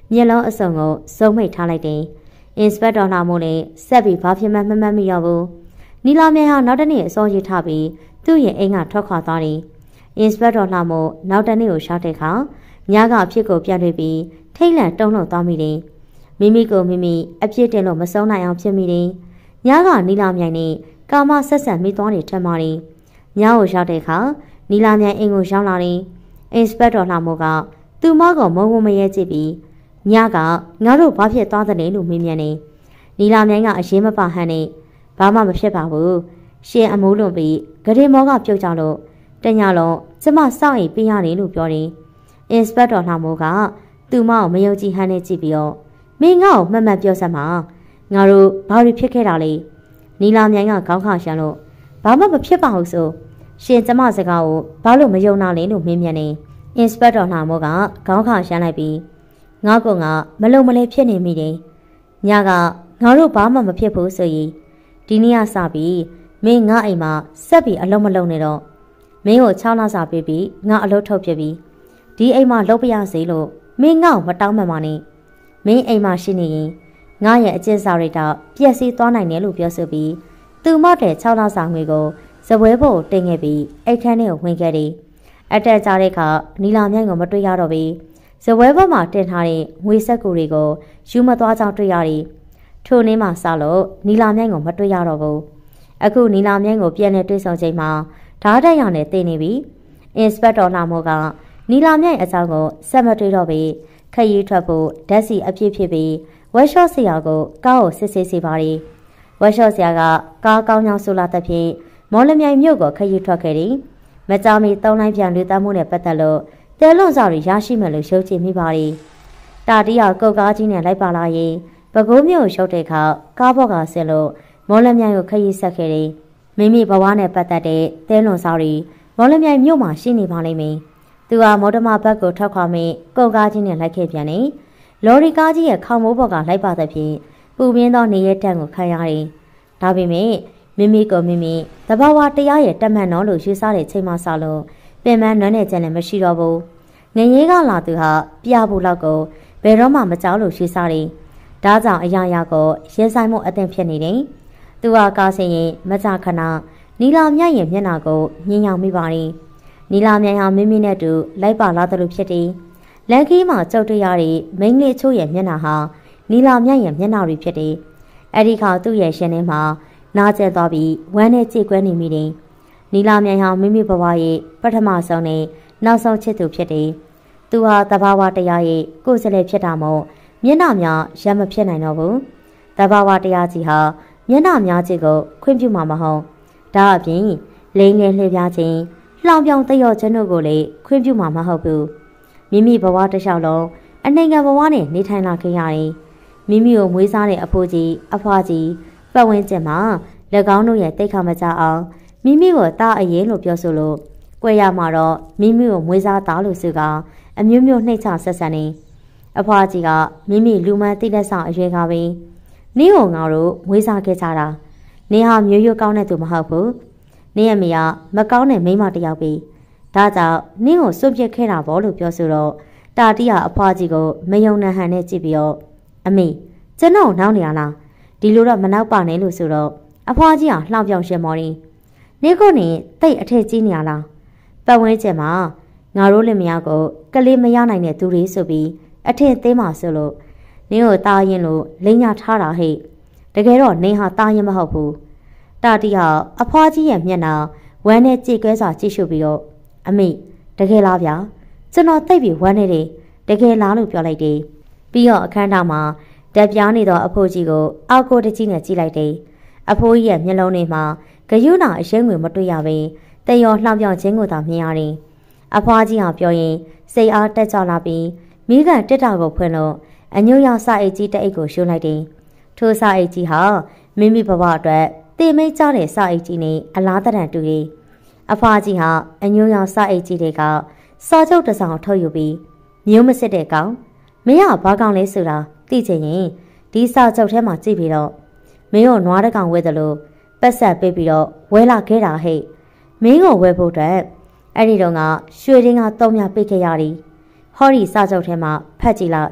မျက်လုံးအစုံကိုစုံမိတ်ထားလိုက်တယ်။ Inspector လာမို့လည်းဆက်ပြီးဘာဖြစ်မှမမှတ်မိတော့ဘူး။နီလာမြိုင်ဟာနောက်တနေ့အစောကြီးထားပြီးသူ့ရဲ့အိမ်ကထွက်ခွာသွားတယ်။ Inspector လာမို့နောက်တနေ့ကိုရှောက်တဲ့အခါညကအဖြစ်ကိုပြန်တွေ့ပြီးထိတ်လန့်တုန်လှုပ်သွားမိတယ်။မိမိကိုမိမိအပြစ်တင်လို့မဆုံးနိုင်အောင်ဖြစ်မိတယ်။ညကနီလာမြိုင်နဲ့ကာမဆက်ဆံမိသွားတယ်ထင်ပါတယ်။ညကိုရောက်တဲ့အခါနီလာမြိုင်အိမ်ကိုရောက်လာတယ်။ Inspector လာမို့ကသူမကမုံမရဲကြည့်ပြီးညကငါတို့ဘာဖြစ်သွားသလဲလို့မေးမြန်းနေနီလာမြိုင်ကအရေးမပါဟန်နဲ့ဘာမှမဖြစ်ပါဘူးရှင်အမိုးလွန်ပြီးဂရေမောကပြုတ်ကြလို့တညလုံးကျမစောင့်အိပ်ပေးရတယ်လို့ပြောတယ်။ Inspector လာမို့ကသူမကိုမယုံကြည်ဟန်နဲ့ကြည့်ပြီးတော့မင်းငါ့ကိုမှတ်မှတ်ပြောစမ်းပါငါတို့ဘာတွေဖြစ်ခဲ့တာလဲနီလာမြိုင်ကခေါင်းခါရှမ်းလို့ဘာမှမဖြစ်ပါဘူးဆိုရှင်ကျမစကားကိုဘာလို့မယုံနာလဲလို့မေးမြန်းနေInspector လာမို့ကခေါင်းခါရှမ်းလိုက်ပြီးငါကမလုံမလဲဖြစ်နေမိတယ်ညကငါတို့ဘာမှမဖြစ်ဘူးဆိုရင်ဒီနေ့ကစပြီးမင်းငါအိမ်မှာဆက်ပြီးအလုံးမလုံးနဲ့တော့မင်းကို6လစာပေးပြီးငါအလုပ်ထုတ်ပြပြီးဒီအိမ်မှာလုပ်ပြရစေလို့မင်းငါ့ကိုမတောင်းမှန်ပါနဲ့မင်းအိမ်မှာရှိနေရင်ငါရဲ့အကျင့်စာရိတ္တပျက်စီးသွားနိုင်တယ်လို့ပြောဆိုပြီးသူမတဲ့6လစာငွေကိုဇပွဲဖို့တင်ခဲ့ပြီးအိတ်ခမ်းထဲကိုဝင်ခဲ့တယ်အတက်ကြတဲ့အခါနီလာမြိုင်ကိုမတွေ့ရတော့ဘူးဇပွဲဘက်မှာတင်ထားတဲ့ငွေဆက်ကူတွေကိုယူမသွားကြောင်းတွေ့ရတယ်ထိုနေ့မှစလို့နီလာမြိုင်ကိုမတွေ့ရတော့ဘူးအခုနီလာမြိုင်ကိုပြန်လည်တွေ့ဆုံချိန်မှာဓာတ်တက်ရနဲ့တင်နေပြီInspector လာမို့ကနီလာမြိုင်အကြောင်းကိုဆက်မတွေ့တော့ပြီခရီးထွက်ဖို့ဓာတ်စီအပြည့်ဖြစ်ပြီးဝက်ရှော့ဆရာကိုကားကိုစစ်ဆေးစီပါတယ်ဝက်ရှော့ဆရာကကားကောင်းကြောင်းဆိုလာတဲ့ဖြင့်မော်လမြိုင်မြို့ကိုခရီးထွက်ခဲ့တယ်မကြာမီ3လိုင်းပြန်လူသားမှုနဲ့ပတ်သက်လို့တဲလွန်စာတွေရရှိမယ်လို့ယုံကြည်မိပါတယ်တာတီးရကုတ်ကားကြီးနဲ့လိုက်ပါလာရင်ပဲခူးမြို့ကိုရှုပ်တဲ့အခါကားဘော့ကဆင်းလို့မော်လမြိုင်ကိုခရီးဆက်ခဲ့တယ်မိမိဘဝနဲ့ပတ်သက်တဲ့တဲလွန်စာတွေမော်လမြိုင်မြို့မှာရှိနေပါလိမ့်မယ်သူဟာမော်ဒမာဘက်ကိုထွက်ခွာမိကုတ်ကားကြီးနဲ့လိုက်ခဲ့ပြန်တယ်လော်ရီကားကြီးရဲ့ခေါင်းမိုးဘော်ကလိုက်ပါတဲ့ဖြင့်ပူပြင်းသောနေရဲတန်းကိုခံရတယ်ဒါပေမဲ့မိမိကိုမိမိတဘာဝတရားရဲ့တမန်တော်လို့ယူဆတဲ့ချိန်မှစလို့ပင်မနွမ်းနယ်ချက်လည်းမရှိတော့ဘူးငရေကလာသူဟာပြဖို့လောက်ကိုဘယ်တော့မှမကြောက်လို့ယူဆတယ်ဒါကြောင့်အရာရာကိုရင်ဆိုင်မှုအသင့်ဖြစ်နေတယ်သူဟာကားစင်ရင်မကြခဏနီလာမြတ်ရဲ့မျက်နှာကိုညင်ညောင်မိပါတယ်နီလာမြိုင်ဟာမိမိနဲ့တူလိုက်ပါလာတယ်လို့ဖြစ်တယ်လက်ကီးမှာကြောက်တွေ့ရတဲ့မိန်းကလေးချို့ရဲ့မျက်နှာဟာနီလာမြတ်ရဲ့မျက်နှာတွေဖြစ်တယ်အဲ့ဒီခါသူ့ရဲ့ရှင်ထဲမှာနာကျက်သွားပြီးဝမ်းနဲ့ကြေကွဲနေမိတယ်နီလာမြိုင်ဟာမိမိဘဝရဲ့ပထမဆုံးနဲ့နောက်ဆုံးချစ်သူဖြစ်တယ်သူဟာတဘာဝတရားရဲ့ကိုယ်စလဲဖြစ်တာမို့မျက်နှာများရမဖြစ်နိုင်တော့ဘူးတဘာဝတရားကြီးဟာမျက်နှာများကြီးကိုခွင့်ပြုမှာမဟုတ်ဒါအပြင်လိမ့်ငယ်လှည့်ပြားခြင်းလှောင်ပြောင်တရော့ခြင်းတို့ကိုလည်းခွင့်ပြုမှာမဟုတ်ဘူးမိမိဘဝတစ်လျှောက်လုံးအနိုင်ခံဘဝနဲ့နေထိုင်လာခဲ့ရတယ်မိမိကိုမွေးစားတဲ့အဖိုးကြီးအဖွားကြီးပတ်ဝန်းကျင်မှာ၎င်းတို့ရဲ့တိတ်ခါမကြအောင်မိမိကိုတာအရင်လို့ပြောဆိုလို့ကြွယ်ရမှာတော့မိမိကိုမွေးစားသားလို့ဆိုကအမျိုးမျိုးနှိမ့်ချဆက်ဆံနေအဖွားကြီးကမိမိလူမှန်တိလက်ဆောင်အရွယ်ကပဲနင်းကိုငါတို့မွေးစားခဲ့ကြတာနင်းဟာမျိုးရိုးကောင်းတဲ့သူမဟုတ်ဘူးနင်းရဲ့မိကမကောင်းတဲ့မိန်းမတစ်ယောက်ပဲဒါကြောင့်နင်းကိုစွန့်ပစ်ခဲ့တာပေါ့လို့ပြောဆိုတော့တာတီးကအဖွားကြီးကိုမယုံနှံဟန်နဲ့ကြည့်ပြီးတော့အမေကျွန်တော်နောက်နေရလားဒီလိုတော့မနောက်ပါနဲ့လို့ဆိုတော့အဖွားကြီးကလှောင်ပြောင်ရှင်မော်ရင်နေကိုနေတိတ်အထက်ကြီးနေရလားပတ်ဝန်းကျင်မှာငါတို့လင်မယားကိုကလေးမရနိုင်တဲ့သူတွေဆိုပြီးအထင်သေးမှဆိုလို့နင်းကိုတားရင်လို့လိမ့်ညာထားတာဟဲ့တကယ်တော့နင်းဟာတားရင်မဟုတ်ဘူးတာတီဟာအဖွားကြီးရဲ့မျက်နှာဝမ်းနဲ့ကြေကွဲစွာကြည့်ရှုပြီးတော့အမေတကယ်လားဗျာကျွန်တော်သိပ်ပြီးဝမ်းနေတယ်တကယ်လားလို့ပြောလိုက်တယ်ပြီးတော့အခန်းထောင်မှာတက်ပြားနေသောအဖိုးကြီးကိုအောက်ကိုတကြီးနဲ့ကြည့်လိုက်တယ်အဖိုးကြီးရဲ့မျက်လုံးထဲမှာဂယုဏအရင်ငွေမတွေ့ရဘဲတယောလှောင်ပြောင်ခြင်းကိုသာမြင်ရတယ်အဖွားကြီးဟာပြောရင်စိတ်အားတက်ကြလာပြီးမိကန်တက်တာကိုဖွင့်လို့အညို့ရောက်စာအိတ်ကြီးတအိတ်ကိုရှုံးလိုက်တယ်ထိုစာအိတ်ကြီးဟာမိမိဘဝအတွက်တင်မိတ်ကြတဲ့စာအိတ်ကြီးနဲ့အလားတရံတူတယ်အဖွားကြီးဟာအညို့ရောက်စာအိတ်ကြီးတွေကစာချုပ်တစ်စောင်ထုတ်ယူပြီးမျိုးမစစ်တဲ့ကောင်မင်းကဘာကောင်လဲဆိုတာသိချင်ရင်ဒီစာချုပ်ထဲမှာကြည့်ပြီးတော့မင်းကိုနွားတကောင်ဝဲတယ်လို့ပတ်ဆက်ပေးပြီးတော့ဝဲလာခဲ့တာဟဲ့မင်းကိုဝဲဖို့အတွက်အဲ့ဒီတော့ကရွှေရင်းက3မြပေးခဲ့ရတယ်ဟောဒီစာချုပ်ထဲမှာဖတ်ကြည့်လိုက်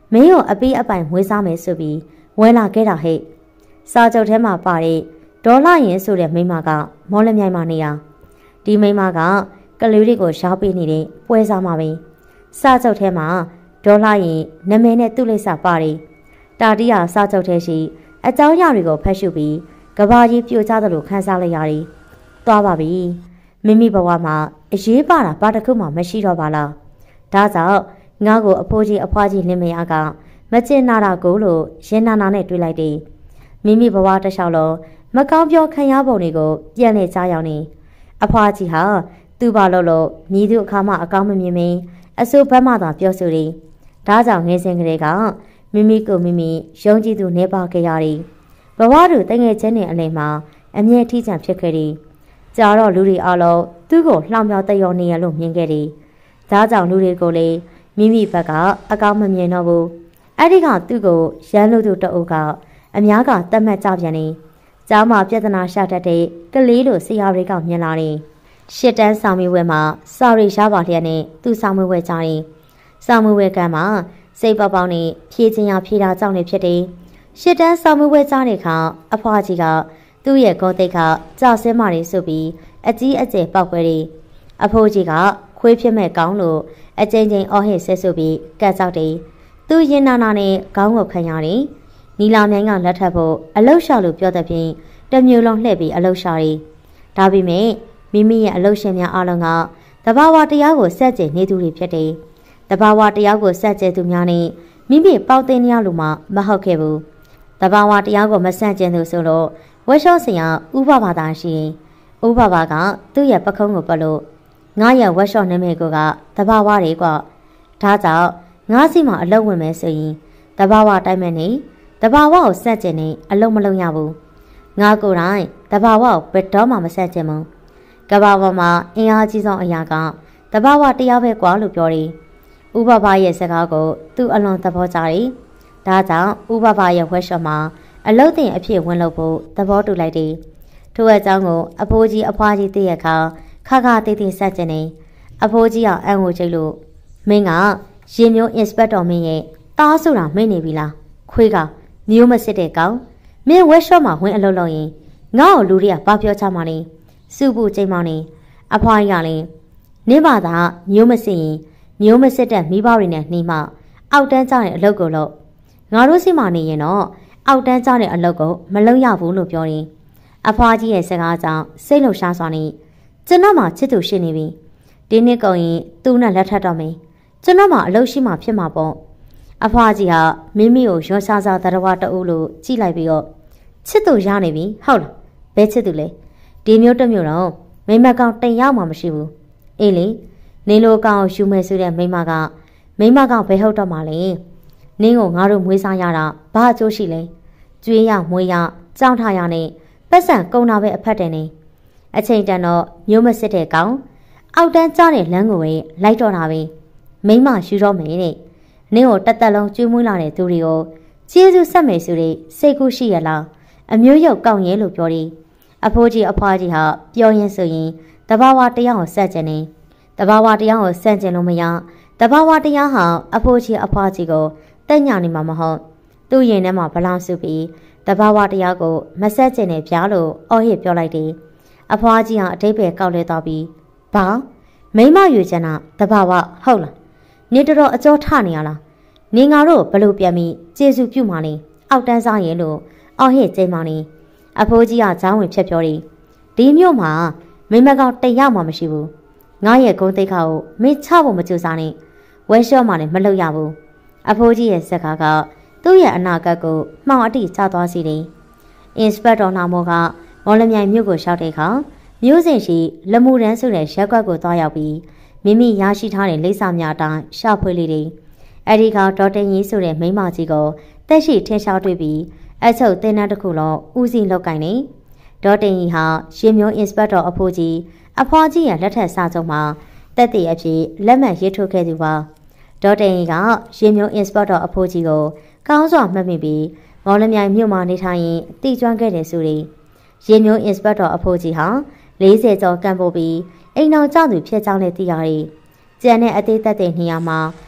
မင်းကိုအပီးအပိုင်မွေးစားမယ်ဆိုပြီးဝင်လာခဲ့တာဟဲ့စာချုပ်ထဲမှာပါတဲ့ဒေါ်လာရင်ဆိုတဲ့မိန်းမကမော်လမြိုင်မှာနေရဒီမိန်းမကကလေးတွေကိုရှားပေးနေတဲ့ပွဲစားမှာပဲစာချုပ်ထဲမှာဒေါ်လာရင်နာမည်နဲ့သူ့လိပ်စာပါတယ်တာတီးယာစာချုပ်ထဲရှိအကြောင်းအရာတွေကိုဖတ်ရှုပြီးကဘာကြီးပြိုကျသလိုခန်းစားလိုက်ရတယ်သွားပါပြီမိမိဘဝမှာအရေးပါတာဘာတစ်ခုမှမရှိတော့ပါလားဒါကြောင့်ငါ့ကိုအဖိုးကြီးအဖွားကြီးလင်းမယားကမကျင်နာတာကိုလို့ရင်နာနာနဲ့တွေးလိုက်တယ်မိမိဘဝတစ်လျှောက်လုံးမကောင်းပြောခံရပုံတွေကိုပြန်လေကြားရောက်နေအဖွားကြီးဟာသူ့ဘာလို့မြည်သူအခါမှအကောင်းမမြင်မင်းအဆိုးဘက်မှသာပြောဆိုတယ်ဒါကြောင့်ငယ်စဉ်ကလေးကမိမိကိုမိမိယုံကြည်သူနေပါခဲ့ရတယ်ဘဝတူတငယ်ချင်းတွေအလယ်မှာအမြဲထိချံဖြစ်ခဲ့တယ်ကြာတော့လူတွေအားလုံးသူ့ကိုလှောင်ပြောင်တယောနေရလို့မြင်ခဲ့တယ်ဒါကြောင့်လူတွေကိုလေမိမိဘက်ကအကောင်းမမြင်တော့ဘူးအဲ့ဒီကသူ့ကိုရန်လို့သူတအုပ်ကအများကတတ်မှတ်ကြပြန်နေကျောင်းမှာပြဿနာရှာတတ်တဲ့ကလေးလိုဆရာတွေကမြင်လာတယ်ရှစ်တန်းဆောင်မီဝဲမှာစာရီရှားပါလျက်နဲ့သူဆောင်မီဝဲကြတယ်ဆောင်မီဝဲကမ်းမှာစိတ်ပေါပေါင်းနဲ့ဖြည့်ချင်းရဖြည့်တာကြောင့်နေဖြစ်တယ်ရှစ်တန်းဆောင်မီဝဲကြားတဲ့ခါအဖွားကြီးကသူ့ရဲ့ဂုံတိတ်ကကြောက်စင်းမာနေဆိုပြီးအကြီးအကျယ်ပောက်ပွဲတယ်အဖိုးကြီးကခွေးဖြစ်မဲ့ကောင်းလို့အကျဉ်းချင်းအော်ဟစ်ဆဲဆိုပြီးကတ်ကြောက်တယ်သူရင်နာနာနဲ့ခေါင်းကိုခံရတယ်နီလာမြိုင်ကလက်ထပ်ဖို့အလုရှာလို့ပြောတဲ့ဖြင့်တမျိုးလုံးလှည့်ပြီးအလုရှာတယ်ဒါပေမဲ့မိမိရဲ့အလုရှင်များအားလုံးကတဘာဝတရားကိုစက်ကျင်နေသူတွေဖြစ်တယ်တဘာဝတရားကိုစက်ကျင်သူများနဲ့မိမိပေါတင်ရလို့မှမဟုတ်ခဲ့ဘူးတဘာဝတရားကိုမစန့်ကျင်သူဆိုလို့ဝက်ရှော့စင်ရဥပဘာသာရှိဥပဘာကသူ့ရဲ့ပခုံးကိုပတ်လို့ငါရဲ့ဝက်ရှော့နာမည်ကတဘာဝတွေကဒါကြောင့်ငါစီမှာအလုပ်ဝင်မယ်ဆိုရင်တဘာဝတိုင်းမဲ့နေတဘာဝကိုစက်ကျင်နေအလုပ်မလုပ်ရဘူးငါကိုယ်တိုင်တဘာဝကိုဘယ်တော့မှမစက်ကျင်ဘူးကဘာဝမှာအင်အားကြီးဆုံးအရာကတဘာဝတရားပဲကွာလို့ပြောတယ်ဥပဘာရဲ့စကားကိုသူ့အလွန်သဘောကျတယ်ဒါကြောင့်ဥပဘာရဲ့ဝက်ရှော့မှာအလုတ်တင်အဖြစ်ဝင်လို့ဖို့သဘောတူလိုက်တယ်ထို့အကြောင်းကိုအဖိုးကြီးအဖွားကြီးသိရခါခါတေးသေးစက်ကျင်နေအဖိုးကြီးကအံ့ကိုကြိတ်လို့မင်းကရေမျိုးအင်စပက်တော်မင်းရဲ့တားဆိုတာမင်းနေပြီလားခွေးကမျိုးမစစ်တဲ့ကောင်မင်းဝက်ရှော့မှာဝင်အလုပ်လုပ်ရင်ငါ့ကိုလူတွေကဘာပြောချမှာလဲစုဖို့ချိန်မောင်းနေအဖွားကြီးကလည်းနင်းပါသာမျိုးမစစ်ရင်မျိုးမစစ်တဲ့မိဘတွေနဲ့နှီးမှအောက်တန်းကျတဲ့အလုပ်ကိုလုပ်ငါတို့စီမှာနေရင်တော့အောက်တန်းကျတဲ့အလုပ်ကိုမလုပ်ရဘူးလို့ပြောရင်အဖွားကြီးရဲ့စကားကြောင့်စိတ်လှုပ်ရှားစွာနဲ့ကျွန်တော်မှချစ်သူရှိနေပြီဒီနှစ်ကုန်ရင်သူ့နဲ့လက်ထပ်တော့မယ်ကျွန်တော်မှအလုပ်ရှိမှဖြစ်မှာပေါ့အဖွားကြီးဟာမိမိကိုရွှန်းစားစားတရဝတအုပ်လို့ကြည့်လိုက်ပြီးတော့ချစ်သူရနေပြီဟုတ်လားဘယ်ချစ်သူလဲဒီမျိုးတစ်မျိုးတော့မိမကောင်တိမ်ရောက်မှမရှိဘူးအေးလေနင်းလိုကောင်ယူမယ်ဆိုတဲ့မိမကောင်ဘယ်ဟုတ်တော့မှလဲနင်းကိုငါတို့မွေးစားရတာဘာအကျိုးရှိလဲကျွေးရမွေးရကြောင်းထားရနဲ့ပတ်စံကုန်တာပဲအဖက်တယ်နေအချိန်တန်တော့မျိုးမစစ်တဲ့ကောင်အောက်တန်းကြားတဲ့လမ်းကိုပဲလိုက်တော့တာပဲမိမယူတော့မယ်တဲ့နင်းကိုတက်တက်လုံးကျွေးမွေးလာတဲ့သူတွေကိုကျေးဇူးဆက်မယ်ဆိုတဲ့စိတ်ကူးရှိရလားအမျိုးရုပ်ကောက်ရဲလို့ပြောတယ်အဖိုးကြီးအဖွားကြီးဟာပြောရင်းဆိုရင်တဘာဝတရားကိုစက်ကျင်နေတဘာဝတရားကိုစန့်ကျင်လို့မရတဘာဝတရားဟာအဖိုးကြီးအဖွားကြီးကိုတက်ညနေမှာမဟုတ်သူ့ရင်ထဲမှာဗလောင်စုပြီးတဘာဝတရားကိုမဆက်ကျင်နေပြလို့အော်ဟစ်ပြောလိုက်တယ်အဖွားကြီးဟာအတိတ်ပဲကောက်လဲသွားပြီးဘာမိမယူချင်တာတဘာဝဟုတ်လားနေတော်အကျော်ထနေရလားနေငါတို့ဘလို့ပြန်ပြီးကျေစုပြုမှနေအောက်တန်းစားရင်လို့အော်ဟစ်ကျိမ်းမောင်းနေအဖိုးကြီးကချောင်းဝင်ဖြတ်ပြောတယ်ဒီမြို့မှာမိမကောင်တိတ်ရောက်မှမရှိဘူးငါရဲ့ဂုံတိတ်ခါကိုမင်းချဖို့မကြိုးစားနဲ့ဝဲလျှော့မှလည်းမလုပ်ရဘူးအဖိုးကြီးရဲ့စကားကသူ့ရဲ့အနာဂတ်ကိုမှောင်အတိချသွားစေတယ်အင်စပက်တော်နာမောကမော်လမြိုင်မြို့ကိုရှောက်တဲ့အခါမြို့စဉ်ရှိလမှုရန်ဆိုတဲ့ရက်ကွက်ကိုသွားရောက်ပြီးမိမိရရှိထားတဲ့လိပ်စာများအတိုင်းရှာဖွေလေတယ်အဲ့ဒီကဒေါ်တင်ကြီးဆိုတဲ့မိန်းမကြီးကိုတက်ရှိထင်ရှားတွေ့ပြီးအချုပ်တင်တန်းတစ်ခုလုံးဦးစီးလောက်ကင်နေဒေါ်တင်ကြီးဟာရေမျိုးအင်စပက်တော်အဖိုးကြီးအဖွားကြီးရဲ့လက်ထက်စာချုပ်မှာတက်တည်အဖြစ်လက်မှတ်ရေးထိုးခဲ့သူပါဒေါ်တင်ကြီးကရေမျိုးအင်စပက်တော်အဖိုးကြီးကိုကောင်းစွာမှတ်မိပြီးမော်လမြိုင်မြို့မှာနေထိုင်ရင်တည်ကျွမ်းခဲ့တယ်ဆိုရင်ရေမျိုးအင်စပက်တော်အဖိုးကြီးဟာ40ကျော်ကံပို့ပြီးအိမ်တော်ကျသူဖြစ်ကြောင်းလည်းသိရတယ်။ကျန်တဲ့အသေးသက်တဲ့နေရာမှာ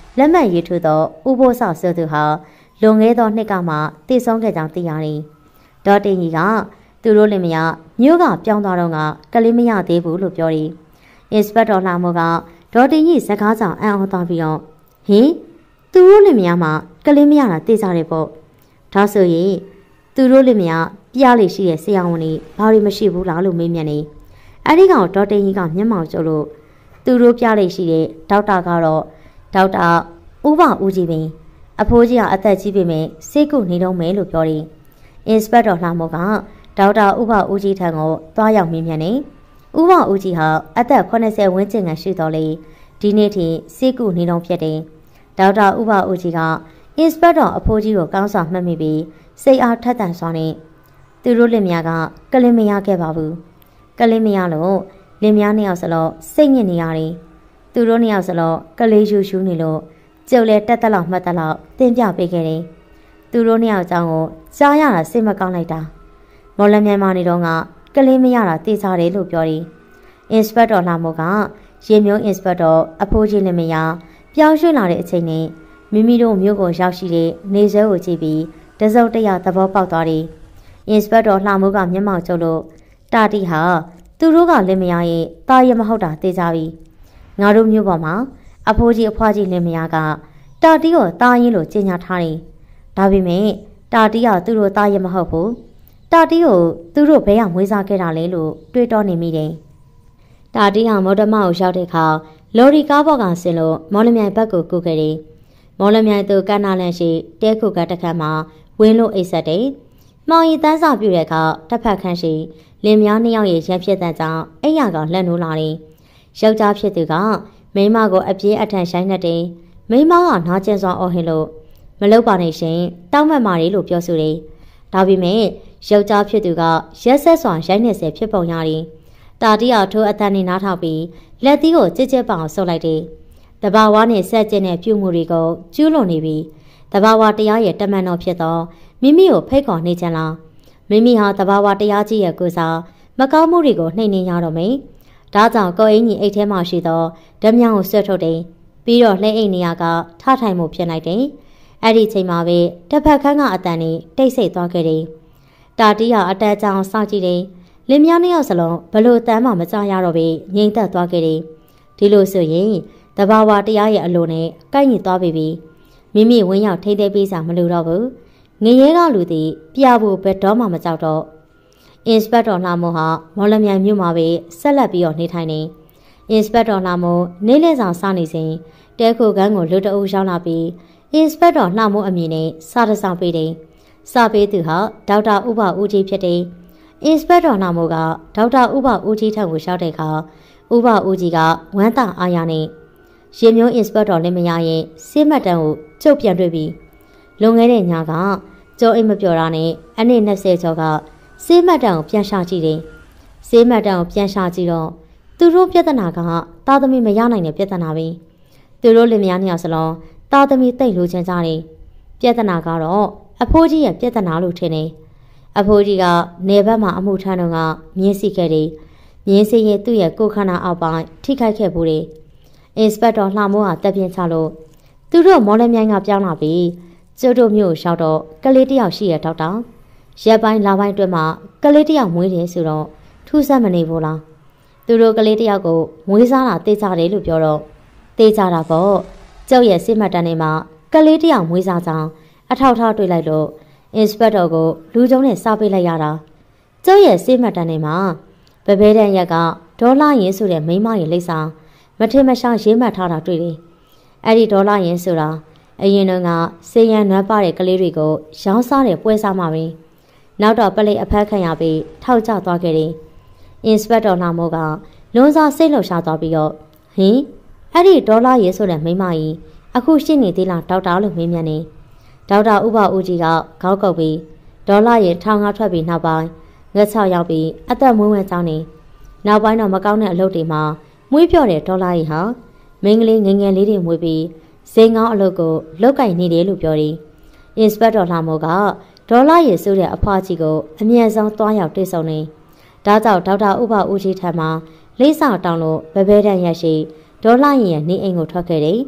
လက်မှတ်ရေးထိုးသောဥပိုးဆောက်ဆိုသူဟာလွန်ခဲ့သောနှစ်ကမှတည်ဆုံးခဲ့ကြောင်းသိရတယ်။ဒေါ်တင်ကြီးကသူတို့လင်မယားမြို့ကပြောင်းသွားတော့ကလေးမရသေးဘူးလို့ပြောတယ်။ Inspector လှမိုးကဒေါ်တင်ကြီးစကားကြောင့်အံ့ဩသွားပြီးတော့ဟင်သူတို့လင်မယားမှာကလေးမရတာသိကြတယ်ပေါ့။ဒါဆိုရင်သူတို့လင်မယားပြားလေးရှိတဲ့ဆရာဝန်ကြီးဘာတွေမရှိဘူးလားလို့မေးမြန်းနေ။အဲဒီကောင်ဒေါ်တင်ကြီးကမျက်မှောင်ကျလို့သူတို့ပြားလေးရှိတဲ့ဒေါက်တာကတော့ဒေါက်တာဥပဦးကြီးပင်အဖိုးကြီးကအသက်ကြီးပေမဲ့စိတ်ကူနေတော့မယ်လို့ပြောတယ်။ Inspector လှမိုးကဒေါက်တာဥပဦးကြီးထံကိုသွားရောက်မေးမြန်းနေ။ဥပဦးကြီးဟာအသက်80ဝန်းကျင်ခန့်ရှိတော်လေဒီနေ့ထိစိတ်ကူနေတော့ဖြစ်တယ်။ဒေါက်တာဥပဦးကြီးက Inspector အဖိုးကြီးကိုကောင်းစွာမှတ်မိပြီးစိတ်အားထက်သန်စွာနဲ့သူတို့လင်မယားကကလေးမရခဲ့ပါဘူး။ကလေးမရလို့လင်မယားနှစ်ယောက်စလုံးစိတ်ညစ်နေရတယ်။သူတို့နှစ်ယောက်စလုံးကလေးရှူရှူနေလို့ကျုပ်လည်းတက်တက်လောက်မှတ်တက်လောက်တင်ပြပေးခဲ့တယ်။သူတို့နှစ်ယောက်အကြောင်းကိုကြားရတာစိတ်မကောင်းလိုက်တာ။မော်လမြိုင်မာနေတော့ကလေးမရတာသိစားတယ်လို့ပြောတယ်။ Inspector လှမိုးကရေမျိုး Inspector အဖိုးကြီးလင်မယားပြောင်းရွှေ့လာတဲ့အချိန်နဲ့မိမိတို့မြို့ကိုရောက်ရှိတဲ့နေဆွဲကိုကြည့်ပြီးတစုံတရာသဘောပေါက်သွားတယ်။ Inspector လှမိုးကမျက်မှောင်ကျလို့တာတီဟာသူတို့ကလင်မယားရဲ့တာရမဟုတ်တာသိကြပြီ။ငါတို့မြို့ပေါ်မှာအဖိုးကြီးအဖွားကြီးလင်မယားကတာတီကိုတာရင်လို့ကြေညာထားတယ်။ဒါပေမဲ့တာတီကသူတို့တာရမဟုတ်ဘူး။တာတီကိုသူတို့ဘဲကမွေးစားခဲ့တာလေလို့တွေးတောနေမိတယ်။တာတီဟာမော်ဒမကိုရောက်တဲ့အခါလော်ရီကားပေါ်ကဆင်းလို့မော်လမြိုင်ဘက်ကိုကူခဲ့တယ်။မော်လမြိုင်သူကန္နာလန်ရှိတဲခုကတစ်ခါမှဝင်းလို့အိတ်ဆက်တယ်။မောင်ရီတန်းစာပြတဲ့အခါတစ်ဖက်ခန့်ရှိလင်မယားနှစ်ယောက်ရဲ့ရံဖြစ်တဲ့ကြောင့်အိယာကလက်နိုးလာတယ်။ယောက်ျားဖြစ်သူကမိန်းမကိုအပြေးအထန်ဆိုင်နေတယ်။မိန်းမကနားကျင်စွာအော်ဟစ်လို့မလုပ်ပါနဲ့ရှင်တောင်းမှတ်ပါလေလို့ပြောဆိုတယ်။ဒါပေမဲ့ယောက်ျားဖြစ်သူကရက်ဆက်စွာရိုက်နေစေဖြစ်ပုံရတယ်။တာတီယာထိုးအတန်နေနားထောင်ပြီးလက်သီးကိုကြစ်ကြစ်ပအောင်ဆုပ်လိုက်တယ်။တဘာဝနဲ့ဆက်ကျင်တဲ့ပြုမှုတွေကိုကျူးလွန်နေပြီးတဘာဝတရားရဲ့တမန်တော်ဖြစ်သောမိမိကိုဖိတ်ခေါ်နေကြလားမိမိဟာတဘာဝတရားကြီးရဲ့ကိုစားမကောင်းမှုတွေကိုနှိမ်နင်းရတော့မယ်။ဒါကြောင့်ကိုအင်းကြီးအိတ်ထဲမှာရှိသောဓမြကိုဆွတ်ထုတ်တယ်။ပြီးတော့လှဲအိတ်နေရာကထထိုင်မှုဖြစ်လိုက်တယ်။အဲ့ဒီချိန်မှာပဲတစ်ဖက်ခန်းကအတန်နဲ့တိတ်ဆိတ်သွားခဲ့တယ်။တာတီးဟာအတက်ကြောင်စောင့်ကြည့်တယ်။လင်မယားနှစ်ယောက်စလုံးဘလို့တမ်းမှမကြရတော့ပဲငြိမ်သက်သွားခဲ့တယ်။ဒီလိုဆိုရင်တဘာဝတရားရဲ့အလိုနဲ့ကိုက်ညီသွားပြီ။မိမိဝင်းရောက်ထိမ့်သိမ်းပေးစာမလိုတော့ဘူး။ငရဲကလူသည်ပြဖို့ဘယ်တော့မှမကြောက်တော့။ Inspector လှမိုးဟာမော်လမြိုင်မြို့မှာပဲဆက်လက်ပြီးတော့နေထိုင်နေ။ Inspector လှမိုးနေလည်ဆောင်စနေစဉ်တဲခုကန်းကိုလူတအုပ်ရောက်လာပြီး Inspector လှမိုးအမည်နဲ့စာတစောင်ပေးတယ်။စာပေးသူဟာဒေါက်တာဥပဦးကြီးဖြစ်တယ်။ Inspector လှမိုးကဒေါက်တာဥပဦးကြီးထံကိုရောက်တဲ့အခါဥပဦးကြီးကဝမ်းသာအားရနဲ့ရေမျိုး Inspector လင်မယားရဲ့စေးမှတ်တမ်းကိုကျုပ်ပြန်တွေ့ပြီးလွန်ခဲ့တဲ့ညကကျော်အိမ်မပြောတာနဲ့အနည်း20ကျော်ကစေးမှတ်တမ်းကိုပြန်ရှာကြည့်တယ်။စေးမှတ်တမ်းကိုပြန်ရှာကြည့်တော့သူတို့ပြဿနာကသားသမီးမရနိုင်တဲ့ပြဿနာပဲ။သူတို့လင်မယားနှစ်ယောက်စလုံးသားသမီးတိတ်လိုချင်ကြတယ်။ပြဿနာကတော့အဖိုးကြီးရဲ့ပြဿနာလို့ထင်တယ်။အဖိုးကြီးကနေဘက်မှာအမှုထမ်းတော့မြင်းစီခဲ့တယ်။မြင်းစီရဲ့သူ့ရဲ့ကိုယ်ခန္ဓာအောက်ပိုင်းထိခိုက်ခဲ့ဘူးတယ်။ Inspector လှမိုးဟာတပ်ပြင်းချလို့သူတို့မော်လမြိုင်ကပြောင်းလာပြီးကျုပ်တို့မြို့ရောက်တော့ကလေးတယောက်ရှိရဒေါက်တာရက်ပိုင်းလပိုင်းတွင်းမှာကလေးတယောက်မွေးတယ်ဆိုတော့ထူးဆန်းမနေဘူးလားသူတို့ကလေးတယောက်ကိုမွေးစားတာသိကြတယ်လို့ပြောတော့သိကြတာပေါ့ကျုပ်ရဲ့စစ်မှတ်တမ်းတွေမှာကလေးတယောက်မွေးစားကြောင်းအထောက်ထားတွေ့လိုက်လို့ Inspector ကိုလူကြုံနဲ့စားပေးလိုက်ရတာကျုပ်ရဲ့စစ်မှတ်တမ်းတွေမှာဗဘဲတန်ရက်ကဒေါ်လာရင်းဆိုတဲ့မိန်းမရဲ့လိပ်စာမထင်မရှားရေးမှတ်ထားတာတွေ့တယ်အဲ့ဒီဒေါ်လာရင်းဆိုတာအရင်ကစေရန်နွမ်းပါတဲ့ကလေးတွေကိုရောင်းစားတဲ့ပွဲစားမှာပဲနောက်တော့ပလိတ်အဖက်ခံရပြီးထောက်ကျသွားခဲ့တယ်။ Inspector လှမိုးကလွန်စားစိတ်လှုပ်ရှားသွားပြီးတော့ဟင်အဲ့ဒီဒေါ်လာရေးဆိုတဲ့မိန်းမကြီးအခုရှိနေသေးလားဒေါက်တာလို့မေးမြန်းနေဒေါက်တာဥပဦးကြီးကခေါက်ကုတ်ပြီးဒေါ်လာရေးထောင်ကားထွက်ပြီးနောက်ပိုင်းငှက်6ရောက်ပြီးအသက်မွေးဝမ်းကြောင်းနေနောက်ပိုင်းတော့မကောင်းတဲ့အလုပ်တွေမှာမွေးပြော့တဲ့ဒေါ်လာရေးဟာမိန်းကလေးငယ်ငယ်လေးတွေမွေးပြီးဇိမ်ကောင်းအလုပ်ကိုလောက်ကင်နေတယ်လို့ပြောတယ်။ Inspector လှမိုးကဒေါ်လာရည်ဆိုတဲ့အဖွားကြီးကိုအမြန်ဆုံးသွားရောက်တွေ့ဆုံနေ။ဒါကြောင့်ဒေါက်တာဥပဦးကြီးထံမှလိပ်စာတောင်းလို့ဘဘဲတန်ရက်ရှိဒေါ်လာရည်ရဲ့နေအိမ်ကိုထွက်ခဲ့တယ်။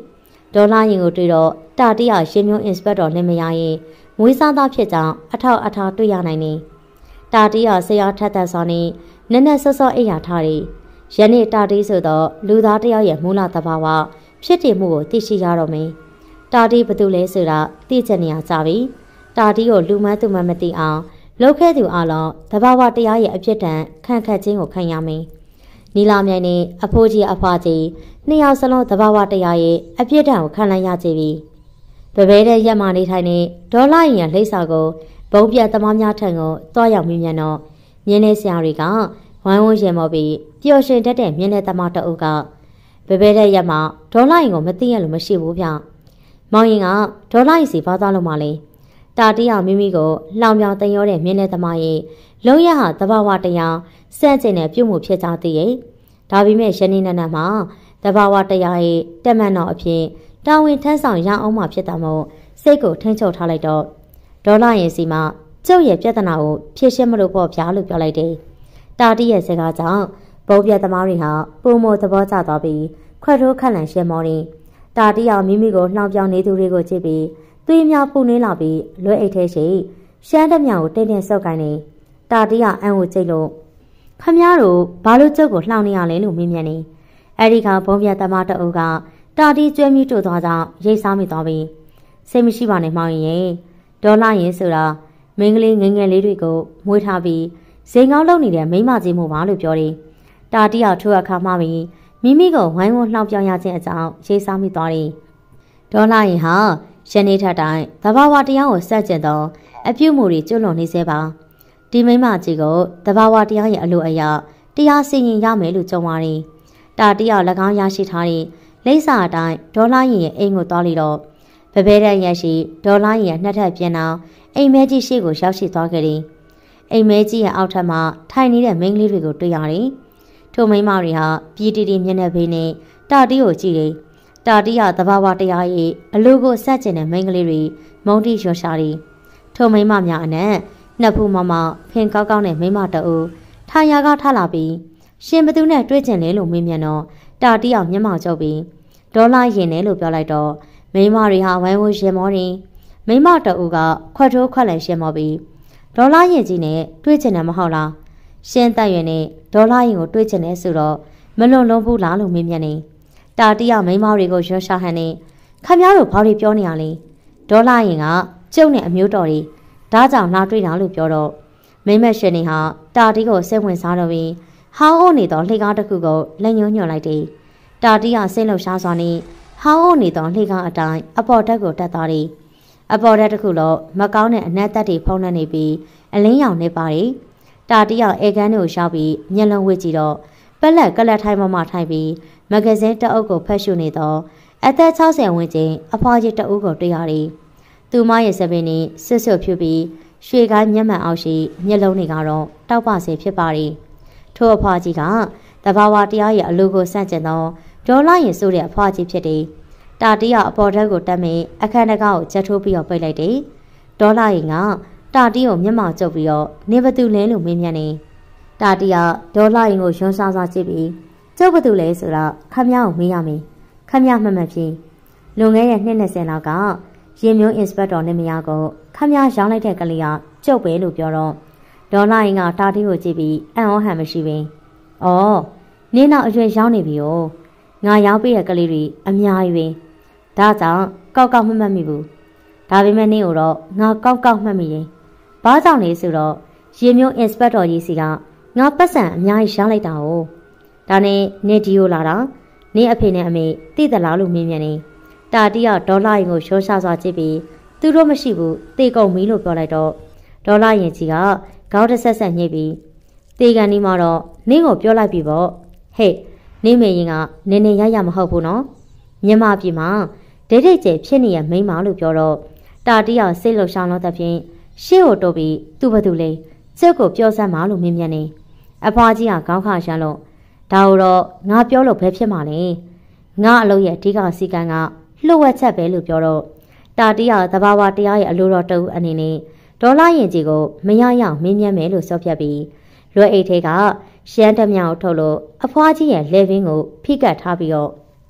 ဒေါ်လာရင်ကိုတွေ့တော့တာတီးရရှင်မျိုးအင်စပက်တော်လင်မယားရဲ့မွေးစားသားဖြစ်ကြောင်းအထောက်အထားတွေ့ရနိုင်နေတာတီးရဆရာထက်သက်စွာနဲ့နက်နက်ဆော့ဆော့အိယာထားတယ်ယနေ့တာတီးဆိုတော့လူသားတယောက်ရဲ့မူလသဘာဝဖြစ်တည်မှုကိုသိရှိရတော့မယ်တာတီးဘာလို့လဲဆိုတာသိချင်နေရကြပြီတာတီးကိုလူမန်းသူမမသိအောင်လောက်ခဲ့သူအလုံးသဘာဝတရားရဲ့အဖြစ်တန်ခံခတ်ခြင်းကိုခံရမယ်နီလာမြိုင်နဲ့အဖိုးကြီးအဖွားကြီးနှစ်ယောက်စလုံးသဘာဝတရားရဲ့အဖြစ်တန်ကိုခံလိုက်ရကြပြီဗဘဲတဲ့ရက်မာနေထိုင်နေဒေါ်လာရင်လိပ်စာကိုဘုံပြတ်သမားများထံကိုတွားရောက်မြင်မြန်တော့မြင်းနေဆရာတွေကဝိုင်းဝန်းရင်မော်ပြီးပျော်ရွှင်တတ်တဲ့မြင်းနေသမားတအုပ်ကဗဘဲတဲ့ရက်မှာဒေါ်လာရင်ကိုမသိရလို့မရှိဘူးဗျမောင်ရင်ကဒေါ်လာရင်စီဘာသွားလို့မလဲတာတီးအောင်မိမိကိုလောင်ပြောင်တင်ရောတဲ့မြင်းနေသမားရဲ့လုံးရဟာသဘာဝတရားစန့်ကျင်တဲ့ပြုမှုဖြစ်ကြသေးရဲ့ဒါပေမဲ့ရှင်းနေနက်မှာသဘာဝတရားရဲ့တက်မှန်တော်အဖြစ်တာဝန်ထမ်းဆောင်ရအောင်မှဖြစ်တာမို့စိတ်ကိုထိန်းချုပ်ထားလိုက်တော့ဒေါ်လာရင်စီမှာကျုပ်ရဲ့ပြဿနာကိုဖြေရှင်းမလို့ပေါ့ဗျာလို့ပြောလိုက်တယ်တာတီးရဲ့စကားကြောင့်ဘုံပြသမားတွေဟာပုံမသဘောကျသွားပြီးခွက်ထိုးခန့်လန့်ရှင်းမောနေတာတီးအောင်မိမိကိုနှောင်ပြောင်နေသူတွေကိုကြည့်ပြီးသွေးများပူနေလာပြီးလွဲအိတ်ထဲရှိရှမ်းတမြောင်ကိုတင်းတင်းဆုပ်ကိုင်းနေတာတီးကအံကိုကြိတ်လို့ခမည်းတော်ဘာလို့ကျုပ်ကိုလှောင်နေရလဲလို့မေးမြန်းနေအဲ့ဒီကဘုံပြသမားတအုပ်ကတာတီးကျွဲမြူးတို့သွားကြောင်းရိတ်စားမိသွားပြီးစိတ်မရှိပါနဲ့မောင်ရင်ဒေါ်လာရင်ဆိုတာမင်းကလေးငယ်ငယ်လေးတွေကိုမွေးထားပြီးဇိမ်ကောင်းလုပ်နေတဲ့မိန်းမကြီးမို့ပါလို့ပြောတယ်တာတီးအောင်ထိုးအခါမှပြီးမိမိကိုဝိုင်းဝန်းလှောင်ပြောင်ရခြင်းအကြောင်းရိတ်စားမိသွားတယ်ဒေါ်လာရင်ဟာရှနေထက်တိုင်းသဘာဝတရားကိုစက်ကျင်သောအပြုမှုတွေကျွလွန်နေစေပါဒီမိမကြီးကိုသဘာဝတရားရဲ့အလိုအရတရားစီရင်ရမယ်လို့ကြုံပါတယ်တာတီးအောင်၎င်းရရှိထားတဲ့လိပ်စာအတိုင်းဒေါ်လာရင်ရဲ့အိမ်ကိုသွားလိတော့ဗဘဲတဲ့ရက်ရှိဒေါ်လာရင်ရဲ့နှစ်ထပ်ပြင်းအောင်အိမ်မဲကြီးရှိကိုရောက်ရှိသွားခဲ့တယ်အိမ်မဲကြီးရဲ့အောက်ထပ်မှာထိုင်နေတဲ့မိန်းကလေးတွေကိုတွေ့ရတယ်ထိုမိန်းမတွေဟာပြည်တီတီမျက်နှာဖေးနဲ့တာတီးကိုကြည့်တယ်တာတီးရသဘာဝတရားရဲ့အလိုကိုစက်ကျင်တဲ့မိန်းကလေးတွေမုံတိရွှရှာတယ်ထိုမိန်းမများအနက်နှစ်ဖူးမမဖင်ကောက်ကောက်နဲ့မိန်းမတအူထိုင်ရာကထလာပြီးရှင်ဘသူနဲ့တွေ့ကျင်လဲလို့မေးမြန်းတော့တာတီးအောင်မျက်မှောက်ကျုပ်ပြီးဒေါ်လာရင်တယ်လို့ပြောလိုက်တော့မိန်းမတွေဟာဝိုင်းဝန်းရှင်မောတယ်မိန်းမတအူကခွက်ထိုးခွက်လည်းရှင်မောပြီးဒေါ်လာရင်ကြီးနဲ့တွေ့ကျင်တယ်မဟုတ်လားရှင်းတက်ရွယ်နဲ့ဒေါ်လာရင်ကိုတွေ့ကျင်တယ်ဆိုတော့မလွန်လုံးဘူးလားလို့မေးမြန်းနေတာတီးရမိန်းမတွေကိုရွှရှာဟန်နေခမည်းတော်ဘာတွေပြောနေရလဲဒေါ်လာရင်ကကျုပ်နဲ့အမျိုးတော်တွေဒါကြောင့်လာတွေ့တာလို့ပြောတော့မိမရှင်နေဟာတာတီးကိုစိတ်ဝင်စားတော့ပြီးဟောင်းအိုးနေတော့လှေကားတစ်ခုကိုလက်ညှိုးညွှန်လိုက်တယ်တာတီးကစိတ်လှုပ်ရှားစွာနဲ့ဟောင်းအိုးနေတော့လှေကားအတိုင်းအပေါ်တက်ကိုတက်သွားတယ်အပေါ်တက်တစ်ခုတော့မကောင်းတဲ့အနက်တက်တွေဖုံးနှက်နေပြီးအလင်းရောင်နေပါတယ်တာတီးကအေကန်တွေကိုရှောက်ပြီးမျက်လုံးဝစ်ကြည့်တော့ပက်လက်ကလတ်ထိုင်မထိုင်ပြီးမဂဇင်းတအုပ်ကိုဖတ်ရှုနေတော့အသက်60ဝန်းကျင်အဖွားကြီးတအုပ်ကိုတွေ့ရတယ်သူမရဲ့စပင်းနဲ့ဆွတ်ဆွတ်ဖြူပြီးရွှေကိုင်းမျက်မှန်အောက်ရှိမျက်လုံးတွေကတော့တောက်ပစေဖြစ်ပါတယ်ထို့အဖွားကြီးကသဘာဝတရားရဲ့အလိုကိုစန့်ကျင်သောဒေါ်လာရင်ဆိုတဲ့အဖွားကြီးဖြစ်တယ်တာတီးကအပေါ်ဓာတ်ကိုတက်မိအခန်းတကားကိုချက်ထိုးပြီးတော့ပိတ်လိုက်တယ်ဒေါ်လာရင်ကတာတီးကိုမျက်မှောက်ကျုပ်ပြီးတော့နေဘသူလဲလို့မေးမြန်းနေတာတီးကဒေါ်လာရင်ကိုယွန်းစားစားကြည့်ပြီးကျုပ်ဘသူလဲဆိုတော့ခမည်းကိုမေးရမယ်ခမည်းမှတ်မှတ်ဖြေလွန်ခဲ့တဲ့နှစ်20လောက်ကရင်မျိုးအင်စပက်တော်နဲ့မယားကိုခမည်းရောင်းလိုက်တဲ့ကလေးကကျုပ်ပဲလို့ပြောတော့ဒေါ်လာရင်ကတာတီးကိုကြည့်ပြီးအံ့ဩဟန်မရှိပင်။အော်နင်းတော့အရွယ်ရောင်းနေပြီ哦။ငါရောင်းပေးတဲ့ကလေးတွေအများကြီးပဲ။ဒါကြောင့်ကောက်ကောက်မှတ်မိဘူး။ဒါပေမဲ့နင်းကိုတော့ငါကောက်ကောက်မှတ်မိရင်။ဘာကြောင့်လဲဆိုတော့ရင်မျိုးအင်စပက်တော်ကြီးစီကငါပတ်စံအများကြီးရောင်းလိုက်တာ哦။ဒါနဲ့နေဒီကိုလာတာနင်းအဖေနဲ့အမေသိသလားလို့မေးမြန်းနေတာတီးကဒေါ်လာရင်ကိုရှော့ရှာစွာကြည့်ပြီးသူတို့မရှိဘူးတေကုန်မီလို့ပြောလိုက်တော့ဒေါ်လာရင်ကြီးကခေါင်းတစ်ဆက်ဆက်ညှိပြီးတေကန်ဒီမှာတော့နင်းကိုပြောလိုက်ပြီပေါ့ဟဲ့နင်းမေရင်ကနင်းနေရမဟုတ်ဘူးနော်မြန်မာပြည်မှာဒိတ်ဒိတ်ကျဖြစ်နေရမိန်းမလို့ပြောတော့တာတီးကစိတ်လှုပ်ရှားလို့တဲ့ဖြင့်ရှေ့ကိုတိုးပြီးသူ့ဘသူလဲကျုပ်ကိုပြောစမ်းပါလို့မြင်မြန်နေအဖွားကြီးကခေါင်းခါရှမ်းလို့ဒါတော့ငါပြောလို့ဘယ်ဖြစ်မှာလဲငါအလုပ်ရဲ့အဓိကစီကံကလှုပ်ဝက်ချက်ပဲလို့ပြောတော့တာတီးကသဘာဝတရားရဲ့အလိုတော်တူအနေနဲ့ဒေါ်လာရင်ကြီးကိုမရရအောင်မင်းမြန်းမယ်လို့စောဖြတ်ပြီးလွယ်အိတ်ထဲကရှမ်းတမြောင်ထုတ်လို့အဖွားကြီးရဲ့လေဗင်းကိုဖိကတ်ထားပြီးတော့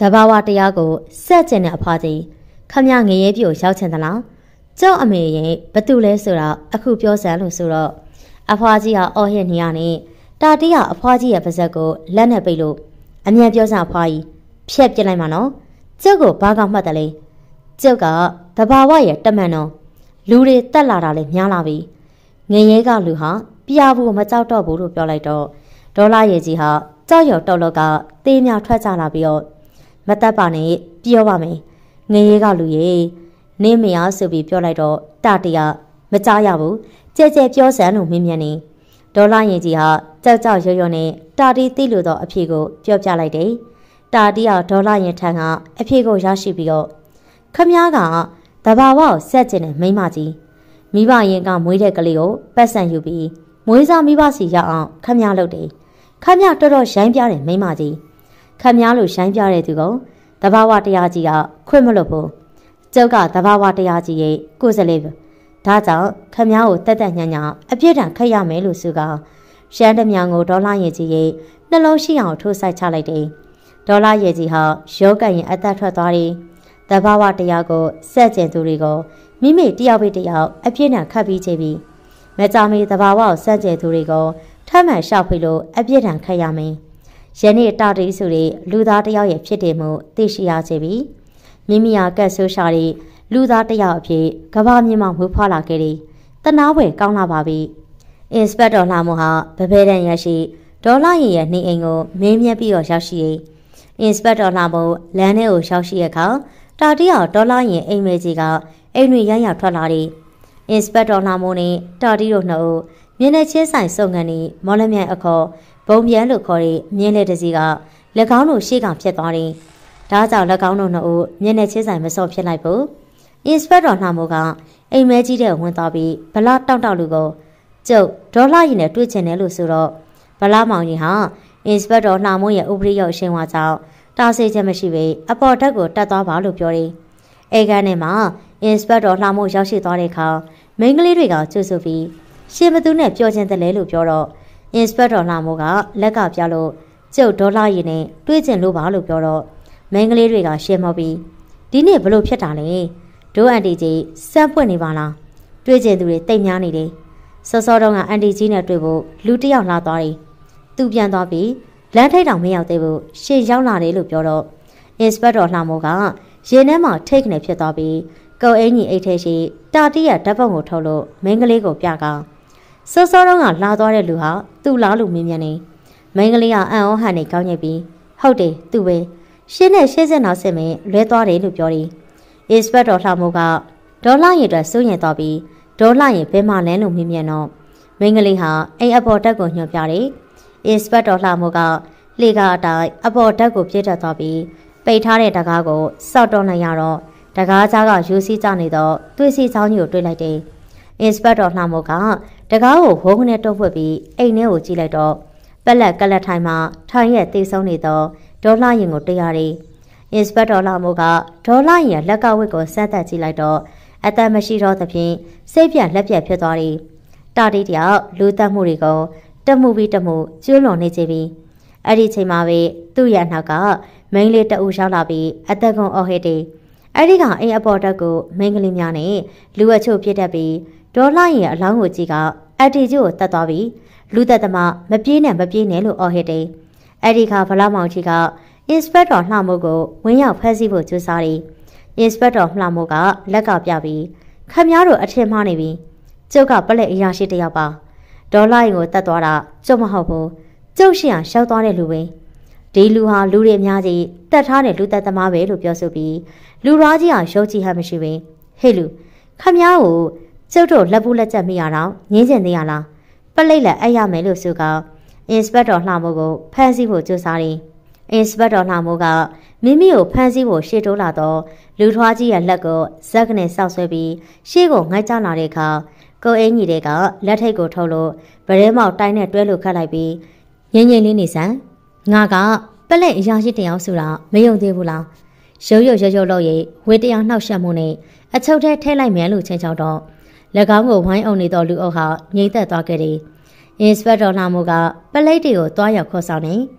တဘာဝတရားကိုစက်ကျင်တဲ့အဖွားကြီးခမငရေပြိုရောက်ချင်သလားကျောက်အမေရင်ဘသူလဲဆိုတာအခုပြောစမ်းလို့ဆိုတော့အဖွားကြီးဟာအော်ဟစ်နေရနေတာတီးဟာအဖွားကြီးရဲ့ပါဇက်ကိုလက်နဲ့ပိတ်လို့အမြန်ပြောစမ်းအဖွားကြီးဖြက်ပြစ်လိုက်မှာနော်ကျုပ်ကိုဘာကမှတ်တယ်လေကျုပ်ကတဘာဝရဲ့တမန်တော်လူတွေတက်လာတာလေများလာပြီငရဲကလူဟာပြာဘူးမကြောက်တော့ဘူးလို့ပြောလိုက်တော့ဒေါ်လာရည်ကြီးဟာကြောက်ရွံ့တော့လောက်ကသေးများထွက်ကြလာပြီးတော့မတက်ပါနဲ့ပြောပါမယ်ငရဲကလူရေနင်းမရဆိုပြီးပြောလိုက်တော့တာတီကမကြားရဘူးကြဲကြဲပြောစမ်းလို့မင်းမြန်နေဒေါ်လာရည်ကြီးဟာကြောက်ကြောက်ရွံ့ရွံ့နဲ့တာတီသိလို့တော့အဖြေကိုပြောပြလိုက်တယ်တာတီကဒေါ်လာရင်ထံကအဖြေကိုရရှိပြီးတော့ခမည်းကတဘာဝကိုဆက်ကျင်တဲ့မိန်းမကြီးမိဘရင်ကမွေးတဲ့ကလေးကိုပတ်စံယူပြီးမွေးစားမိဘစီရအောင်ခမည်းလုပ်တယ်ခမည်းတော်တော်ရိုင်းပြတဲ့မိန်းမကြီးခမည်းလိုရိုင်းပြတဲ့သူကတဘာဝတရားကြီးကခွင့်မလို့ဘူးကျုပ်ကတဘာဝတရားကြီးရဲ့ကိုယ်စလေးပဲဒါကြောင့်ခမည်းကိုတက်တက်ညံ့ညံ့အပြစ်ဒဏ်ခတ်ရမယ်လို့ဆိုကရှမ်းတမြန်ကိုဒေါ်လာရင်ကြီးရဲ့နှလုံးရှိအောင်ထိုးဆိုင်ချလိုက်တယ်ဒေါ်လာရဲ့ကြီးဟာရောကရင်အသက်ထွက်သွားတယ်တဘာဝတရားကိုစက်ကျင်သူတွေကိုမိမိတယောက်ပြီးတယောက်အပြစ်ဒဏ်ခတ်ပြီးချပြီးမကြမီတဘာဝကိုစက်ကျင်သူတွေကိုထပ်မံရှောက်ဖိလို့အပြစ်ဒဏ်ခတ်ရမယ်ယနေ့တာတီဆိုတဲ့လူသားတယောက်ရဲ့ဖြစ်တယ်မှုသိရှိရချပြီးမိမိဟာကတ်ဆိုးရှာတဲ့လူသားတယောက်အဖြစ်ကဘာမြင့်မှမွေးဖွားလာခဲ့တယ်တနာဝယ်ကောင်းလာပါပြီအင်စပက်တော်လှမို့ဟာဗဘဲတန်ရရှိဒေါ်လာရင်ရဲ့နေအိမ်ကိုမင်းမြတ်ပြီးတော့ရောက်ရှိရင်အင်စပက်တော်လှမို့လမ်းထဲကိုရောက်ရှိရခါတာတီအောင်ဒေါ်လာရင်အိမ်မေကြီးကအိမ်တွင်ရရထွက်လာတယ်အင်စပက်တော်လှမို့နဲ့တာတီတို့နှစ်ဦးမြင်းနဲ့ချင်းဆိုင်စုံငံနေမော်လမြိုင်အခေါ်ဘုံပြန်လို့ခေါ်တဲ့မြင်းလက်တစီက၎င်းတို့ရှေ့ကဖြစ်သွားတယ်ဒါကြောင့်၎င်းတို့နှစ်ဦးမြင်းနဲ့ချင်းဆိုင်မစော့ဖြစ်လိုက်ဘူးအင်စပက်တော်လှမို့ကအိမ်မဲကြီးတဲ့ဝင်သွားပြီးဗလာတောက်လူကိုကျုပ်ဒေါ်လာရင်နဲ့တွေ့ချင်တယ်လို့ဆိုတော့ဗလာမောင်ကြီးဟာအင်စပက်တော်လှမို့ရဲ့ဥပဒေရောက်ရှင်းဝါကြောင့်တားဆီးချက်မရှိပဲအပေါ်ဓာတ်ကိုတက်သွားပါလို့ပြောတယ်အဲကန်းထဲမှာအင်စပက်တော်လှမို့ရောက်ရှိသွားတဲ့အခါမိန်းကလေးတွေကကြွဆိုပြီးရှင်ဘသူနဲ့ပြောချင်းတယ်လေလို့ပြောတော့အင်စပက်တော်လှမို့ကလက်ကပြလို့ကျုပ်ဒေါ်လာရင်နဲ့တွေ့ချင်လို့ပါလို့ပြောတော့မိန်းကလေးတွေကရှင်းမောပြီးဒီနေ့ဘလို့ဖြစ်တာလဲဒိုးအန်တီကြီးစမ်းပွင့်နေပါလားတွေ့ချင်သူတွေတိတ်များနေတယ်စောစောတုန်းကအန်တီကြီးနဲ့တွေ့ဖို့လူတစ်ယောက်လာသွားတယ်သူပြန်သွားပြီးလမ်းထိပ်တောင်မရောက်သေးဘူးရှေ့ရောက်လာတယ်လို့ပြောတော့အင်စပက်တော်လှမို့ကရင်ထဲမှာထိတ်ကနေဖြစ်သွားပြီးကုံအင်းကြီးအိတ်ထဲရှိတာတီးရဓာတ်ပုံကိုထုတ်လို့မိန်းကလေးကိုပြကစောစောတုန်းကလာသွားတဲ့လူဟာသူ့လားလို့မင်းမြန်နေမိန်းကလေးကအံ့ဩဟန်နေကောင်းညစ်ပြီးဟုတ်တယ်သူပဲရှင်းနဲ့ရှင်းစက်နောက်စစ်မင်းလွဲသွားတယ်လို့ပြောတယ်အင်စပက်တော်လှမို့ကဒေါ်လာရင်အတွက်စိုးရင်သွားပြီးဒေါ်လာရင်ဘဲမှလဲလို့မင်းမြန်တော့မိန်းကလေးဟာအိမ်အပေါ်တက်ကိုညွှန်ပြတယ်အင်စပက်တော်လှမို့ကလေကအတိုင်းအပေါ်ဓာတ်ကိုပြည့်တက်သွားပြီးပိတ်ထားတဲ့တကားကိုစောက်တော့နိုင်ရတော့တကားကြားကယူစီးကြနေတော့သွေးစီချောင်းကြီးကိုတွေ့လိုက်တယ်အင်စပက်တော်လှမို့ကတကားကိုဝုန်းနဲ့တုံးဖွက်ပြီးအိမ်ထဲကိုကြည့်လိုက်တော့ပက်လက်ကလက်ထိုင်မှာထိုင်ရဲ့တေးဆုံးနေတော့ဒေါ်လာရင်ကိုတွေ့ရတယ်အင်စပက်တော်လှမို့ကဒေါ်လာရင်လက်ကဝတ်ကိုစမ်းသပ်ကြည့်လိုက်တော့အသက်မရှိတော့သဖြင့်စိတ်ပြက်လက်ပြက်ဖြစ်သွားတယ်တာတီတယောက်လူတက်မှုတွေကိုတမှုပြီးတမှုကျွလွန်နေကြပြီအဲ့ဒီချိန်မှာပဲသူ့ရဲ့နောက်ကမိန်းလေးတအူရောက်လာပြီးအသက်ကုန်အော်ဟစ်တယ်အဲ့ဒီကအိမ်အပေါ်တက်ကိုမိန်းကလေးများနဲ့လူအချို့ပြစ်တတ်ပြီးဒေါ်လာရဲ့အလောင်းကိုကြည့်ကအတီကျို့ကိုတတ်သွားပြီးလူသက်သမားမပြေးနဲ့လို့အော်ဟစ်တယ်အဲ့ဒီကဗလာမောင်ကြီးကအင်စပက်တော်လှမို့ကိုဝင်းရောက်ဖမ်းဆီးဖို့ကြိုးစားတယ်အင်စပက်တော်လှမို့ကလက်ကပြပြီးခမည်းတော်အထင်မှားနေပြီကျုပ်ကပလက်အရာရှိတယောက်ပါဒေါ်လာရင်ကိုတတ်သွားတာကျုပ်မဟုတ်ဘူးကျုပ်ရှိအောင်ရှောက်သွားတဲ့လူပဲဒီလူဟာလူတွေအများကြီးတတ်ထားတဲ့လူသက်သမားပဲလို့ပြောဆိုပြီးလူသားကြီးအောင်ရုပ်ကြည့်ဟမရှိပဲဟေ့လူခမည်းကိုကျုပ်တို့လက်ပူးလက်ချက်မိရတော့ငင်းကျင်သေးရလားပလိတ်လက်အဲ့ရမယ်လို့ဆိုကအင်စပက်တော်လှမို့ကိုဖမ်းဆီးဖို့ကြိုးစားတယ်အင်စပက်တော်လှမို့ကမိမိကိုဖမ်းဆီးဖို့ရှေ့တိုးလာတော့လူထွားကြီးရဲ့လက်ကိုဇက်ကနေဆောက်ဆွဲပြီးရှေ့ကိုငိုက်ကြလာတဲ့အခါကိုအင်းကြီးတွေကလက်ထိတ်ကိုထုတ်လို့ဗရဲမောက်တိုင်းနဲ့တွဲလို့ခတ်လိုက်ပြီးငိမ့်ငိမ့်လေးနေစမ်းငါကပလက်အရာရှိတယောက်ဆိုတာမယုံသေးဘူးလားရုပ်လို့ရေဝေတရားနှောက်ရှက်မှုနဲ့အချုပ်ထဲထဲလိုက်မယ်လို့ချင်းချောက်တော့၎င်းကိုဝိုင်းအောင်နေတော့လူအုပ်ဟာငြိမ့်သက်သွားခဲ့တယ်အင်စပက်တော်လှမို့ကပလိတ်တွေကိုတွားရောက်ခေါ်ဆောင်နေ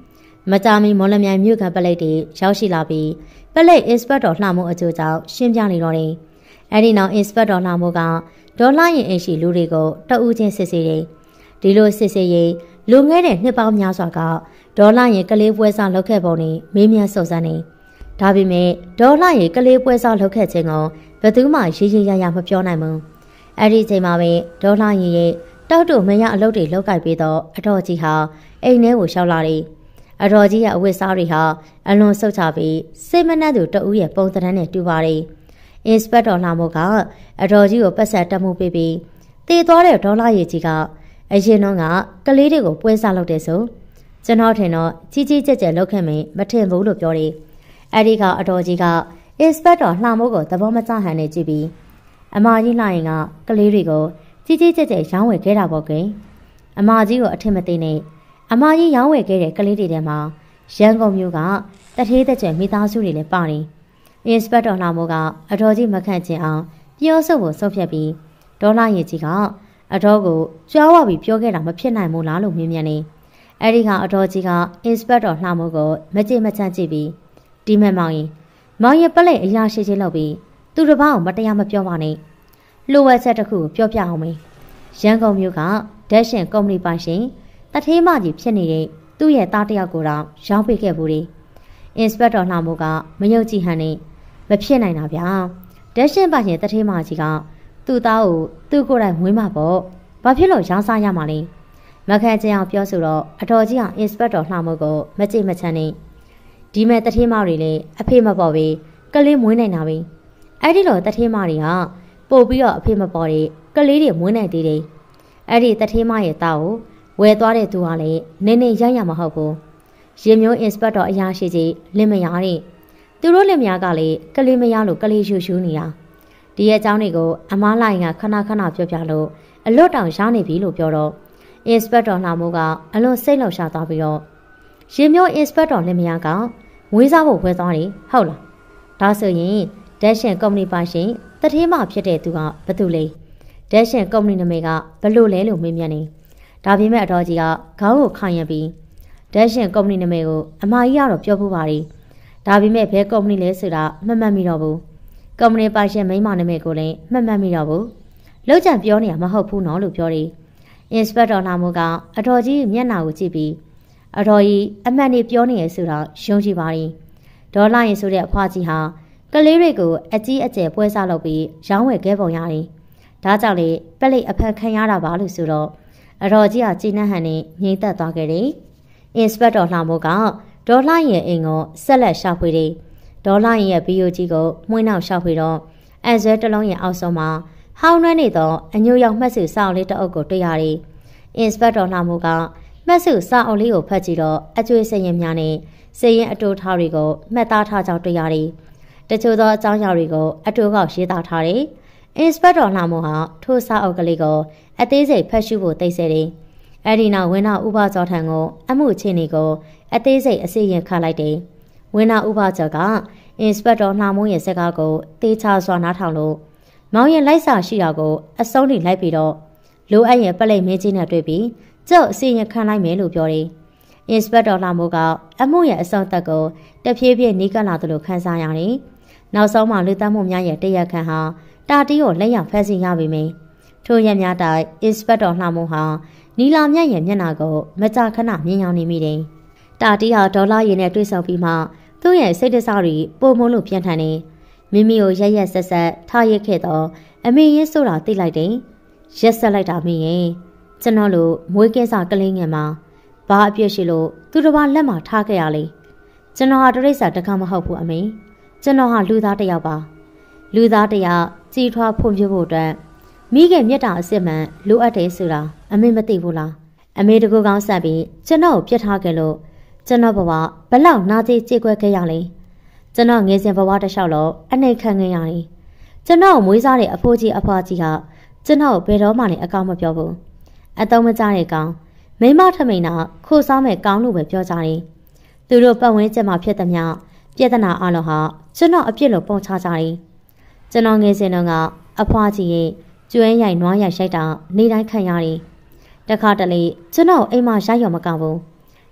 မကြာမီမော်လမြိုင်မြို့ကပလိတ်တွေရောက်ရှိလာပြီးပလိတ် Inspector လှမိုးအကျိုးကြောင့်ရှင်းပြနေတော့တယ်။အဲဒီနောက် Inspector လှမိုးကဒေါ်လာရင်အိမ်ရှိလူတွေကိုတအူးချင်းစစ်ဆေးတယ်။ဒီလိုစစ်ဆေးရင်လူငယ်တဲ့နှစ်ပေါင်းများစွာကဒေါ်လာရင်ကလေးပွဲစားလုပ်ခဲ့ပုံနဲ့မေးမြန်းစုံစမ်းနေ။ဒါပေမဲ့ဒေါ်လာရင်ကလေးပွဲစားလုပ်ခဲ့ခြင်းကိုဘယ်သူမှရေးရေးရရမပြောနိုင်ဘူး။အဲဒီချိန်မှာပဲဒေါ်လာရင်ရဲ့တောက်တူမရအလုပ်တွေလုပ်ကြပြီးတော့အတော်ကြီးဟာအိမ်ထဲကိုရှောက်လာတယ်။အတော်ကြီးရဲ့အဝတ်စားတွေဟာအလွန်ဆုတ်ချပြီးစိတ်မနှက်သူတအူးရဲ့ပုံသဏ္ဍာန်နဲ့တူပါတယ်။ Inspector လှမိုးကအတော်ကြီးကိုပတ်ဆက်တက်မှုပေးပြီးတည်သွားတဲ့ဒေါ်လာရည်ကြီးကအရင်တော့ကလေးတွေကိုပွဲစားလုပ်တယ်ဆိုကျွန်တော်ထင်တော့ကြီးကြီးကျယ်ကျယ်လုပ်ခဲ့မယ်မထင်ဘူးလို့ပြောတယ်။အဲဒီကအတော်ကြီးက Inspector လှမိုးကိုသဘောမကျဟန်နဲ့ကြည့်ပြီးအမကြီးလှရင်ကလေးတွေကိုကြီးကြီးကျယ်ကျယ်ရောင်းဝယ်ခဲ့တာပေါ့ကွယ်။အမကြီးကိုအထင်မသေးနဲ့အမကြီးရောင်းဝယ်ခဲ့တဲ့ကလေးတွေထဲမှာရန်ကုန်မြို့ကတထေးတကြွမိသားစုတွေလည်းပါတယ်။ Inspector လှမိုးကအတော်ကြီးမခန့်ချင်အောင်ပြောဆိုဖို့ဆုံးဖြတ်ပြီးဒေါ်လာရည်ကြီးကအတော်ကိုကြွားဝပြီးပြောခဲ့တာမဖြစ်နိုင်ဘူးလားလို့မြင်မြန်နေ။အဲဒီကအတော်ကြီးက Inspector လှမိုးကိုမကြည့်မချမ်းကြည့်ပြီးဒီမဲ့မောင်ရင်ပလိတ်အရာရှိချင်းလုပ်ပြီးသူတစ်ပါးကိုမတရားမပြောပါနဲ့။လိုဝက်ချက်တစ်ခုပြောပြအောင်မေး။ရန်ကုန်မြို့ကဒက်ရှင်ကုမ္ပဏီပိုင်ရှင်တထေးမကြီးဖြစ်နေတဲ့သူ့ရဲ့သားတစ်ယောက်ကိုတော့ရောင်းပေးခဲ့ဘူးလေ။ Inspector လှမိုးကမယုံကြည်ဟန်နဲ့မဖြစ်နိုင်တာဗျာ။ဒက်ရှင်ပိုင်ရှင်တထေးမကြီးကသူ့သားကိုသူ့ကိုယ်တိုင်မွေးမှာပေါ့။ဘာဖြစ်လို့ရောင်းစားရမှာလဲ။မခန့်ချင်အောင်ပြောဆိုတော့အတော်ကြီးက Inspector လှမိုးကိုမကြည့်မချမ်းနဲ့ဒီမဲ့တထေးမတွေလည်းအဖေမပေါ်ပဲကလေးမွေးနိုင်တာပဲ။အဲ့ဒီလိုတထေးမတွေကပို့ပြီးတော့အဖေမပေါ်တဲ့ကလေးတွေမွေးနိုင်သေးတယ်။အဲ့ဒီတထေးမရဲ့သားကိုဝယ်သွားတဲ့သူကလည်းနေနေရရမဟုတ်ဘူး။ရေမျိုး Inspector အရာရှိကြီးလင်မယားတဲ့သူတို့လင်မယားကလည်းကလေးမယားလို့ကလေးရှူရှူနေတာ။ဒီရဲ့အကြောင်းတွေကိုအမားလိုက်ခဏပြောပြလို့အလွတ်တောင်ရနေပြီလို့ပြောတော့ Inspector လှမိုးကအလွန်စိတ်လှုပ်ရှားသွားပြီးတော့ရေမျိုး Inspector လင်မယားကမွေးစားဖို့ဝယ်သွားတယ်ဟုတ်လား။ဒါဆိုရင်ဒက်ရှင်ကုမ္ပဏီပိုင်ရှင်တထေးမဖြစ်တဲ့သူကဘယ်သူလဲ။ဒက်ရှင်ကုမ္ပဏီနာမည်ကဘလို့လဲလို့မေးမြန်းနေ။ဒါပေမဲ့အတော်ကြီးကခေါင်းကိုခိုင်ရပြီးဒက်ရှင်ကုမ္ပဏီနာမည်ကိုအမကြီးကတော့ပြောဖို့ပါတယ်။ဒါပေမဲ့ဘယ်ကုမ္ပဏီလဲဆိုတာမမှတ်မိတော့ဘူး။ကုမ္ပဏီပိုင်ရှင်မိန်းမနာမည်ကိုလည်းမမှတ်မိတော့ဘူး။လောက်ကျန်ပြောနေရမဟုတ်ဘူးနော်လို့ပြောတယ်။ Inspector လှမိုးကအတော်ကြီးမျက်နှာကိုကြည့်ပြီးအတော်ကြီးအမှန်နေပြောနေရဆိုတာယုံကြည်ပါတယ်။ဒေါ်လာရင်ဆိုတဲ့အဖွားကြီးဟာကလေးတွေကိုအကြီးအကျယ်ပွဲစားလုပ်ပြီးရောင်းဝယ်ခဲ့ပုံရတယ်။ဒါကြောင့်လေပလိတ်အဖက်ခံရတာပါလို့ဆိုတော့အတော်ကြီးကကြည်နှံ့ဟန်နဲ့ငြိမ်သက်သွားခဲ့တယ်။ Inspector လှမိုးကဒေါ်လာရင်အိမ်ကိုဆက်လက်ရှာဖွေတယ်။ဒေါ်လာရင်ရဲ့ဗီယိုကြီးကိုမှွှင်းနောက်ရှာဖွေတော့အန်ဆွဲတစ်လုံးရဲ့အောက်ဆုံးမှာဟောင်းနှဲနေသောအညိုရောက်မှတ်စုစာအုပ်လေးတစ်အုပ်ကိုတွေ့ရတယ်။ Inspector လှမိုးကမှတ်စုစာအုပ်လေးကိုဖတ်ကြည့်တော့အကျွေးစရင်များနဲ့စရင်အတူထားတွေကိုမှတ်သားထားကြောင်းတွေ့ရတယ်။တချို့သောအကြောင်းအရာတွေကိုအတူကောက်ရေးသားထားတယ်။ Inspector လှမိုးဟာထိုစာအုပ်ကလေးကိုအသေးစိတ်ဖတ်ရှုဖို့သိစေတယ်။အဲဒီနောက်ဝင်းနာဥပကျော်ထံကိုအမှုချင်းတွေကိုအသေးစိတ်အစီရင်ခံလိုက်တယ်။ဝင်းနာဥပကျော်က Inspector လှမိုးရဲ့စကားကိုတေးချစွာနားထောင်လို့မောင်ရင်လိုက်စာရှိတာကိုအဆုံးထိလိုက်ပြီးတော့လိုအပ်ရင်ပလိတ်မင်းကြီးနဲ့တွေ့ပြီးကျုပ်အစီရင်ခံလိုက်မယ်လို့ပြောတယ်။ Inspector လှမိုးကအမှုရဲ့အဆုံးသက်ကိုတဖြည်းဖြည်းနီးကပ်လာသလိုခံစားရတယ်။နောက်ဆုံးမှလူသတ်မှုများရဲ့တရားခံဟာတာတီကိုလက်ရဖက်စီရပြီမယ်။ထိုရက်များတိုင် Inspector လှမိုးဟာနီလာမြတ်ရဲ့မျက်နှာကိုမကြာခဏမြင်ရောက်နေမိတယ်။တာတီဟာဒေါ်လာရည်နဲ့တွေ့ဆုံပြီးမှသူ့ရဲ့စိတ်တစားတွေပုံမလို့ပြန်ထန်နေမိမိကိုရက်ရက်ဆက်ဆက်ထားရခဲ့တော့အမေရင်းဆိုတာသိလိုက်တယ်။ရက်ဆက်လိုက်တာမင်းရင်ကျွန်တော်လိုမွေးကဲစားကလေးငယ်မှာဘာအပြစ်ရှိလို့သူတစ်ပါးလက်မှာထားခဲ့ရလေကျွန်တော်ဟာတရိစ္ဆာတခါမဟုတ်ဘူးအမေကျွန်တော်ဟာလူသားတစ်ယောက်ပါလူသားတစ်ယောက်ကြီးထွားဖွံ့ဖြိုးဖို့အတွက်မိခင်မြတ်တာအစစ်မှန်လိုအပ်တယ်ဆိုတာအမေမသိဘူးလားအမေတကူကောင်းဆက်ပြီးကျွန်တော်ကိုပြစ်ထားခဲ့လို့ကျွန်တော်ဘဝဘလောက်နာကျကြေကွဲခဲ့ရလဲကျွန်တော်ငယ်စဉ်ဘဝတစ်လျှောက်လုံးအနေခံခဲ့ရတယ်ကျွန်တော်မွေးစားတဲ့အဖိုးကြီးအဖွားကြီးကကျွန်တော်ဘယ်တော့မှလည်းအကောင်းမပြောဘူးအတော့မကြတဲ့ကောင်မိမထမိန်နာခိုးစားမဲ့ကောင်းလို့ပဲပြောကြတယ်သူတို့ပတ်ဝန်းကျင်မှာဖြစ်သမျှပြဿနာအလုံးဟာကျွန်တော်အပြစ်လို့ပုံချကြတယ်ကျွန်တော်ငယ်စဉ်တုန်းကအဖွားကြီးရဲ့ကျွမ်းရိုက်နွားရိုက်ရိုက်တာနေတိုင်းခံရတယ်တခါတလေကျွန်တော်အိမ်မှာရိုက်ရော်မကောက်ဘူး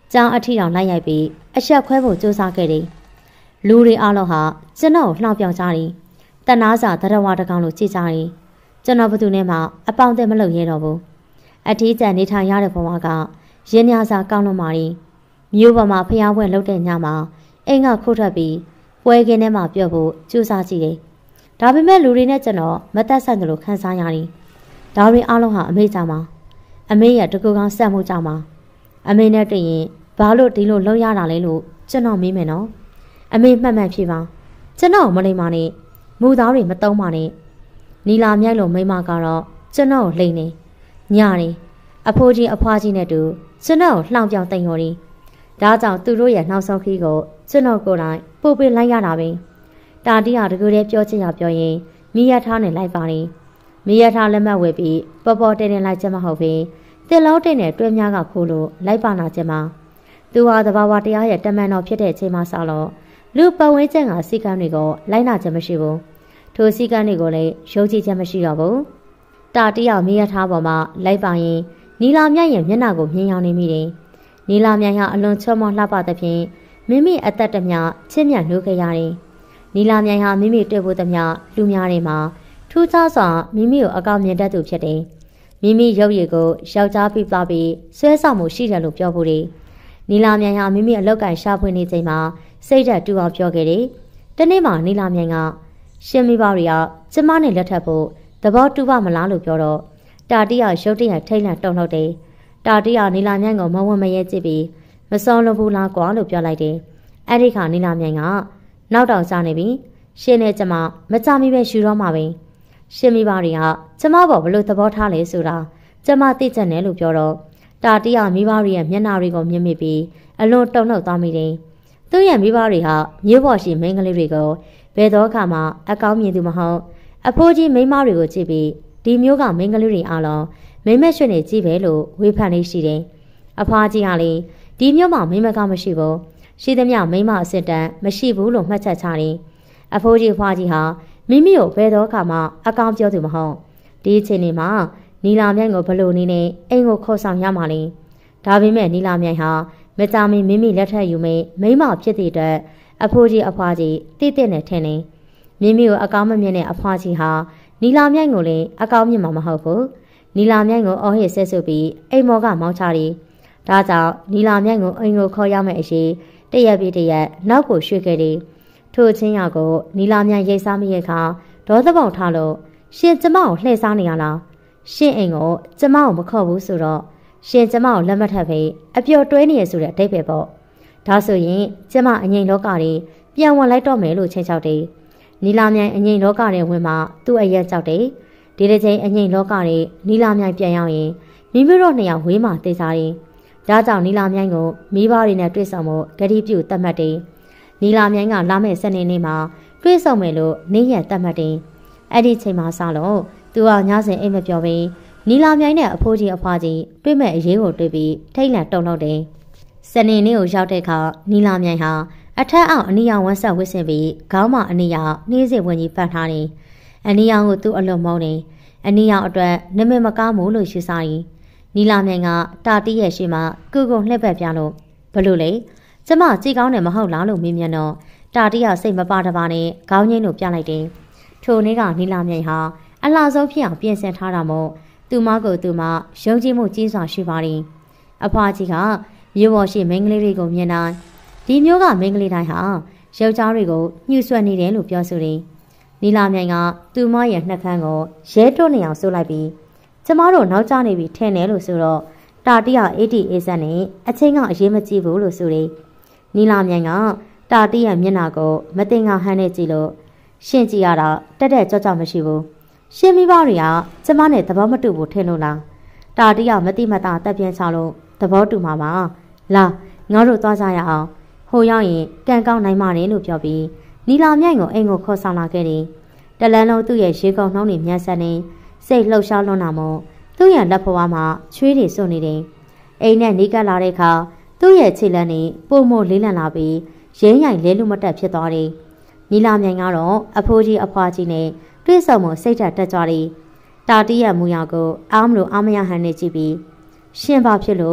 ကြောင်းအထီတော်လိုက်ရိုက်ပြီးအဆက်ခွဲဖို့ကြိုးစားခဲ့တယ်။လူတွေအားလုံးဟာကျွန်တော်ကိုလှောင်ပြောင်ကြတယ်။တနာစာတရဝတကောင်လိုကြည့်ကြတယ်။ကျွန်တော်ဘသူနဲ့မှအပေါင်းအသင်းမလုပ်ရဲတော့ဘူး။အထီးကျန်နေထိုင်ရတဲ့ဘဝကရင်းညာစာကောင်းလို့မာရီမြို့ပေါ်မှာဖျားပွဲလုပ်တဲ့ညမှာအိမ်ကခုတ်ထွက်ပြီးပွဲကင်းထဲမှာပြုတ်ဖို့ကြိုးစားကြည့်တယ်။ဒါပေမဲ့လူတွေနဲ့ကျွန်တော်မသက်ဆိုင်တယ်လို့ခံစားရတယ်။ဒါတွေအားလုံးဟာအမေကြောင့်ပါ။အမေရဲ့တကူကောင်းဆက်မှုကြောင့်ပါ။အမေနဲ့တည်ရင်ဘာလို့ဒီလိုလုပ်ရတာလဲလို့ကျွန်တော်မေးမယ်နော်။အမေမှတ်မှန်ဖြေပါ။ကျွန်တော်မလိမ္မာနဲ့မူသားတွေမတုံးပါနဲ့။နီလာမြိုက်လို့မိမကတော့ကျွန်တော်ကိုလှိမ့်နေ။ညနေအဖိုးကြီးအဖွားကြီးနဲ့တူကျွန်တော်ကိုလှောင်ပြောင်တိမ်ဟော်ရီ။ဒါကြောင့်သူတို့ရဲ့နှောက်ဆောက်ခီးကိုကျွန်တော်ကိုယ်တိုင်ပို့ပေးလိုက်ရတာပဲ။တာတီးဟာတကူတည်းပြောချင်ရပြောရင်မိရထားနဲ့လိုက်ပါနေ။မိရထားလက်မှတ်ဝယ်ပြီးပေါ်ပေါ်တင်တင်လိုက်ချက်မဟုတ်ပဲ။တင်လုံးတိတ်နဲ့တွဲများကခိုးလို့လိုက်ပါနာချက်မှာသူဟာသဘာဝတရားရဲ့တမန်တော်ဖြစ်တဲ့ချိန်မှစလို့လူပတ်ဝန်းကျင်ကစီကံတွေကိုလိုက်နာချက်မရှိဘူး။ထိုစီကံတွေကိုလည်းယုံကြည်ချက်မရှိတော့ဘူး။တာတီးဟာမိရထားပေါ်မှာလိုက်ပါရင်နီလာမြတ်ရဲ့မျက်နှာကိုမြင်ရောင်နေမိတယ်။နီလာမြတ်ဟာအလွန်ချောမောလှပသဖြင့်မိမိအသက်တမျှချစ်မြတ်နှိုးခဲ့ရတယ်။နီလာမြတ်ဟာမိမိတွေ့ဖို့တမျှလူများတွေမှာထူးခြားစွာမိမိကိုအကောင်းမြင်တတ်သူဖြစ်တယ်။မိမိရုပ်ရည်ကိုယောက်ျားပြသွားပြီးဆွဲဆောင်မှုရှိတယ်လို့ပြောဖို့တယ်။နီလာမြတ်ဟာမိမိအလောက်ကန်ရှာဖွေနေချိန်မှာစိတ်ဓာတ်တူအောင်ပြောခဲ့တယ်။တနေ့မှနီလာမြတ်ကရှင်မိဘတွေကကျမနဲ့လက်ထပ်ဖို့သဘောတူပါမလားလို့ပြောတော့တာတီးဟာရုတ်တရက်ထိတ်လန့်တုန်လှုပ်တယ်။တာတီးဟာနီလာမြတ်ကိုမဝမရဲကြည့်ပြီးမစောလို့ဘူးလားကွာလို့ပြောလိုက်တယ်။အဲ့ဒီခါနီလာမြတ်ကနောက်တောင်ကျနေပြီ။ရှင်နဲ့ကျမမကြမီပဲယူတော့မှာပဲ။ရှင်မိဘတွေကကျမဘောဘလို့သဘောထားလဲဆိုတာကျမသိချက်နဲ့လို့ပြောတော့တာတီးဟာမိဘတွေရဲ့မျက်နှာတွေကိုမြင်မိပြီးအလွန်တုန်လှုပ်သွားမိတယ်။သူ့ရဲ့မိဘတွေဟာမြို့ပေါ်ရှိမိန်းကလေးတွေကိုဘယ်တော့မှအကောင်းမြင်သူမဟုတ်အဖိုးကြီးမိန်းမတွေကိုကြည့်ပြီးဒီမျိုးကမိန်းကလေးတွေအားလုံးမိမက်ရွှေနေကြည့်ပဲလို့ဝေဖန်နေရှိတယ်။အဖွားကြီးဟာလေဒီမျိုးမှာမိမကမရှိဘူး။ရှိသမျှမိမအစစ်တမ်းမရှိဘူးလို့မှတ်ချက်ချတယ်။အဖိုးကြီးဖွားကြီးဟာမိမိကိုဘယ်တော့မှအကောင်းပြောသူမဟုတ်။ဒီအချိန်လေးမှာနီလာမြိုင်ကိုဘလို့နေနဲ့အိမ်ကိုခေါ်ဆောင်ရမှာလေ။ဒါပေမဲ့နီလာမြိုင်ဟာမကြမီမိမိလက်ထက်ယူမိမဖြစ်တဲ့အတွက်အဖိုးကြီးအဖွားကြီးတိတိနဲ့ထင်နေ။မိမိကိုအကောင်းမမြင်တဲ့အဖွားကြီးဟာနီလာမြိုင်ကိုလည်းအကောင်းမြင်မှာမဟုတ်ဘူး။နီလာမြိုင်ကိုအော်ဟစ်ဆဲဆိုပြီးအိမ်မော်ကမောင်းချတယ်။ဒါကြောင့်နီလာမြိုင်ကိုအိမ်ကိုခေါ်ရမယ့်အရေးတရက်ပြီးတရက်နောက်ကိုရွှေ့ခဲ့တယ်။ထို့ချင်းရကိုနီလာမြိုင်ရိတ်စားမိရဲ့ခါဒေါသပေါက်ထားလို့ရှင်ကျမကိုလှည့်စားနေရလား။ရှင်အိမ်ကိုကျမကိုမခေါ်ဘူးဆိုတော့ရှင်ကျမကိုလက်မထပ်ဖေးအပျော်တွဲနေရဆိုတဲ့အဓိပ္ပာယ်ပေါ့။ဒါဆိုရင်ကျမအငိမ့်လောကတွေပြန်ဝင်လိုက်တော့မယ်လို့ချိန်ချောက်တယ်။နီလာမြိုင်အငိမ့်လောကတွေဝင်မှသူ့အရက်ကြောက်တယ်။ဒီတစ်ချိန်အငိမ့်လောကတွေနီလာမြိုင်ပြန်ရောက်ရင်မိမိတို့နှစ်ယောက်ဝေးမှသိစားတယ်။ဒါကြောင့်နီလာမြိုင်ကိုမိဘတွေနဲ့တွေ့ဆုံမှုဂတိပြုတတ်မှတ်တယ်။နီလာမြိုင်ကလာမယ့်စနေနေ့မှာတွေ့ဆုံမယ်လို့နေ့ရက်တတ်မှတ်တယ်။အဲ့ဒီချိန်မှာစလို့သူကညစဉ်အိမ်မပြောဘဲနီလာမြိုင်နဲ့အဖိုးကြီးအဖွားကြီးတွေ့မဲ့အရေးကိုတွေ့ပြီးထိတ်လန့်တုန်လှုပ်တယ်။စနေနေ့ကိုရောက်တဲ့အခါနီလာမြိုင်ဟာအထက်အောင်အနီရောင်ဝတ်ဆက်ဝတ်ဆင်ပြီးခေါင်းမှာအနီရောင်နှင်းစင်ဝင်ကြီးပတ်ထားတယ်။အနီရောင်ကိုသူ့အလွန်မုန်းတယ်။အနီရောင်အတွက်နမင်မကားမှုလို့ယူဆရင်နီလာမြိုင်ကတာတီးရဲ့ရှိမှကုကုလှည့်ပတ်ပြလို့ဘလို့လေကျမကြည်ကောင်းတယ်မဟုတ်လားလို့မေးမြန်းတော့တာတီးကစိတ်မပါတပါနဲ့ခေါင်းငိမ့်လို့ပြလိုက်တယ်။ထိုနေ့ကနီလာမြိုင်ဟာအလှဆုံးဖြစ်အောင်ပြင်ဆင်ထားတာမို့သူမကိုသူမယုံကြည်မှုကြီးစွာရှိပါတယ်။အဖွားကြီးကမြို့ပေါ်ရှိမိန်းကလေးတွေကိုမြင်တိုင်းဒီမျိုးကမိန်းကလေးတိုင်းဟာယောက်ျားတွေကိုညှို့ဆွဲနေတယ်လို့ပြောဆိုတယ်။နီလာမြိုင်ကသူမရဲ့နှက်ခမ်းကိုရဲတွန်းနေအောင်ဆိုလိုက်ပြီးကျမတို့နောက်ကျနေပြီထင်တယ်လို့ဆိုတော့တာတီးဟာ80 AZနဲ့အချင်းကအရေးမကြီးဘူးလို့ဆိုတယ်။နီလာမြိုင်ကတာတီးရဲ့မျက်နှာကိုမတင်ကဟန်းနဲ့ကြည့်လို့ရှင်းကြည့်ရတာတက်တက်ကြွကြွမရှိဘူး။ရှင်းမိဘတွေကကျမနဲ့သဘောမတူဘူးထင်လို့လား။တာတီးကမတိမတာတက်ပြင်းချလို့သဘောတူမှာပါ။လာငါတို့သွားကြရအောင်။ဟိုရောက်ရင်ကံကောင်းနိုင်မှာလေလို့ပြောပြီးနီလာမြိုင်ကိုအိမ်ကိုခေါ်ဆောင်လာခဲ့တယ်။တလန်းလုံးသူ့ရဲ့ရေကုန်နှုံးတွေမြန်းဆက်နေစိတ်လှုပ်ရှားလွန်းတာမို့သူ့ရဲ့လက်ဖွားမှာချွေးတွေစွန့်နေတယ်။အိမ်နဲ့နီးကပ်လာတဲ့အခါသူ့ရဲ့ခြေလမ်းတွေပုံမို့လေးလံလာပြီးရင်းရိုင်လဲလို့မတက်ဖြစ်သွားတယ်။နီလာမြိုင်ကတော့အဖိုးကြီးအဖွားကြီးနဲ့တွေ့ဆုံမှုစိတ်ဓာတ်တက်ကြွတယ်။တာတီးရဲ့မူရကိုအားမလို့အားမရဟန်နေကြည့်ပြီးရှင်ဘာဖြစ်လို့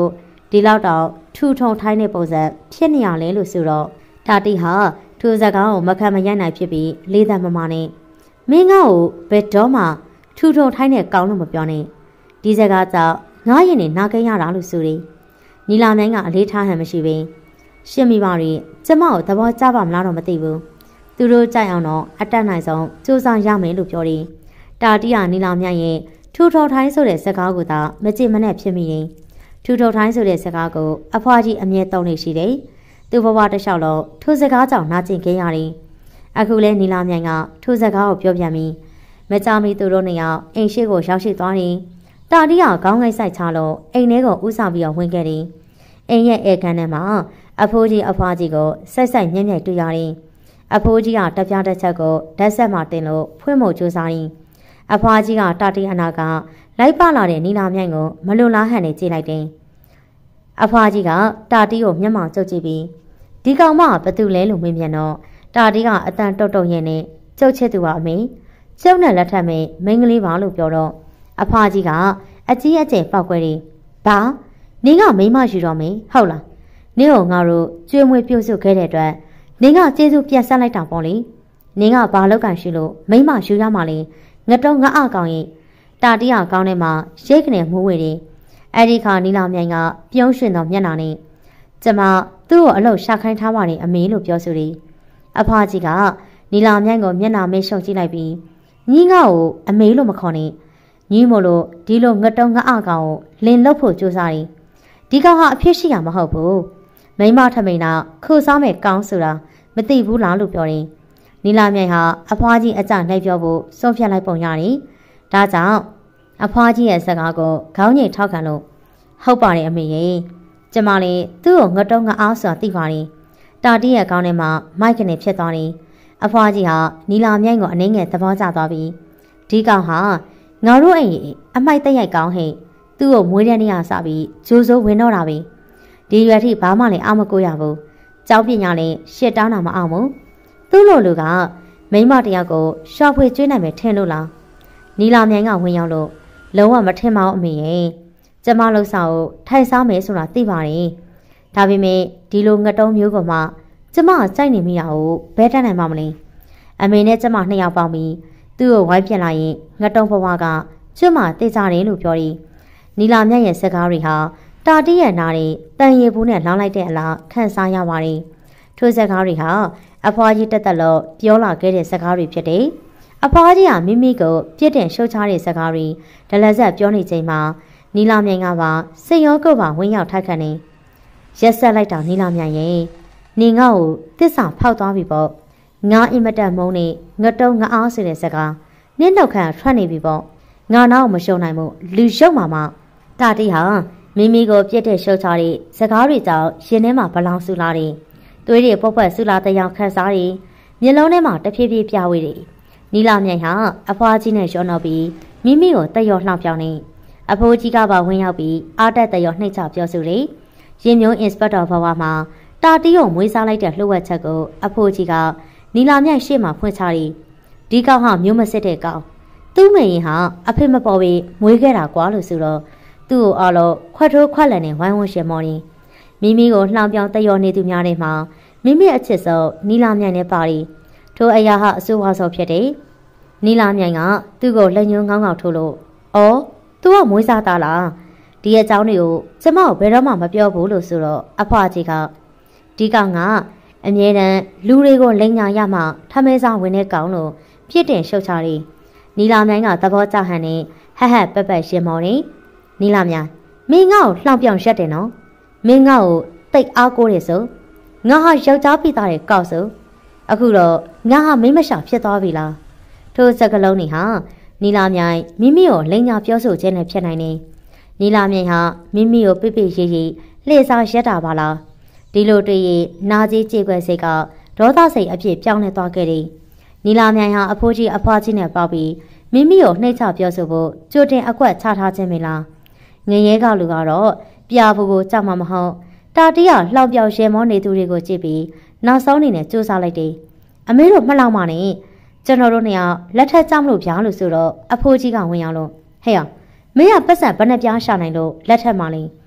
ဒီလောက်တော့ထူထုံထိုင်းတဲ့ပုံစံဖြစ်နေရလဲလို့ဆိုတော့တာတီဟာထိုစကားကိုမခံမရိုက်နိုင်ဖြစ်ပြီးလေးသက်မမနဲ့မင်းငါ့ကိုဘယ်တော့မှထူထုံထိုင်းတဲ့ကောင်းလို့မပြောနဲ့ဒီစကားကြောင့်ငါရင်နေနာကိန်းရတာလို့ဆိုတယ်နီလာမြိုင်ကအလေးထားဟန်မရှိဘဲရှင်းမိပါရီကျမကိုသဘောကျပါမလားတော့မသိဘူးသူတို့ကြိုက်အောင်တော့အတက်နိုင်ဆုံးစူးစမ်းရမယ်လို့ပြောတယ်တာတီဟာနီလာမြိုင်ရဲ့ထူထုံထိုင်းဆိုတဲ့စကားကိုသာမကြည့်မနဲ့ဖြစ်မိရင်ထူထုံထိုင်းဆိုတဲ့စကားကိုအဖွားကြီးအမြဲသုံးနေရှိတယ်သူဘဝတစ်လျှောက်လုံးထိုစကားကြောင့်နာကျင်ခဲ့ရတယ်အခုလဲနီလာမြိုင်ကထိုစကားကိုပြောပြပြီးမကြမီသူတို့နှစ်ယောက်အိမ်ရှိကိုရောက်ရှိသွားတယ်တာတီးကခေါင်းငိုက်ဆိုင်ချလို့အိမ်ထဲကိုဥဆောင်ပြီးတော့ဝင်ခဲ့တယ်အိမ်ရဲ့အေကန်ထဲမှာအဖိုးကြီးအဖွားကြီးကိုဆက်ဆက်မြဲမြဲတွေ့ရတယ်အဖိုးကြီးကတပြားတစ်ချက်ကိုဓာတ်ဆက်မှတင်လို့ဖွင့်ဖို့ကြိုးစားတယ်အဖွားကြီးကတာတီးအနာကလိုက်ပါလာတဲ့နီလာမြိုင်ကိုမလွန်လားဟန်နဲ့ကြည့်လိုက်တယ်အဖွားကြီးကတာတီးကိုမျက်မှောင်ကျုပ်ကြည့်ပြီးဒီကောင်မဘာတူလဲလို့မေးမြန်းတော့တာတီးကအတန်တုတ်တုတ်ရဲ့နဲ့ကျုပ်ချစ်သူပါအမေကျုပ်နဲ့လက်ထပ်မဲ့မိန်းကလေးပါလို့ပြောတော့အဖွားကြီးကအကြီးအကျယ်ပောက်ခွဲတယ်ဘာနင်းကမိန်းမယူတော့မေဟုတ်လားနင်းကိုငါတို့ကျွေးမွေးပြုစုခဲ့တဲ့အတွက်နင်းကကျေးဇူးပြန်ဆက်လိုက်တာပေါ့လေနင်းကဘာလောက်ကန်ရှိလို့မိန်းမယူရမှလဲငတုံးငါအကောင်ရင်တာတီးကကောင်းထဲမှာရိတ်ကနေမှုဝေတယ်အဲ့ဒီခါနီလာမြိုင်ကပြုံးရွှင်တော်မျက်နှာနဲ့ကျမသူ့ကိုအလုပ်ရှာခိုင်းထားပါတယ်အမေလို့ပြောဆိုတယ်အဖွားကြီးကနီလာမြိုင်ကိုမျက်နှာမေးရှုံကြည့်လိုက်ပြီးညီငါ့ကိုအမေလို့မခေါ်နဲ့ညီမို့လို့ဒီလိုငတုံးငါအကောင်ကိုလင်လုတ်ဖို့ကြိုးစားတယ်ဒီကောင်ဟာအဖြစ်ရှိရမဟုတ်ဘူးမိမထမိန်နာခိုးစားမဲ့ကောင်းဆိုတာမသိဘူးလားလို့ပြောတယ်နီလာမြိုင်ဟာအဖွားကြီးအကြနိုင်ပြောဖို့ဆုံးဖြတ်လိုက်ပုံရတယ်ဒါကြောင့်အဖွားကြီးရဲ့စကားကိုခေါင်းငိတ်ထောက်ခံလို့ဟုတ်ပါတယ်အမေရဲ့ကျမလေးသူ့ကိုငတုံးငါအားဆိုတာသိပါတယ်တာတီးရဲ့ခေါင်းထဲမှာမိုက်ကနေဖြစ်သွားတယ်အဖွားကြီးဟာနီလာမြိုင်ကိုအနှင်းငယ်သဘောကျသွားပြီးဒီကောင်ဟာငါတို့အိမ်အမိုက်တက်ရိုက်ကောင်းဟဲ့သူ့ကိုမွေးတဲ့နေ့ကစပြီးဂျိုးစိုးဝင်တော့တာပဲဒီရွယ်ထိဘာမှလည်းအမကိုရဘူးကျောင်းပညာလည်းရှစ်တောင်းတာမအောင်ဘူးသူ့လိုလူကမိန်းမတယောက်ကိုရှော့ဖွေကျွေးနိုင်မယ်ထင်လို့လားနီလာမြိုင်ကဝင်ရောက်လို့လုံးဝမထင်ပါဘူးအမေရဲ့ကျမလှုပ်ဆောင်ကိုထိုင်စားမယ်ဆိုတာသိပါတယ်ဒါပေမဲ့ဒီလိုငတုံးမျိုးကမှကျမကြိုက်နေမိတာကိုဘယ်တတ်နိုင်မှမလဲအမေနဲ့ကျမနှစ်ယောက်ပေါင်းပြီးသူ့ကိုဝိုင်းပြလိုက်ရင်ငတုံးဘဝကကျွတ်မှသိကြတယ်လို့ပြောတယ်နီလာမြတ်ရဲ့စကားတွေဟာတာတီးရဲ့နားတွေတန်ရီဘူးနဲ့လောင်းလိုက်တဲ့အလားခန်းစားရပါတယ်ထိုစကားတွေဟာအဖွားကြီးတက်တက်လို့ပြောလာခဲ့တဲ့စကားတွေဖြစ်တယ်အဖွားကြီးကမိမိကိုပြစ်တင်ရှုတ်ချတဲ့စကားတွေဒလဇက်ပြောနေချိန်မှာနီလာမြိုင်ကပါစိတ်ရောကိုယ်ပါဝင်ရောက်ထိုက်ခတ်နေရက်ဆက်လိုက်တာနီလာမြိုင်ရဲ့နေငါ့ကိုတစ္ဆာဖောက်သွားပြီပေါ့ငါအင်မတန်မုန်းနေငတုံးငါအားဆိုတဲ့စကားနင်းတော့ခံထွက်နေပြီပေါ့ငါနောက်မရှုံနိုင်ဘူးလူရုပ်မှာမှတာတီးဟာမိမိကိုပြစ်တဲ့ရှုတ်ချတဲ့စကားတွေကြောင့်ရင်ထဲမှာဘလောင်ဆူလာတယ်သွေးတွေပုတ်ပွက်ဆူလာတဲ့ရောင်ခန်းစားတယ်မျက်လုံးထဲမှာတဖြည်းဖြည်းပြဝေးတယ်နီလာမြိုင်ဟာအဖွားကြီးနဲ့ရောနောက်ပြီးမိမိကိုတက်ရောလှောင်ပြောင်းနေအဖိုးကြီးကပါဝင်ရောက်ပြီးအားတက်တက်ရောနှိမ့်ချပြောဆိုတယ်ရင်မျိုးအင်စပက်တော်ဘဝမှာတာတီးကိုမွေးစားလိုက်တဲ့လှုပ်ဝက်ချက်ကိုအဖိုးကြီးကနီလာမြိုင်ရှေ့မှာဖွင့်ချတယ်ဒီကောင်ဟာမျိုးမစစ်တဲ့ကောင်သူ့မေရင်ဟာအဖေမပေါ်ပြီးမွေးခဲ့တာကွာလို့ဆိုတော့သူ့ကိုအားလို့ခွက်ထိုးခွက်လန်နဲ့ဝိုင်းဝန်းရှင်မော်နေမိမိကိုလှောင်ပြောင်းတယောနေသူများတွေမှာမိမိအချစ်ဆုံးနီလာမြိုင်နဲ့ပါရီထိုအရာဟာအဆိုးဝါးဆုံးဖြစ်တယ်နီလာမြိုင်ကသူ့ကိုလက်ညှိုးငေါင်းငေါထိုးလို့အော်သူကမွေးစားသားလားဒီအကြောင်းတွေကိုကျမကိုဘယ်တော့မှမပြောဘူးလို့ဆိုတော့အဖွားကြီးကဒီကောင်ကအမြဲတမ်းလူတွေကိုလိန်ညာရမှထမဲစားဝင်တဲ့ကောင်လို့ပြစ်တင်ရှုတ်ချတယ်နီလာမြိုင်ကသဘောကျဟန်နဲ့ဟဟပက်ပက်ရှင်မော်နေနီလာမြိုင်မင်းငါ့ကိုလှောင်ပြောင်ရက်တယ်နော်မင်းငါ့ကိုတိတ်အားကိုးတယ်ဆိုငါဟာယောက်ျားပိသားတဲ့ကောက်ဆိုအခုတော့ငါဟာမိမရှာဖြစ်သွားပြီလားထိုစကလုံးတွေဟာနီလာမြိုင်မိမိကိုလိန်ညာပြောဆိုခြင်းနဲ့ဖြစ်နိုင်နေနီလာမြိုင်ဟာမိမိကိုပိပိရေးရေးလှည့်စားရက်တာပါလားဒီလိုတွေ့ရင်နာကြီးကြေကွယ်စိတ်ကဒေါသစိတ်အဖြစ်ပြောင်းလဲသွားခဲ့တယ်နီလာမြိုင်ဟာအဖိုးကြီးအဖွားကြီးနဲ့ပေါက်ပြီးမိမိကိုနှိမ့်ချပြောဆိုဖို့ကြိုတင်အကွက်ချထားခြင်းမလားငရဲကလူကတော့ပြာဘူးကိုကြောက်မှမဟုတ်တာတီးကလှောင်ပြောင်ရဲမောနေသူတွေကိုကြည့်ပြီးနောက်ဆုံးနေနဲ့စူးစမ်းလိုက်တယ်အမေတို့မှတ်လောက်မှနဲ့ကျွန်တော်တို့နှစ်ယောက်လက်ထက်ကြောက်မလို့ပြားလို့ဆိုတော့အဖိုးကြီးကဝင်ရောက်လို့ဟဲ့အောင်မင်းကပတ်စံဘယ်နှပြားရှာနိုင်လို့လက်ထက်မှလဲ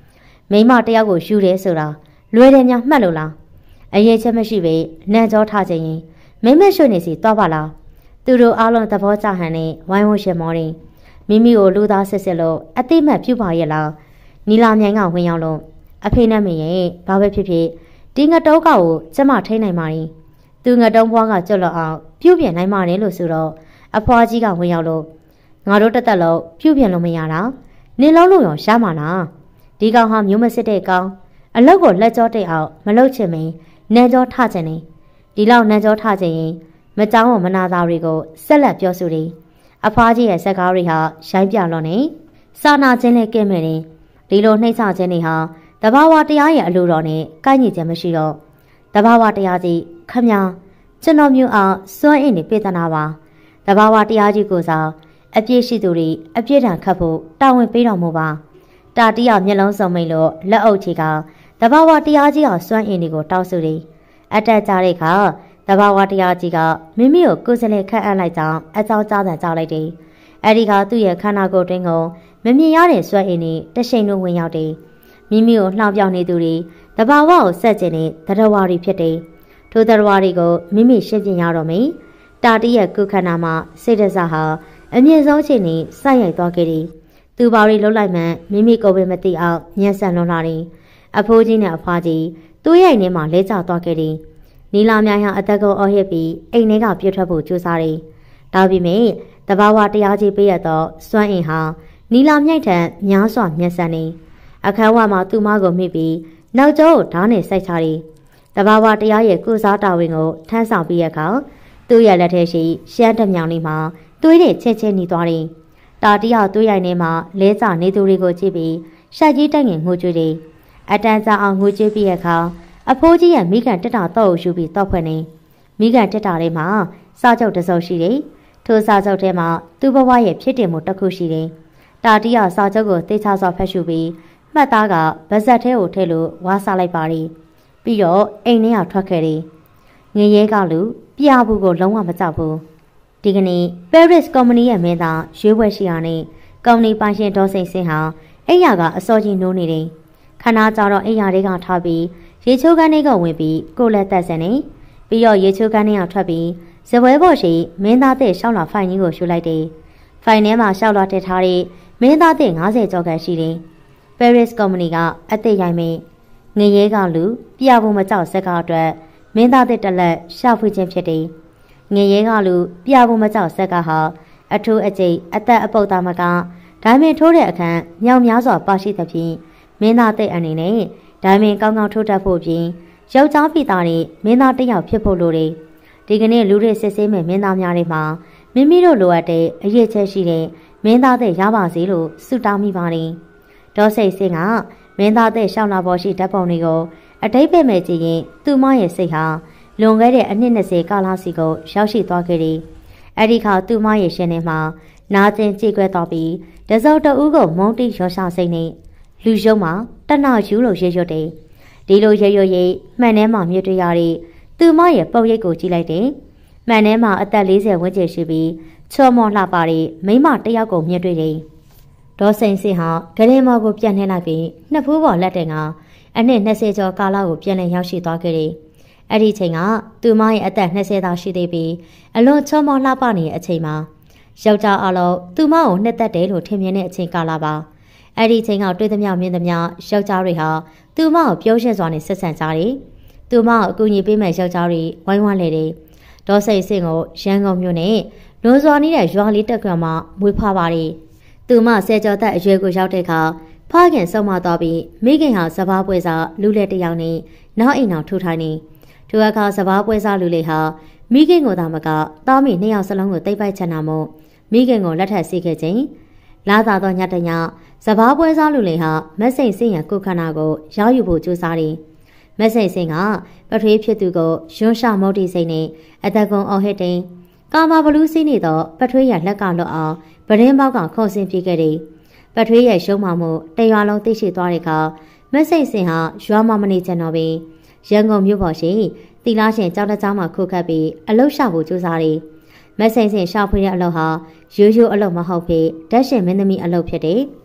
မိမတယောက်ကိုယူတယ်ဆိုတာလွယ်တယ်များမှတ်လို့လားအရေးချက်မရှိပဲနန်းကြောထားခြင်းရင်မိမရွှေနေစီသွားပါလားသူတို့အားလုံးသဘောကျဟန်နဲ့ဝိုင်းဝန်းရှင်မောတယ်မိမိကိုလူသားစစ်စစ်လို့အတိမတ်ပြုပါရဲ့လားနီလာမြိုင်ကဝင်ရောက်လို့အဖေနဲ့မင်းရဲ့ဘာပဲဖြစ်ဖြစ်ဒီငတုံးကောက်ကိုကျမထိနိုင်ပါရင်သူငတုံးဘွားကကြွတ်လောက်အောင်ပြုတ်ပြနိုင်ပါတယ်လို့ဆိုတော့အဖွားကြီးကဝင်ရောက်လို့ငါတို့တက်တက်လို့ပြုတ်ပြလို့မရတာနင်းလုံးလို့ရောရှားမှာလားဒီကောင်ဟာမျိုးမစစ်တဲ့ကောင်အလောက်ကိုလက်ကြောတိတ်အောင်မလုတ်ချင်မင်းနန်းကြောထချင်နေဒီလောက်နန်းကြောထချင်ရင်မကြောင်းမနာသားတွေကိုဆက်လက်ပြောဆိုတယ်အဖွားကြီးရဲ့စကားတွေဟာရိုင်းပြလို့နေစာနာခြင်းနဲ့ကဲမဲ့တယ်ဒီလိုနှိမ့်ချခြင်းတွေဟာတဘာဝတရားရဲ့အလိုတော်နဲ့ကိုက်ညီခြင်းမရှိတော့တဘာဝတရားကြီးခမညာကျွန်တော်မျိုးအောင်စွန့်အင်းနေပြေတနာပါတဘာဝတရားကြီးကိုစားအပြည့်ရှိသူတွေအပြည့်ထံခတ်ဖို့တာဝန်ပေးတော်မူပါတာတိယမျက်လုံးစုံမိန်လို့လက်အုပ်ချီကတဘာဝတရားကြီးအောင်စွန့်အင်းတွေကိုတောက်ဆူတယ်အတက်ကြတဲ့အခါတဘာဝတရားကြီးကမိမိကိုကိုယ်စလဲခန့်အပ်လိုက်ကြောင်းအကြောင်းကြားတဲ့ကြားလိုက်တယ်အဲဒီကသူ့ရဲ့ခန္ဓာကိုယ်တွင်းကိုမမြင်ရတဲ့စွန့်အင်းတွေတရှိန်လုံးဝင်ရောက်တယ်မိမိကိုလှောင်ပြောင်နေသူတွေတဘာဝကိုဆက်ကျင်တဲ့တရဝါတွေဖြစ်တယ်ထိုတရဝါတွေကိုမိမိရှင်းပြရတော့မယ်တာတိရဲ့ကုခန္ဓာမှာစိတ်ဒဇဟာအမြင့်ဆုံးချိန်နဲ့စိုက်ရိုက်သွားခဲ့တယ်သူဘာတွေလှုပ်လိုက်မှမိမိကိုယ်ပဲမသိအောင်ညှက်ဆန်လွန်လာတယ်အဖိုးကြီးနဲ့အဖွားကြီးသူ့ရဲ့နေမှာလဲကျသွားခဲ့တယ်နီလာမြိုင်ဟာအသက်ကိုအော်ဟစ်ပြီးအိမ်ထဲကပြတ်ထွက်ဖို့ကြိုးစားတယ်ဒါပေမဲ့တဘာဝတရားကြီးပေးရတော့စွမ်းအင်ဟာနီလာမြိုက်ထံများစွာမျက်စံနေအခန်းဝမှာသူ့မကိုမိပြီးနောက်ကျောကိုဓာတ်နဲ့စိုက်ချတယ်တဘာဝတရားရဲ့ကုစားတာဝန်ကိုထမ်းဆောင်ပြီးရခါသူ့ရဲ့လက်ထဲရှိရှမ်းတမြောင်လေးမှာသွေးတွေချက်ချင်းနီးသွားတယ်တာတိယသွေးရိုင်ထဲမှာလဲကျနေသူတွေကိုကြည့်ပြီးရှက်ကြီးတက်ငင်ငိုကြွေးတယ်အတန်းစားအောင်ငိုကြွေးပြီးရခါအဖိုးကြီးရဲ့မိကန်တက်တာတော့ယူပြီးတော့ဖွဲ့နေမိကန်တက်တာထဲမှာစားကြုတ်တစ်စုပ်ရှိတယ်ထိုစားကြုတ်ထဲမှာသူ့ဘဝရဲ့ဖြစ်တည်မှုတစ်ခုရှိတယ်တာတိယစားကြုတ်ကိုသိချစွာဖတ်ရှုပြီးမှတ်သားကဗဇက်ထဲကိုထည့်လို့ဝါစားလိုက်ပါရီပြီးတော့အိမ်ထဲကထွက်ခဲ့တယ်ငရဲကလူပြာဘူးကိုလုံးဝမကြောက်ဘူးဒီကနေ့ Paris ကုမ္ပဏီရဲ့မင်းသားရွေးပွဲရှိရနဲ့ကုမ္ပဏီပိုင်ရှင်ဒေါ်စိန်စင်ဟာအိယာကအစောကြီးနိုးနေတယ်ခဏကြာတော့အိယာတွေကထားပြီးရေချိုးကန်းတွေကဝင်ပြီးကိုလက်သက်စင်နေပြီးတော့ရေချိုးကန်းတွေကထွက်ပြီးဇပွဲပေါ်ရှိမင်းသားတဲ့ရှောင်းလာဖိုင်ကြီးကိုရှုလိုက်တယ်ဖိုင်ထဲမှာရှောက်လာတက်ထားတဲ့မင်းသားတဲ့90ကျော်ခန့်ရှိတယ်Paris ကုမ္ပဏီကအသက်ရိုင်မင်းငရဲကလူပြဖို့မကြောက်စက်ကားအတွက်မင်းသားတဲ့တလက်ရှာဖွေခြင်းဖြစ်တယ်ငရဲကလူပြဖို့မကြောက်စက်ကဟာအထူးအကျိတ်အသက်အပုတ်သားမကဒိုင်းမင်ထိုးတဲ့အခန်းမြောင်များစွာပါရှိသဖြင့်မင်းသားတဲ့အနေနဲ့ဒိုင်းမင်ကောင်းကောင်းထိုးတတ်ဖို့ပြင်ယောက်ျားပိသားနဲ့မင်းသားတစ်ယောက်ဖြစ်ဖို့လိုတယ်ဒီကနေ့လူတွေစစ်ဆေးမဲ့မင်းသားများတွေမှာမိမိတို့လိုအပ်တဲ့အရေးချက်ရှိတဲ့မင်းသားတဲ့ရပါစေလို့ဆုတောင်းမိပါတယ်ဒေါ်စိတ်စင်ကမင်းသားတဲ့ရှောင်းလာပေါ်ရှိဓာတ်ပုံတွေကိုအတိတ်ပဲမဲ့ကြည့်ရင်သူမရဲ့စိတ်ဟာလွန်ခဲ့တဲ့အနှစ်20ကာလစီကိုရောက်ရှိသွားခဲ့တယ်။အဲဒီခါသူမရဲ့ရှင်ထဲမှာနာကျင်ကြေကွဲသွားပြီးတစုံတဦးကိုမုန်းတိရောရှာစိတ်နဲ့လူယုံမှာတနယူလို့ရေရွတ်တယ်။ဒီလိုရေရွတ်ရေးမှန်ထဲမှာမြွတ်တွေ့ရတဲ့သူမရဲ့ပုံရိပ်ကိုကြည့်လိုက်တယ်။မှန်ထဲမှာအသက်40ဝန်းကျင်ရှိပြီးချော်မော်လှပတဲ့မိန်းမတစ်ယောက်ကိုမြင်တွေ့တယ်။ဒေါ်စိန်စင်ဟာဂရဲမော်ကိုပြန်နှင်းလိုက်ပြီးနှစ်ဖူးပေါ်လက်တင်ကအနှစ်20ကျော်ကာလကိုပြန်လည်ရောက်ရှိသွားခဲ့တယ်။အဲ့ဒီချိန်ကသူမရဲ့အသက်20သာရှိသေးပြီးအလွန်ချောမောလှပနေတဲ့အချိန်မှာယောက်ျားအလုံးသူမကိုနှစ်သက်တယ်လို့ထင်မြင်တဲ့အချိန်ကာလပါအဲ့ဒီချိန်ကတွေ့သမျှမြင်သမျှယောက်ျားတွေဟာသူမကိုပြောရှင်းစွာနဲ့ဆက်ဆံကြတယ်သူမကိုအကူအညီပေးမဲ့ယောက်ျားတွေဝိုင်းဝန်းလေတယ်ဒေါ်စိတ်စင်ကိုရန်ကုန်မြို့နဲ့လွန်စွာနေတဲ့ရွာလေးတက်ခွန်မှာမွေးဖွားပါတယ်သူမဆယ်ကျော်သက်အရွယ်ကိုရောက်တဲ့အခါဖခင်ဆုံးမသွားပြီးမိခင်ဟာစဘာပွဲစားလူလက်တစ်ယောက်နဲ့နောက်အိမ်အောင်ထူထိုင်နေထိုအခါစဘာပွဲစားလူလေးဟာမိခင်ကိုသာမကသားမိနှစ်ယောက်စလုံးကိုတိတ်ပိုက်ချန်တာမို့မိခင်ကိုလက်ထပ်စီးခဲ့ခြင်းလာသာသောညတညစဘာပွဲစားလူလေးဟာမက်စိန်စင်ရကုခန္ဓာကိုရောက်ယူဖို့ကြိုးစားတယ်မက်စိန်စင်ကပထွေးဖြစ်သူကိုယွန်းရှမုတ်တီစိန်နဲ့အသက်ကုံအော်ဟစ်တင်ကာမဘလူးစီးနေသောပထွေးရလက်ကလွတ်အောင်ပရင်းပေါက်ကခုံဆင်းပြေးခဲ့တယ်ပထွေးရဲ့ရှုံးမှမှုတရွာလုံးသိရှိသွားတဲ့အခါမက်စိန်စင်ဟာရွာမမနေချင်တော့ပေရန်ကုန်မြို့ပေါ်ရှိသီလရှင်ကျောင်းတစ်ကျောင်းမှာခုခတ်ပြီးအလုရှဖို့ကြိုးစားတယ်မက်စိန်စင်ရှာဖွေတဲ့အလုပ်ဟာရိုးရိုးအလုပ်မဟုတ်ပေဓာတ်ရှင်မင်းသမီးအလုပ်ဖြစ်တယ်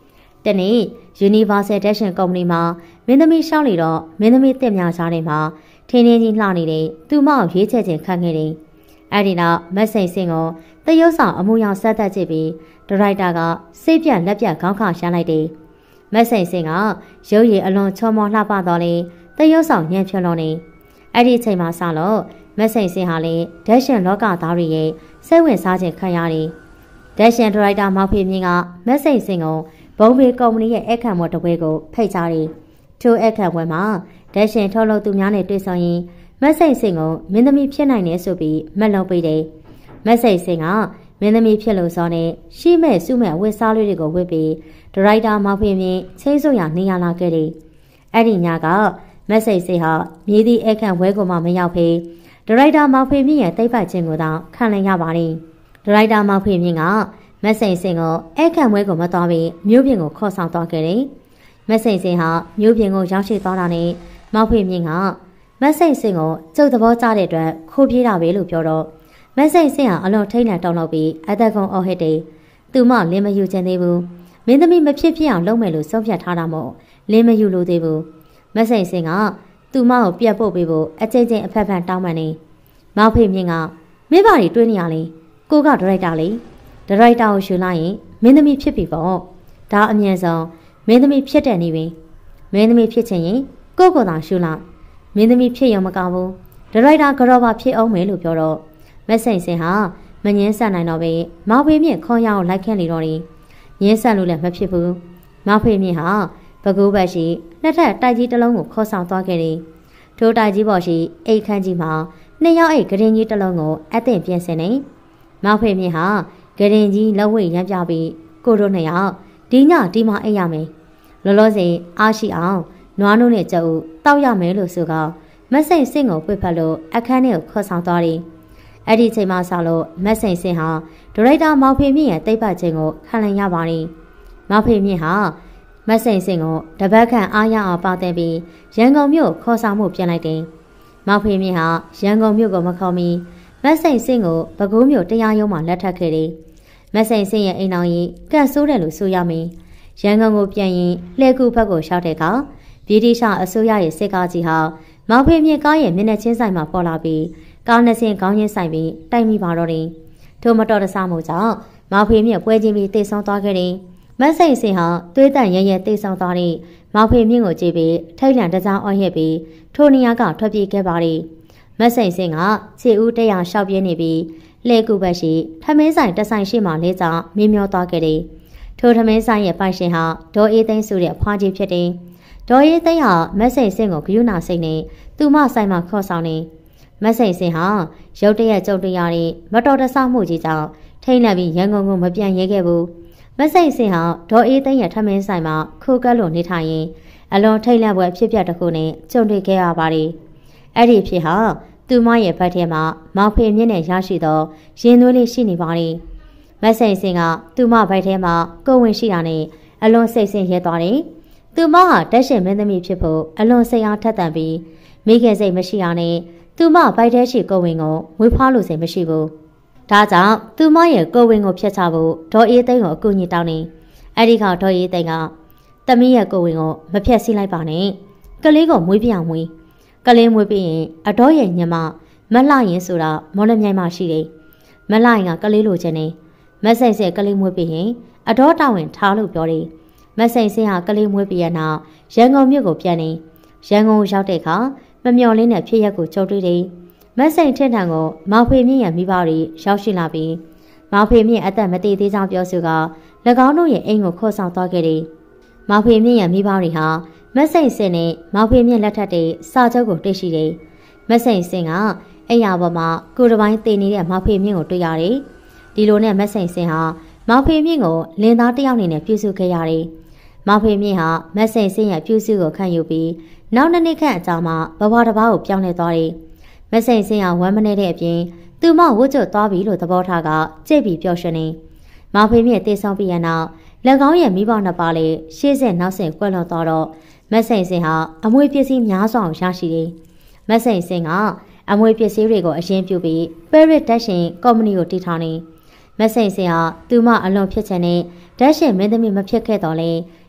တနေ့ Universal Dashin ကုမ္ပဏီမှာမင်းသမီးရှောင်းလီတော့မင်းသမီးတက်များစားတွေမှာထင်းထင်းကြီးလှနေတဲ့သူမကိုရွေးချယ်ခြင်းခံခဲ့တယ်။အဲဒီနောက်မက်စိန်စင်ကိုတရုတ်ဆောင်အမှုရောင်ဆက်သက်ကြည့်ပြီးဒရိုက်တာကစိတ်ပြက်လက်ပြက်ခေါင်းခါရှမ်းလိုက်တယ်။မက်စိန်စင်ကရုပ်ရည်အလွန်ချောမောလှပတော်လေတရုတ်ဆောင်ညံ့ဖြွန်းလို့နေအဲ့ဒီအချိန်မှာစလို့မက်စိန်စင်ဟာလေဒက်ရှင်လောကသားတွေရဲ့စိတ်ဝင်စားခြင်းခံရတယ်။ဒက်ရှင်ဒရိုက်တာမောင်ဖေမြင့်ကမက်စိန်စင်ကိုဘုံဘေကုမ္ပဏီရဲ့အခမ်းအနားတစ်ပွဲကိုဖိတ်ကြားတယ်။ထိုအခမ်းအနားမှာဒက်ရှင်ထုတ်လုပ်သူများနဲ့တွေ့ဆုံရင်မက်စိန်စင်ကိုမင်းသမီးဖြစ်နိုင်တယ်ဆိုပြီးမက်လုံးပေးတယ်။မက်စိန်စင်ကမင်းသမီးဖြစ်လို့ဆိုနဲ့ရှိမဲ့စုမဲ့ဝတ်စားလေးတွေကိုဝတ်ပြီးဒရိုက်တာမောင်ဖေမြင့်ချင်းစုံရနေရလာခဲ့တယ်။အဲ့ဒီညကမက်စိန်စင်ဟာမြေသည့်အခမ်းအနားကိုမှမရောက်ဖေးဒရိုက်တာမောင်ဖေမြင့်ရဲ့တိတ်ပတ်ခြင်းကိုတော့ခံလည်ရပါတယ်။ဒရိုက်တာမောင်ဖေမြင့်ကမက်စိန်စင်ကိုအခမ်းအနားကိုမတော်ပြီးမြို့ပြင်ကိုခေါ်ဆောင်သွားခဲ့တယ်။မက်စိန်စင်ဟာမြို့ပြင်ကိုရောက်ရှိသွားတာနဲ့မောင်ဖေမြင့်ကမက်စိန်စင်ကိုကျုပ်သဘောကျတဲ့အတွက်ခိုးပြေးတာပဲလို့ပြောတော့မက်စိန်စင်ဟာအလွန်ထိတ်လန့်တောင်းလို့ပြီးအသက်ကုန်အော်ဟစ်တယ်။သူမလင်းမယူချင်သေးဘူး။မင်းသမီးမဖြစ်ဖြစ်အောင်လုပ်မယ်လို့ဆုံးဖြတ်ထားတာမို့လင်းမယူလို့သေးဘူး။မက်စိန်စင်ကသူမကိုပြတ်ပုတ်ပေးဖို့အချိန်ချင်းအဖက်ဖန်တောင်းပန်နေ။မောင်ဖေမြင့်ကမင်းဘာတွေတွေးနေရလဲ။ကိုကဒရိုက်တာလေ။ဒရိုက်တာကိုယူလိုက်ရင်မင်းသမီးဖြစ်ပြီပေါ့။ဒါအမြင်ဆုံးမင်းသမီးဖြစ်တဲ့နေပြီ။မင်းသမီးဖြစ်ချင်ရင်ကိုသာယူလိုက်။မင်းသမီးဖြစ်ရုံမကောင်းဘူး။ဒရိုက်တာကတော့ပါဖြစ်အောင်မယ်လို့ပြောတော့မက်စိန်စင်ဟာမငင်းဆန်နိုင်တော့ပဲမောင်ဖေမြင့်ခွန်ရအောင်လိုက်ခန့်နေတော့တယ်။ငင်းဆန်လို့လည်းမဖြစ်ဘူး။မောင်ဖေမြင့်ဟာဘကူးဘက်ရှိနှစ်ထပ်တိုက်ကြီးတစ်လုံးကိုခေါ်ဆောင်သွားခဲ့တယ်။ထိုတိုက်ကြီးပေါ်ရှိအိတ်ခန်းကြီးမှာနှစ်ယောက်အိတ်ဂရင်ကြီးတစ်လုံးကိုအသင့်ပြင်ဆင်နေ။မောင်ဖေမြင့်ဟာဂရင်ကြီးလက်ဝဲရမ်းပြပြီးကိုတို့နှစ်ယောက်ဒီညဒီမှာအိတ်ရမယ်။လောလောဆယ်အားရှိအောင်နွားနိုးနဲ့ကြုပ်တောက်ရမယ်လို့ဆိုကမက်စိန်စင်ကိုပြစ်ဖက်လို့အခန်းထဲကိုခေါ်ဆောင်သွားတယ်။အဲ့ဒီချိန်မှစလို့မက်စိန်စင်ဟာဒရိုက်တာမောင်ဖေမြင့်ရဲ့တိတ်ပတ်ခြင်းကိုခံလည်ရပါတယ်။မောင်ဖေမြင့်ဟာမက်စိန်စင်ကိုတပတ်ခန့်အားရအောင်ပါတဲ့ပြီးရန်ကုန်မြို့ခေါ်ဆောင်မှုပြန်လိုက်တယ်။မောင်ဖေမြင့်ဟာရန်ကုန်မြို့ကိုမခေါ်မီမက်စိန်စင်ကိုပဲခူးမြို့တရားရုံးမှာလက်ထပ်ခဲ့တယ်။မက်စိန်စင်ရဲ့အိမ်တော်ကြီးကန့်ဆိုးတယ်လို့ဆိုရမယ်။ရန်ကုန်ကိုပြန်ရင်လှဲကူဘက်ကိုရှောက်တဲ့အခါဗြိတိရှအစိုးရရဲ့စစ်ကားကြီးဟာမောင်ဖေမြင့်ကားရဲ့မျက်နှာချင်းဆိုင်မှာပေါ်လာပြီးကားနှစ်စင်းခေါင်းချင်းဆိုင်ပြီးတိုက်မိပါတော့တယ်။ထိုမတော်တဆမှုကြောင့်မောင်ဖေမြင့်ပွဲချင်းပြီးတိတ်ဆုံးသွားခဲ့တယ်။မက်စိန်စင်ဟာသွေးတန်ရဲရဲတိတ်ဆုံးသွားတဲ့မောင်ဖေမြင့်ကိုကြည့်ပြီးထိတ်လန့်တကြားအော်ဟစ်ပြီးထိုနေရာကထွက်ပြေးခဲ့ပါတယ်။မက်စိန်စင်ကခြေဦးတက်ရရှောက်ပြေးနေပြီးလှဲကူဘက်ရှိထမင်းဆိုင်တဆိုင်ရှိမှလေးကြောင့်မင်းမျောသွားခဲ့တယ်။ထိုထမင်းဆိုင်ရဲ့ပိုင်ရှင်ဟာဒေါ်အေးသိန်းဆိုတဲ့ဖွားကြီးဖြစ်တယ်။ဒေါ်အေးသိန်းဟာမက်စိန်စင်ကိုဂယုဏစိတ်နဲ့သူမဆိုင်မှာခေါ်ဆောင်နေမက်စိန်စင်ဟာရုတ်တရက်ကြုံတွေ့ရတဲ့မတော်တဆမှုကြီးကြောင့်ထိတ်လန့်ပြီးရန်ကုန်ကိုမပြန်ရဲခဲ့ဘူးမက်စိန်စင်ဟာဒေါ်အေးသိန်းရဲ့ထမင်းဆိုင်မှာခိုးကပ်လို့နေထိုင်ရင်အလွန်ထိတ်လန့်ပွဲဖြစ်ပျက်တစ်ခုနဲ့ကြုံတွေ့ခဲ့ရပါတယ်အဲ့ဒီဖြစ်ဟာသူမရဲ့ဘက်ထဲမှာမောင်ဖေမြင့်နဲ့ရရှိသောရင်သွေးလေးရှိနေပါတယ်မက်စိန်စင်ကသူမဘက်ထဲမှာကိုယ်ဝင်ရှိတာနဲ့အလွန်စိတ်ဆင်းရဲသွားတယ်သူမဟာတက်ရှင်မင်းသမီးဖြစ်ဖို့အလွန်စိတ်အားထက်သန်ပြီးမိခင်စိတ်မရှိတာနဲ့သူမဘိုက်ထဲရှိကိုဝင်ကိုဝေဖွားလို့စိတ်မရှိဘူး။ဒါကြောင့်သူမရဲ့ကိုဝင်ကိုဖျက်ချဖို့ဒေါ်အေးသိန်းကိုအကူအညီတောင်းနေ။အဲ့ဒီခါဒေါ်အေးသိန်းကသမီးရဲ့ကိုဝင်ကိုမဖျက်ဆီးလိုက်ပါနဲ့။ကလေးကိုမွေးပြအောင်မွေး။ကလေးမွေးပြီးရင်အတော်ရဲ့ညမမလှရင်ဆိုတာမော်လမြိုင်မှာရှိတယ်။မလှရင်ကကလေးလိုချင်နေ။မဆိုင်ဆဲကလေးမွေးပြီးရင်အတော်တာဝန်ထားလို့ပြောတယ်။မဆိုင်ဆဲဟာကလေးမွေးပြီးရနောက်ရန်ကုန်မြို့ကိုပြန်နေ။ရန်ကုန်ရောက်တဲ့အခါမမျော်လင်းတဲ့ဖြစ်ရပ်ကိုကြုံတွေ့တယ်။မက်စိန်ထင်ထန်ကိုမောင်ဖေမြင့်ရဲ့မိဘတွေရောက်ရှိလာပြီးမောင်ဖေမြင့်အသက်မတည်သေးကြောင်းပြောဆိုက၎င်းတို့ရဲ့အိမ်ကိုခေါ်ဆောင်သွားခဲ့တယ်။မောင်ဖေမြင့်ရဲ့မိဘတွေဟာမက်စိန်စင်နဲ့မောင်ဖေမြင့်လက်ထက်တဲ့စာချုပ်ကိုတွေ့ရှိတယ်။မက်စိန်စင်ကအိမ်ယာပေါ်မှာကိုယ်တစ်ပိုင်းတည်နေတဲ့မောင်ဖေမြင့်ကိုတွေ့ရတယ်။ဒီလိုနဲ့မက်စိန်စင်ဟာမောင်ဖေမြင့်ကိုလင်သားတစ်ယောက်အနေနဲ့ပြုစုခဲ့ရတယ်။မောင်ဖေမြင့်ဟာမက်စိန်စင်ရဲ့ပြုစုကိုခံယူပြီးနောက်နှစ်နှစ်ခန့်အကြာမှာဘဝတစ်ပါးကိုပြောင်းလဲသွားတယ်။မက်စိန်စင်ဟာဝမ်းမနေတဲ့အပြင်သူမဝတ်ကျွတ်သွားပြီလို့သဘောထားကကြိတ်ပြီးပျော်ရွှင်နေ။မောင်ဖေမြင့်တည်ဆောင်ပြီးရနောက်၎င်းရဲ့မိဘနှစ်ပါးလေးရှေ့ဆက်နောက်ဆက်ကွက်လွန်သွားတော့မက်စိန်စင်ဟာအမွေပစ္စည်းများစွာရရှိတယ်။မက်စိန်စင်ကအမွေပစ္စည်းတွေကိုအရင်ပြုပြီး Paris ဒက်ရှင်ကုမ္ပဏီကိုတည်ထောင်နေ။မက်စိန်စင်ဟာသူမအလွန်ဖြစ်ချင်တဲ့ဒက်ရှင်မင်းသမီးမဖြစ်ခဲ့တော့လေ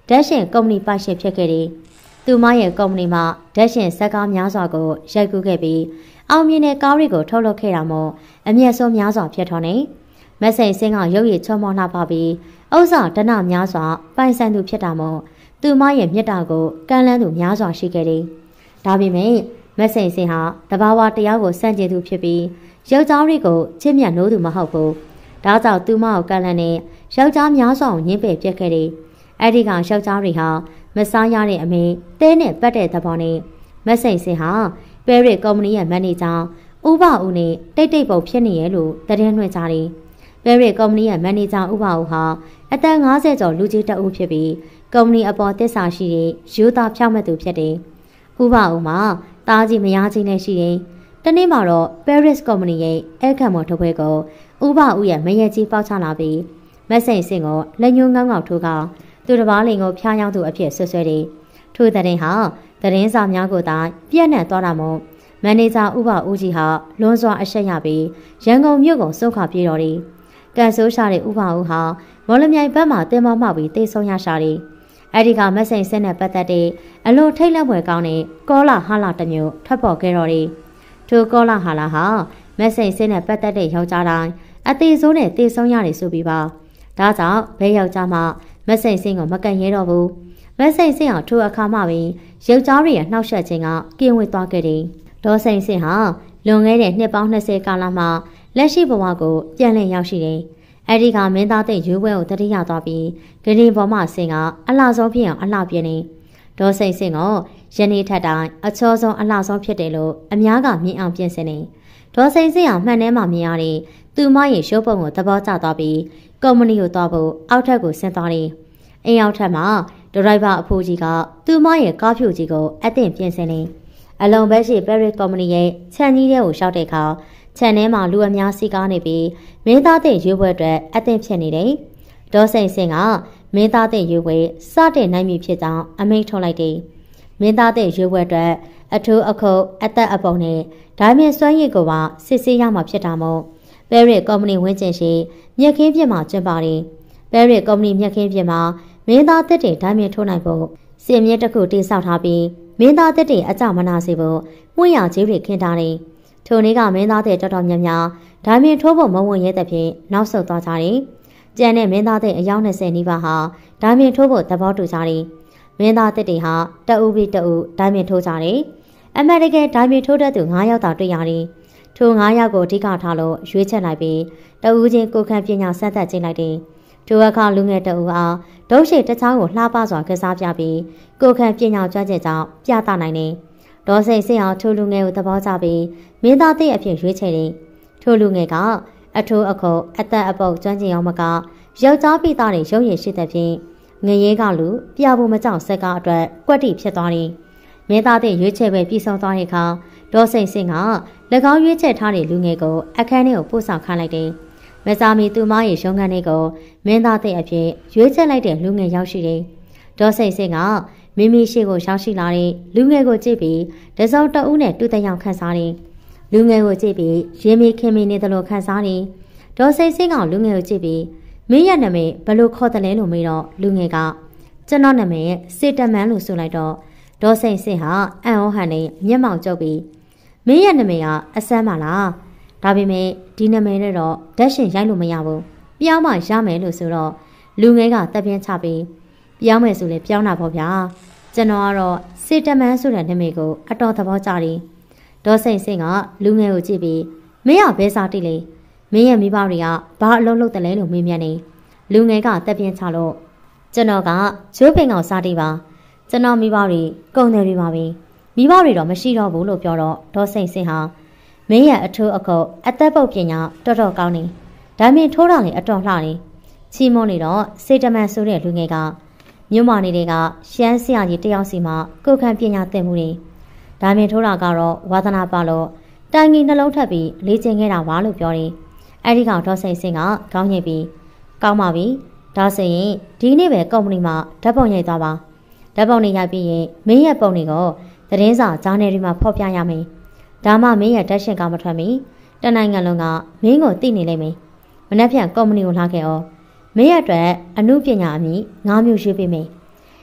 ဓာတ်ရှင်ကုမ္ပဏီပိုင်ရှင်ဖြစ်ခဲ့တယ်။သူမရဲ့ကုမ္ပဏီမှာဓာတ်ရှင်ဇက်ကားများစွာကိုရိုက်ကူးခဲ့ပြီးအောင်မြင်တဲ့ကားတွေကိုထုတ်လုပ်ခဲ့တာမို့အမျက်ဆုံးများစွာဖြစ်ထွန်းနေ။မက်စိန်စင်းကရုပ်ရည်ချောမောလှပပြီးဥစ္စာဒဏများစွာပိုင်ဆိုင်သူဖြစ်တာမို့သူမရဲ့မြတ်တာကိုကမ်းလှမ်းသူများစွာရှိခဲ့တယ်။ဒါပေမဲ့မက်စိန်စင်းဟာတဘာဝတရားကိုစန့်ကျင်သူဖြစ်ပြီးယောက်ျားတွေကိုချစ်မြတ်နိုးသူမဟုတ်ဘူး။ဒါကြောင့်သူမကိုကမ်းလှမ်းတဲ့ယောက်ျားများစွာကိုညှင်းပယ်ပြစ်ခဲ့တယ်။အဲ့ဒီကယောက်ျားတွေဟာမစားရတဲ့အမေတဲနဲ့ပတ်တဲ့သဘောနဲ့မက်စိန်စင်ဟာပဲရစ်ကုမ္ပဏီရဲ့မန်နေဂျာဥပဦးနဲ့တိတ်တိတ်ပုံဖြစ်နေရဲ့လို့သတင်းလွှင့်ကြတယ်။ပဲရစ်ကုမ္ပဏီရဲ့မန်နေဂျာဥပဦးဟာအသက်50ကျော်လူကြီးတအုပ်ဖြစ်ပြီးကုမ္ပဏီအပေါ်တစ္ဆာရှိတဲ့ယူသားဖြောက်မဲ့သူဖြစ်တယ်။ဥပဦးမှာတားကြီးမယားကြီးနဲ့ရှိရင်တနေ့မှာတော့ပဲရစ်ကုမ္ပဏီရဲ့အခက်မော်ထုတ်ပွဲကိုဥပဦးရဲ့မရက်ကြီးပေါက်ချလာပြီးမက်စိန်စင်ကိုလက်ညှိုးငေါငေါထိုးကသူတစ်ပါးလင်ကိုဖျားယောင်းသူအဖြစ်ဆွဆွဲတယ်။ထိုတဲ့ဟာသတင်းစာများကိုသာပြန့်နှံ့သွားတာမို့မန်နေဂျာဥပဦးကြီးဟာလွန်စွာအရှက်ရပြီးရန်ကုန်မြို့ကိုစုခါပြေးတော်တယ်။ကန်ဆိုးရှာတဲ့ဥပဦးဟာမော်လမြိုင်ဘက်မှာတင်မမှောက်ပြီးတေဆုံးရရှာတယ်။အဲဒီကမက်စိန်စင်းနဲ့ပတ်သက်တဲ့အလွန်ထိတ်လန့်ဖွယ်ကောင်းတဲ့ကောလာဟာလာတစ်မျိုးထွက်ပေါ်ခဲ့တော်တယ်။ထိုကောလာဟာလာဟာမက်စိန်စင်းနဲ့ပတ်သက်တဲ့ယောက်ျားတိုင်းအသေးဆိုးနဲ့တေဆုံးရတယ်ဆိုပြီးပါ။ဒါကြောင့်ဘဲယောက်ျားမှမက်စိန်စင်းကိုမကန်ရဲတော့ဘူး။မက်စိန်စင်းအောင်ထိုအခါမှပင်ယောက်ျားတွေရဲ့နှောက်ယှက်ခြင်းကကင်းဝေးသွားခဲ့တယ်။ဒေါ်စိန်စင်းဟာလွန်ခဲ့တဲ့နှစ်ပေါင်း20ကာလမှလက်ရှိဘဝကိုပြန်လည်ရောက်ရှိတယ်။အဲဒီကမင်းသားတဲ့ရွေးပွဲကိုတတိယသွားပြီးဂရင်ပေါ်မှဆင်းကအလှဆုံးဖြစ်အောင်အလှပြင်းနေ။ဒေါ်စိန်စင်းကယနေ့ထက်တိုင်းအချောဆုံးအလှဆုံးဖြစ်တယ်လို့အများကမြင်အောင်ပြင်ဆင်နေ။ဒေါ်စိန်စင်းအောင်မှန်ထဲမှာမြင်ရတဲ့သူမရဲ့ရှိုးပုံကိုသဘောကျသွားပြီးကုမ္ပဏီကိုသွားဖို့အောက်ထပ်ကိုဆင်းသွားတယ်။အိမ်အောက်ထပ်မှာဒရိုက်ဘာအဖိုးကြီးကသူမရဲ့ကားဖြူကြီးကိုအသင့်ပြင်ဆင်နေ။အလုံးပဲရှိပဲရစ်ကုမ္ပဏီရဲ့ခြံကြီးထဲကိုရှောက်တဲ့အခါခြံထဲမှာလူအများစီကားနေပြီးမင်းသားတဲ့ရွေးပွဲအတွက်အသင့်ဖြစ်နေတယ်။ဒေါ်စိန်စင်ကမင်းသားတဲ့ရွေးပွဲစတဲ့နိုင်မည်ဖြစ်ကြောင်းအမိန့်ထုတ်လိုက်တယ်။မင်းသားတဲ့ရွေးပွဲအတွက်အထူးအခုအသက်အပုံနဲ့ဒိုင်းမင်စွမ်းရည်ကိုပါစစ်ဆေးရမှာဖြစ်တာမို့ပဲရစ်ကုမ္ပဏီဝင်းကျင်ရှိမြက်ခင်းပြစ်မှာကျင်းပါတယ်။ပဲရစ်ကုမ္ပဏီမြက်ခင်းပြစ်မှာမင်းသားတက်တွေဒိုင်းမင်ထိုးနိုင်ဖို့စင်မြက်တစ်ခုတိစောက်ထားပြီးမင်းသားတက်တွေအကြောက်မနာစေဖို့မှုရကြီးတွေခင်းထားတယ်။ထိုနေ့ကမင်းသားတဲ့တော်တော်များများဒိုင်းမင်ထိုးဖို့မဝင်ရဲတဲ့ဖြင့်နောက်ဆုတ်သွားကြတယ်။ကျန်တဲ့မင်းသားတဲ့အယောက်20နီးပါးဟာဒိုင်းမင်ထိုးဖို့သဘောတူကြတယ်။မင်းသားတက်တွေဟာတအူပြီးတအူဒိုင်းမင်ထိုးကြတယ်။အမေရိကန်ဒိုင်းမင်ထိုးတဲ့သူ9ယောက်သာတွေ့ရတယ်။ထို9ယောက်ကိုအဓိကထားလို့ရွေးချက်လိုက်ပြီးတဦးချင်းကိုခန့်ပညာစမ်းသပ်ကြည့်လိုက်တယ်။ထိုအခါလူငယ်တဦးအားဒုရှိတချောင်းကိုလှပစွာကစားပြပြီးကိုခန့်ပညာကျွမ်းကျင်ကြောင်းပြသနိုင်တယ်။ဒေါ်စိန်စင်အောင်ထိုလူငယ်ကိုသဘောကျပြီးမင်းသားတဲ့အဖြစ်ရွေးချယ်တယ်။ထိုလူငယ်ကအထိုးအခုအသက်အပုတ်ကျွမ်းကျင်အောင်မကယောက်ျားပိသားတွေရုပ်ရည်ရှိတဲ့ဖြင့်ငရဲကလူပြဖို့မကြောက်ဆက်ကားအတွက်ကွက်တိဖြစ်သွားတယ်။မင်းသားတဲ့ရွေးချယ်ပဲပြီးဆုံးသွားတဲ့အခါဒေါ်စိန်စင်က၎င်းရွေးချယ်ထားတဲ့လူငယ်ကိုအခန်းထဲကိုပို့ဆောင်ခိုင်းလိုက်တယ်။မစားမီသူမရဲ့ရုံးခန်းလေးကိုမင်းသားတဲ့အဖြစ်ရွေးချယ်လိုက်တဲ့လူငယ်ရောက်ရှိတယ်။ဒေါ်စိန်စင်ကမိမိရှိကိုရောက်ရှိလာတဲ့လူငယ်ကိုကြည့်ပြီးတစုံတဦးနဲ့တူတယောက်ခန်းစားတယ်။လူငယ်ကိုကြည့်ပြီးရင်းမိခင်မိနေတယ်လို့ခန်းစားတယ်။ဒေါ်စိန်စင်ကလူငယ်ကိုကြည့်ပြီးမင်းရဲ့နာမည်ဘယ်လိုခေါ်တယ်လဲလို့မေးတော့လူငယ်ကကျွန်တော်နာမည်စေတမန်လို့ဆိုလိုက်တော့ဒေါ်စိန်စင်ဟာအံ့ဩဟန်နဲ့မျက်မှောင်ကျုပ်ပြီးမင်းရဲ့နာမည်ကအဆန်းပါလားဒါပေမဲ့ဒီနာမည်နဲ့တော့ဓာတ်ရှင်ရိုက်လို့မရဘူးပြောင်းမှရမယ်လို့ဆိုတော့လူငယ်ကတပ်ပြင်းချပြီးပြောင်းမယ်ဆိုလေပြောင်းတာပေါ့ဗျာကျွန်တော်ကတော့စေတမန်ဆိုတဲ့နာမည်ကိုအတော်သဘောကျတယ်ဒေါ်စိန်စင်ကလူငယ်ကိုကြည့်ပြီးမင်းကဘဲစားတိလေမင်းရဲ့မိဘတွေကဘာအလုပ်လုပ်တယ်လဲလို့မေးမြန်းနေလူငယ်ကတပ်ပြင်းချလို့ကျွန်တော်ကဂျိုးပင်ကောင်စားတိပါကျွန်တော်မိဘတွေကုန်တယ်တွေပါပဲမိဘတွေတော့မရှိတော့ဘူးလို့ပြောတော့ဒေါ်စိန်စင်ဟာမင်းရဲ့အထူးအခုအသက်ပုတ်ပညာတော်တော်ကောင်းနေဒါမင်းထိုးတာလေအတော်လှနေချီမွန်နေတော့စေတမန်ဆိုတဲ့လူငယ်ကမြို့မနေတဲ့ကရှမ်းဆရာကြီးတယောက်စီမှာကိုယ်ခံပညာသင်မှုနေဒါမင်းထိုးတာကတော့ဝါသနာပါလို့တိုင်ငီနှလုံးထပ်ပြီးလေ့ကျင့်ခဲ့တာပါလို့ပြောတယ်အဲဒီကောင်ဒေါ်စိန်စင်ကခေါင်းညိတ်ပြီးကောင်းပါပြီဒါဆိုရင်ဒီနေ့ပဲကုမ္ပဏီမှာဓာတ်ပုံရိုက်သွားပါဓာတ်ပုံတွေရိုက်ပြီးရင်မင်းရဲ့ပုံတွေကိုသတင်းစာဂျာနယ်တွေမှာဖော်ပြရမယ်ဒါမှမင်းရဲ့ဓာတ်ရှင်ကမထွက်မီတနိုင်ငံလုံးကမင်းကိုသိနေလိမ့်မယ်မနှက်ဖြန်ကုမ္ပဏီကိုလာခဲ့အောင်မင်းရဲ့အတွက်အမှုပညာအမည်9မျိုးရွေးပေးမယ်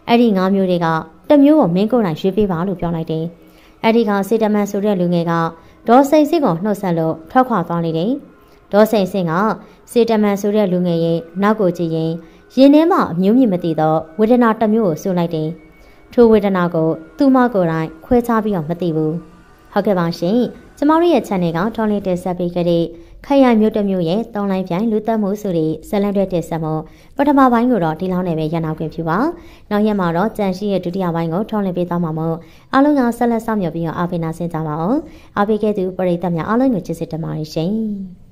အဲ့ဒီ9မျိုးတွေကတစ်မျိုးကိုမင်းကိုယ်တိုင်ရွေးပေးပါလို့ပြောလိုက်တယ်။အဲ့ဒီကစေတမန်ဆိုတဲ့လူငယ်ကဒေါ်စိန်စင်ကိုနှုတ်ဆက်လို့ထွက်ခွာသွားလိုက်တယ်။ဒေါ်စိန်စင်ကစေတမန်ဆိုတဲ့လူငယ်ရဲ့နောက်ကိုကြည့်ရင်ရင်ထဲမှာအမျိုးမြင့်မသိသောဝေဒနာတစ်မျိုးကိုဆိုလိုက်တယ်။ထိုဝေဒနာကိုသူမကိုယ်တိုင်ခွဲခြားပြီးတော့မသိဘူး။ဟုတ်ကဲ့ပါရှင်။ကျမတို့ရဲ့ channel ကထော်လင်းတက်ဆက်ပေးခဲ့တဲ့ခရိုင်မျိုးတစ်မျိုးရဲ့တောင်းလိုင်းပြိုင်လူသက်မှုဆိုတဲ့ဇလန်တွေတက်ဆက်မှုပထမပိုင်းကိုတော့ဒီလောက်နဲ့ပဲရနောက်ခွင့်ပြုပါ။နောက်ရက်မှာတော့ကြံရှိရဲ့ဒုတိယပိုင်းကိုထော်လင်းပေးသွားမှာမို့အားလုံးကဆက်လက်ဆောင်ရွက်ပြီးတော့အားပေးနာဆင်ကြပါအောင်။အားပေးခဲ့သူပရိသတ်များအားလုံးကိုကျေးဇူးတင်ပါတယ်ရှင်။